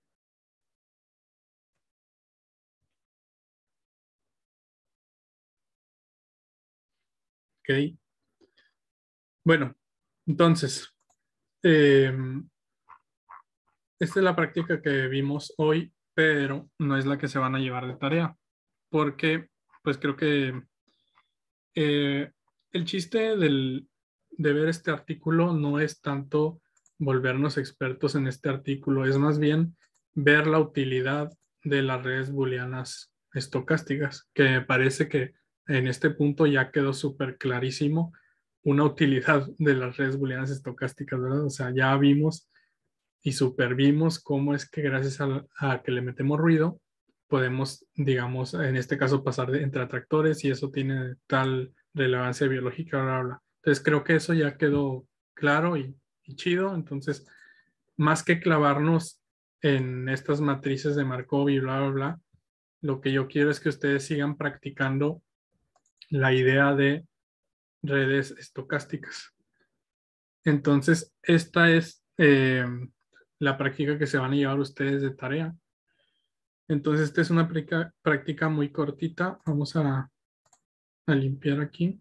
Ok. Bueno, entonces, eh, esta es la práctica que vimos hoy, pero no es la que se van a llevar de tarea, porque pues creo que eh, el chiste del, de ver este artículo no es tanto volvernos expertos en este artículo, es más bien ver la utilidad de las redes booleanas estocásticas, que me parece que en este punto ya quedó súper clarísimo una utilidad de las redes booleanas estocásticas, ¿verdad? O sea, ya vimos y supervimos cómo es que gracias a, a que le metemos ruido, podemos, digamos, en este caso pasar de, entre atractores y eso tiene tal relevancia biológica, bla, bla, bla. Entonces creo que eso ya quedó claro y, y chido. Entonces, más que clavarnos en estas matrices de Markov y bla, bla, bla, lo que yo quiero es que ustedes sigan practicando la idea de redes estocásticas. Entonces, esta es eh, la práctica que se van a llevar ustedes de tarea. Entonces, esta es una práctica, práctica muy cortita. Vamos a, a limpiar aquí.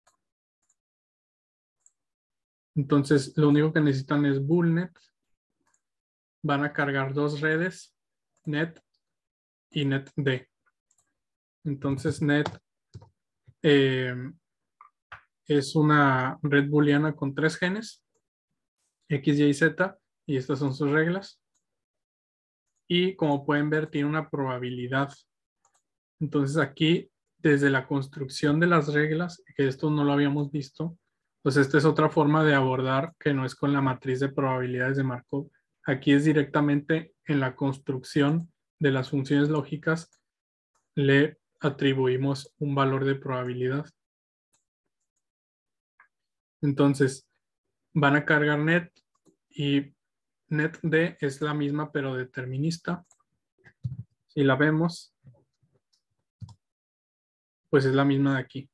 Entonces, lo único que necesitan es boolnet. Van a cargar dos redes, net y netd. Entonces, net eh, es una red booleana con tres genes, X, Y y Z, y estas son sus reglas. Y como pueden ver, tiene una probabilidad. Entonces aquí, desde la construcción de las reglas, que esto no lo habíamos visto, pues esta es otra forma de abordar que no es con la matriz de probabilidades de Markov. Aquí es directamente en la construcción de las funciones lógicas, le atribuimos un valor de probabilidad. Entonces, van a cargar net y netd es la misma pero determinista. Si la vemos, pues es la misma de aquí.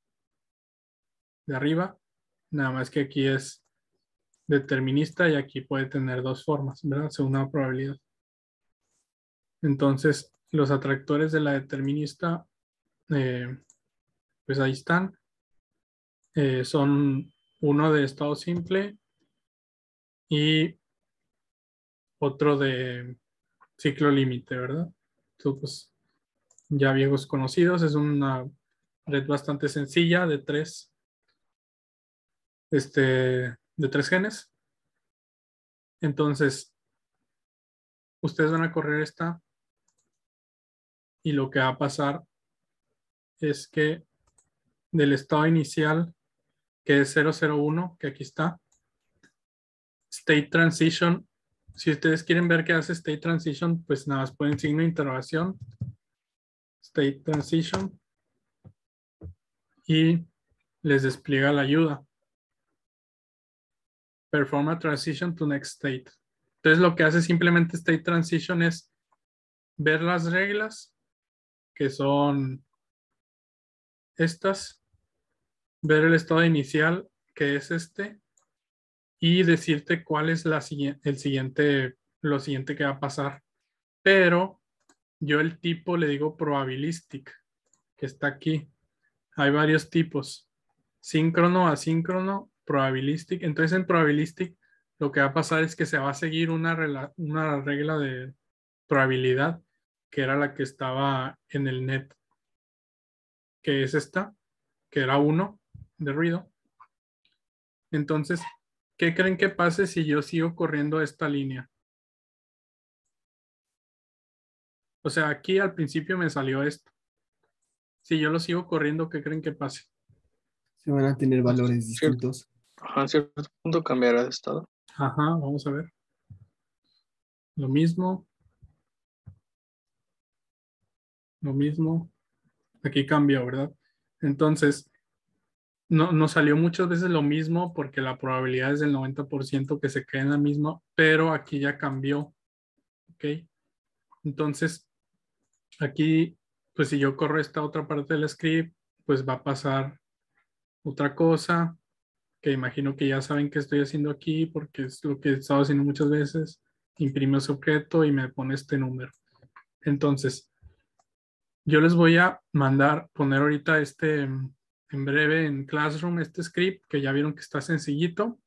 De arriba, nada más que aquí es determinista y aquí puede tener dos formas, ¿verdad? Según la probabilidad. Entonces, los atractores de la determinista, eh, pues ahí están. Eh, son uno de estado simple y otro de ciclo límite, ¿verdad? Entonces, pues, ya viejos conocidos, es una red bastante sencilla de tres, este, de tres genes. Entonces, ustedes van a correr esta y lo que va a pasar es que del estado inicial, que es cero cero uno, que aquí está, state transition. Si ustedes quieren ver qué hace state transition, pues nada más ponen signo de interrogación, state transition, y les despliega la ayuda. Perform a transition to next state. Entonces lo que hace simplemente state transition es ver las reglas, que son estas, ver el estado inicial, que es este, y decirte cuál es la, el siguiente, lo siguiente que va a pasar. Pero yo el tipo le digo probabilistic, que está aquí. Hay varios tipos. Síncrono, asíncrono, probabilistic. Entonces en probabilistic lo que va a pasar es que se va a seguir una, regla, una regla de probabilidad que era la que estaba en el net, que es esta, que era uno de ruido. Entonces, ¿qué creen que pase si yo sigo corriendo esta línea? O sea, aquí al principio me salió esto. Si yo lo sigo corriendo, ¿qué creen que pase? Se van a tener valores distintos. A cierto punto cambiará de estado. Ajá, vamos a ver. Lo mismo. Lo mismo. Aquí cambió, ¿verdad? Entonces, no, nos salió muchas veces lo mismo porque la probabilidad es del noventa por ciento que se quede en la misma, pero aquí ya cambió. ¿Ok? Entonces, aquí, pues si yo corro esta otra parte del script, pues va a pasar otra cosa que imagino que ya saben que estoy haciendo aquí porque es lo que he estado haciendo muchas veces. Imprimo ese objeto y me pone este número. Entonces, yo les voy a mandar, poner ahorita este, en breve en Classroom, este script que ya vieron que está sencillito.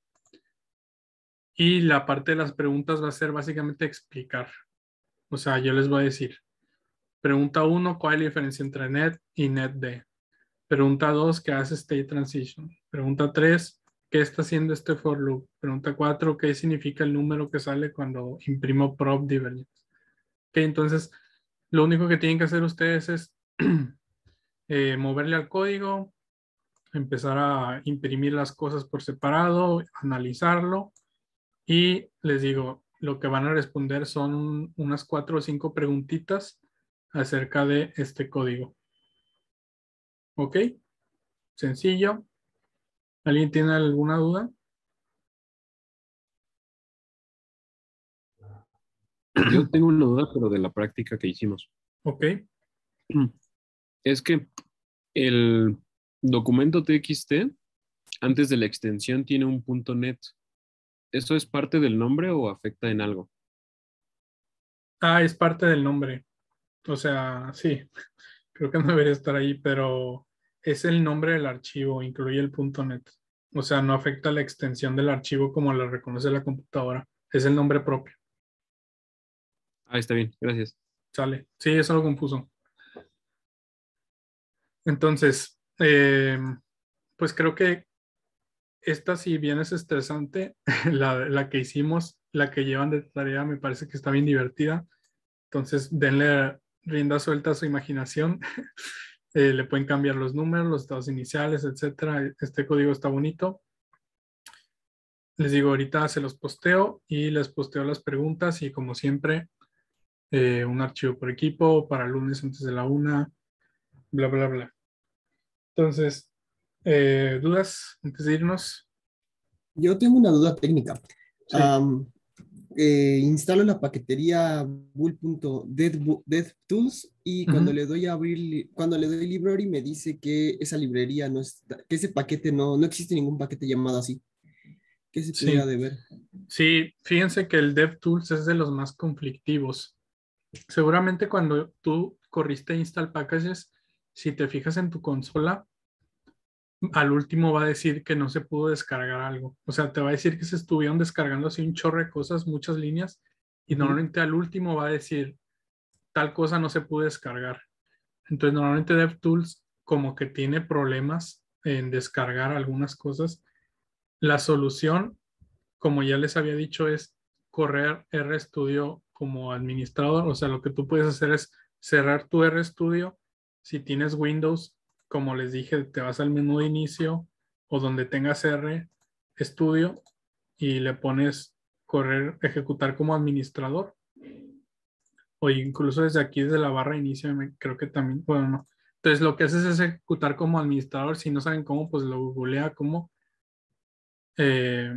Y la parte de las preguntas va a ser básicamente explicar. O sea, yo les voy a decir, pregunta uno, ¿cuál es la diferencia entre net y netd? Pregunta dos, ¿qué hace state transition? Pregunta tres, ¿qué está haciendo este for loop? Pregunta cuatro, ¿qué significa el número que sale cuando imprimo prop divergence? Ok, entonces, lo único que tienen que hacer ustedes es eh, moverle al código, empezar a imprimir las cosas por separado, analizarlo y les digo, lo que van a responder son unas cuatro o cinco preguntitas acerca de este código. ¿Ok? Sencillo. ¿Alguien tiene alguna duda? Yo tengo una duda, pero de la práctica que hicimos. Ok. Es que el documento T X T, antes de la extensión, tiene un punto net. ¿Eso es parte del nombre o afecta en algo? Ah, es parte del nombre. O sea, sí, creo que no debería estar ahí, pero es el nombre del archivo, incluye el punto net. O sea, no afecta la extensión del archivo como la reconoce la computadora. Es el nombre propio. Ah, está bien, gracias. Sale. Sí, eso lo compuso. Entonces, eh, pues creo que esta, si bien es estresante, la, la que hicimos, la que llevan de tarea, me parece que está bien divertida. Entonces, denle rienda suelta a su imaginación. Eh, le pueden cambiar los números, los estados iniciales, etcétera. Este código está bonito. Les digo, ahorita se los posteo y les posteo las preguntas y como siempre, eh, un archivo por equipo para lunes antes de la una, bla, bla, bla. Entonces, eh, ¿dudas antes de irnos? Yo tengo una duda técnica. Sí. Um, eh, instalo la paquetería bull.devtools y Ujú. cuando le doy a abrir, cuando le doy library me dice que esa librería no está, que ese paquete no, no existe ningún paquete llamado así. ¿Qué se pudiera Sí. deber? Sí, fíjense que el DevTools es de los más conflictivos. Seguramente cuando tú corriste install packages, si te fijas en tu consola, al último va a decir que no se pudo descargar algo. O sea, te va a decir que se estuvieron descargando así un chorro de cosas, muchas líneas, y Ujú. normalmente al último va a decir tal cosa no se pudo descargar. Entonces, normalmente DevTools como que tiene problemas en descargar algunas cosas. La solución, como ya les había dicho, es correr RStudio como administrador. O sea, lo que tú puedes hacer es cerrar tu RStudio. Si tienes Windows, como les dije, te vas al menú de inicio o donde tengas RStudio y le pones correr, ejecutar como administrador. O incluso desde aquí, desde la barra de inicio, me- creo que también, bueno, no. Entonces, lo que haces es ejecutar como administrador. Si no saben cómo, pues lo googlea como. Eh,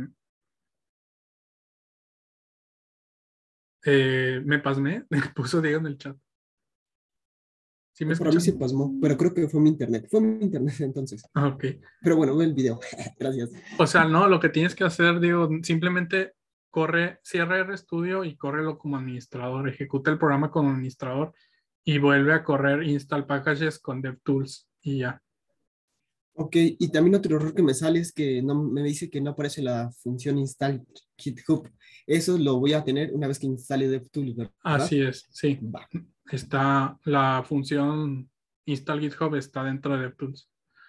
eh, me pasmé, me puso Diego en el chat. ¿Sí me Por mí se escuchan? pasmó, pero creo que fue mi internet. Fue mi internet entonces. Ah, ok. Pero bueno, ve el video. Gracias. O sea, no, lo que tienes que hacer, digo, simplemente corre, cierra RStudio y córrelo como administrador. Ejecuta el programa como administrador y vuelve a correr install packages con DevTools y ya. Ok, y también otro error que me sale es que no, me dice que no aparece la función install GitHub. Eso lo voy a tener una vez que instale DevTools, ¿verdad? Así es, sí. Va. Está la función install GitHub está dentro de DevTools.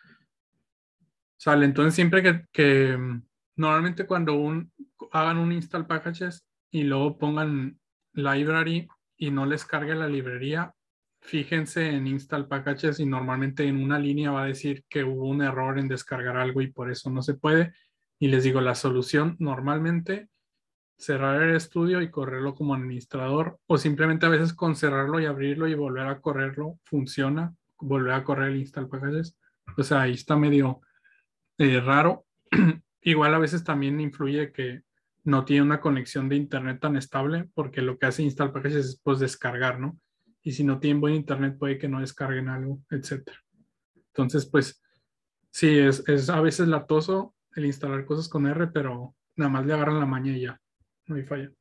Sale, entonces siempre que, que mm, normalmente cuando un, hagan un install packages y luego pongan library y no les cargue la librería, fíjense en install packages y normalmente en una línea va a decir que hubo un error en descargar algo y por eso no se puede. Y les digo, la solución normalmente cerrar el estudio y correrlo como administrador o simplemente a veces con cerrarlo y abrirlo y volver a correrlo funciona, volver a correr el install packages. O sea, ahí está medio eh, raro. Igual a veces también influye que no tiene una conexión de internet tan estable porque lo que hace install packages es pues descargar, ¿no? Y si no tienen buen internet puede que no descarguen algo, etcétera. Entonces, pues sí, es, es a veces latoso el instalar cosas con R, pero nada más le agarran la maña y ya, no hay falla.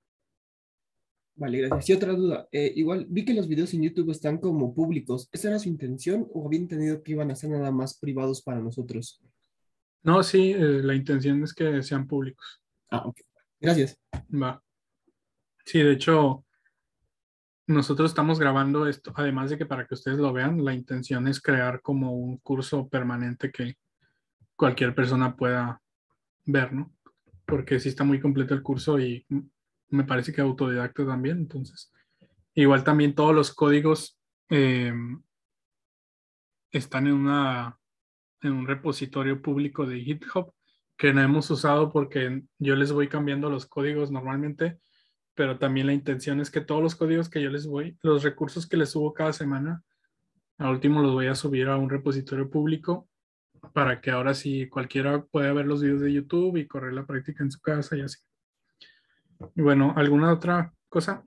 Vale, gracias. Y otra duda, eh, igual vi que los videos en YouTube están como públicos. ¿Esa era su intención o había entendido que iban a ser nada más privados para nosotros? No, sí, eh, la intención es que sean públicos. Ah, ok. Gracias. Va. Sí, de hecho, nosotros estamos grabando esto, además de que para que ustedes lo vean, la intención es crear como un curso permanente que cualquier persona pueda ver, ¿no? Porque sí está muy completo el curso y me parece que autodidacta también, entonces. Igual también todos los códigos eh, están en, una, en un repositorio público de GitHub que no hemos usado porque yo les voy cambiando los códigos normalmente, pero también la intención es que todos los códigos que yo les voy, los recursos que les subo cada semana, al último los voy a subir a un repositorio público para que ahora sí cualquiera pueda ver los videos de YouTube y correr la práctica en su casa y así. Y bueno, ¿alguna otra cosa?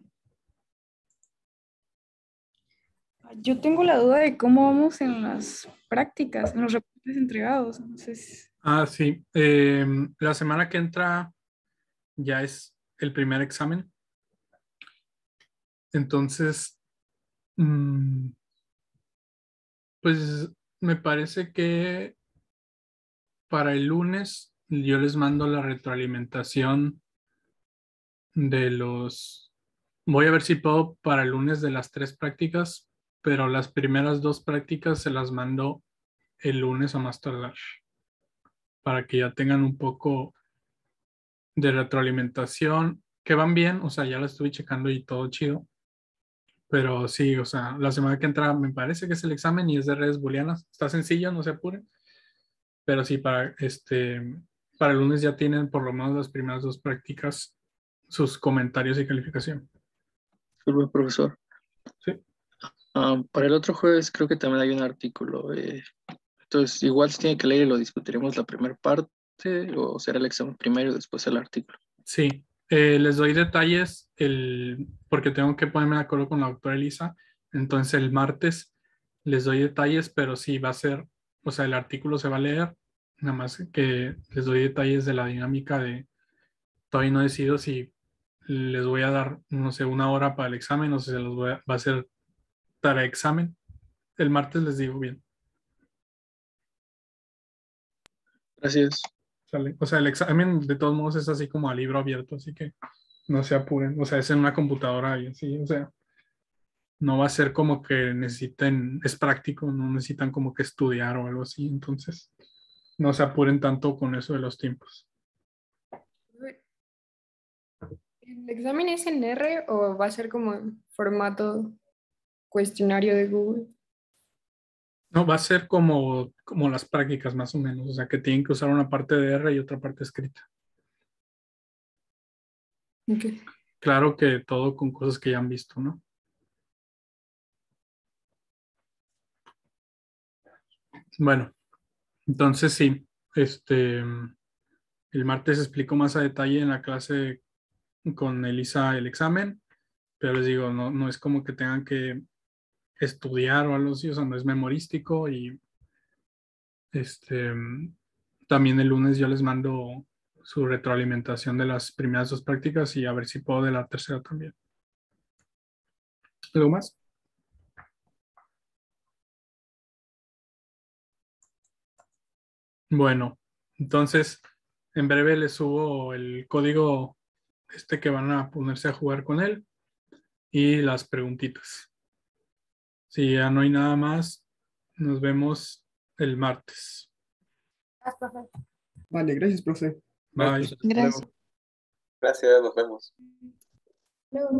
Yo tengo la duda de cómo vamos en las prácticas, en los reportes entregados. Entonces, Ah, sí. Eh, la semana que entra ya es el primer examen. Entonces, mmm, pues me parece que para el lunes yo les mando la retroalimentación de los... Voy a ver si puedo para el lunes de las tres prácticas, pero las primeras dos prácticas se las mando el lunes a más tardar, para que ya tengan un poco de retroalimentación, que van bien, o sea, ya la estuve checando y todo chido, pero sí, o sea, la semana que entra me parece que es el examen y es de redes booleanas, está sencillo, no se apuren, pero sí, para este, para el lunes ya tienen por lo menos las primeras dos prácticas, sus comentarios y calificación. Disculpe, profesor. Sí. Ah, para el otro jueves creo que también hay un artículo. eh, entonces, igual se tiene que leer y lo discutiremos la primera parte, o será el examen primero y después el artículo. Sí, eh, les doy detalles el, porque tengo que ponerme de acuerdo con la doctora Elisa. Entonces el martes les doy detalles, pero sí va a ser, o sea, el artículo se va a leer, nada más que les doy detalles de la dinámica de, todavía no decido si les voy a dar, no sé, una hora para el examen o si se los voy a, va a ser para examen. El martes les digo bien. Gracias. ¿Sale? O sea, el examen de todos modos es así como a libro abierto, así que no se apuren. O sea, es en una computadora y así, o sea, no va a ser como que necesiten, es práctico, no necesitan como que estudiar o algo así, entonces no se apuren tanto con eso de los tiempos. ¿el examen es en R o va a ser como en formato cuestionario de Google? No, va a ser como, como las prácticas más o menos, o sea, que tienen que usar una parte de R y otra parte escrita. Okay. Claro que todo con cosas que ya han visto, ¿no? Bueno, entonces sí, este, el martes explico más a detalle en la clase con Elisa el examen, pero les digo, no, no es como que tengan que estudiar o algo así, o sea, no es memorístico. Y este, también el lunes yo les mando su retroalimentación de las primeras dos prácticas y a ver si puedo de la tercera también. ¿Algo más? Bueno, entonces en breve les subo el código este que van a ponerse a jugar con él y las preguntitas. Si ya no hay nada más, nos vemos el martes. Vale, gracias, profe. Bye. Gracias, nos vemos. Luego.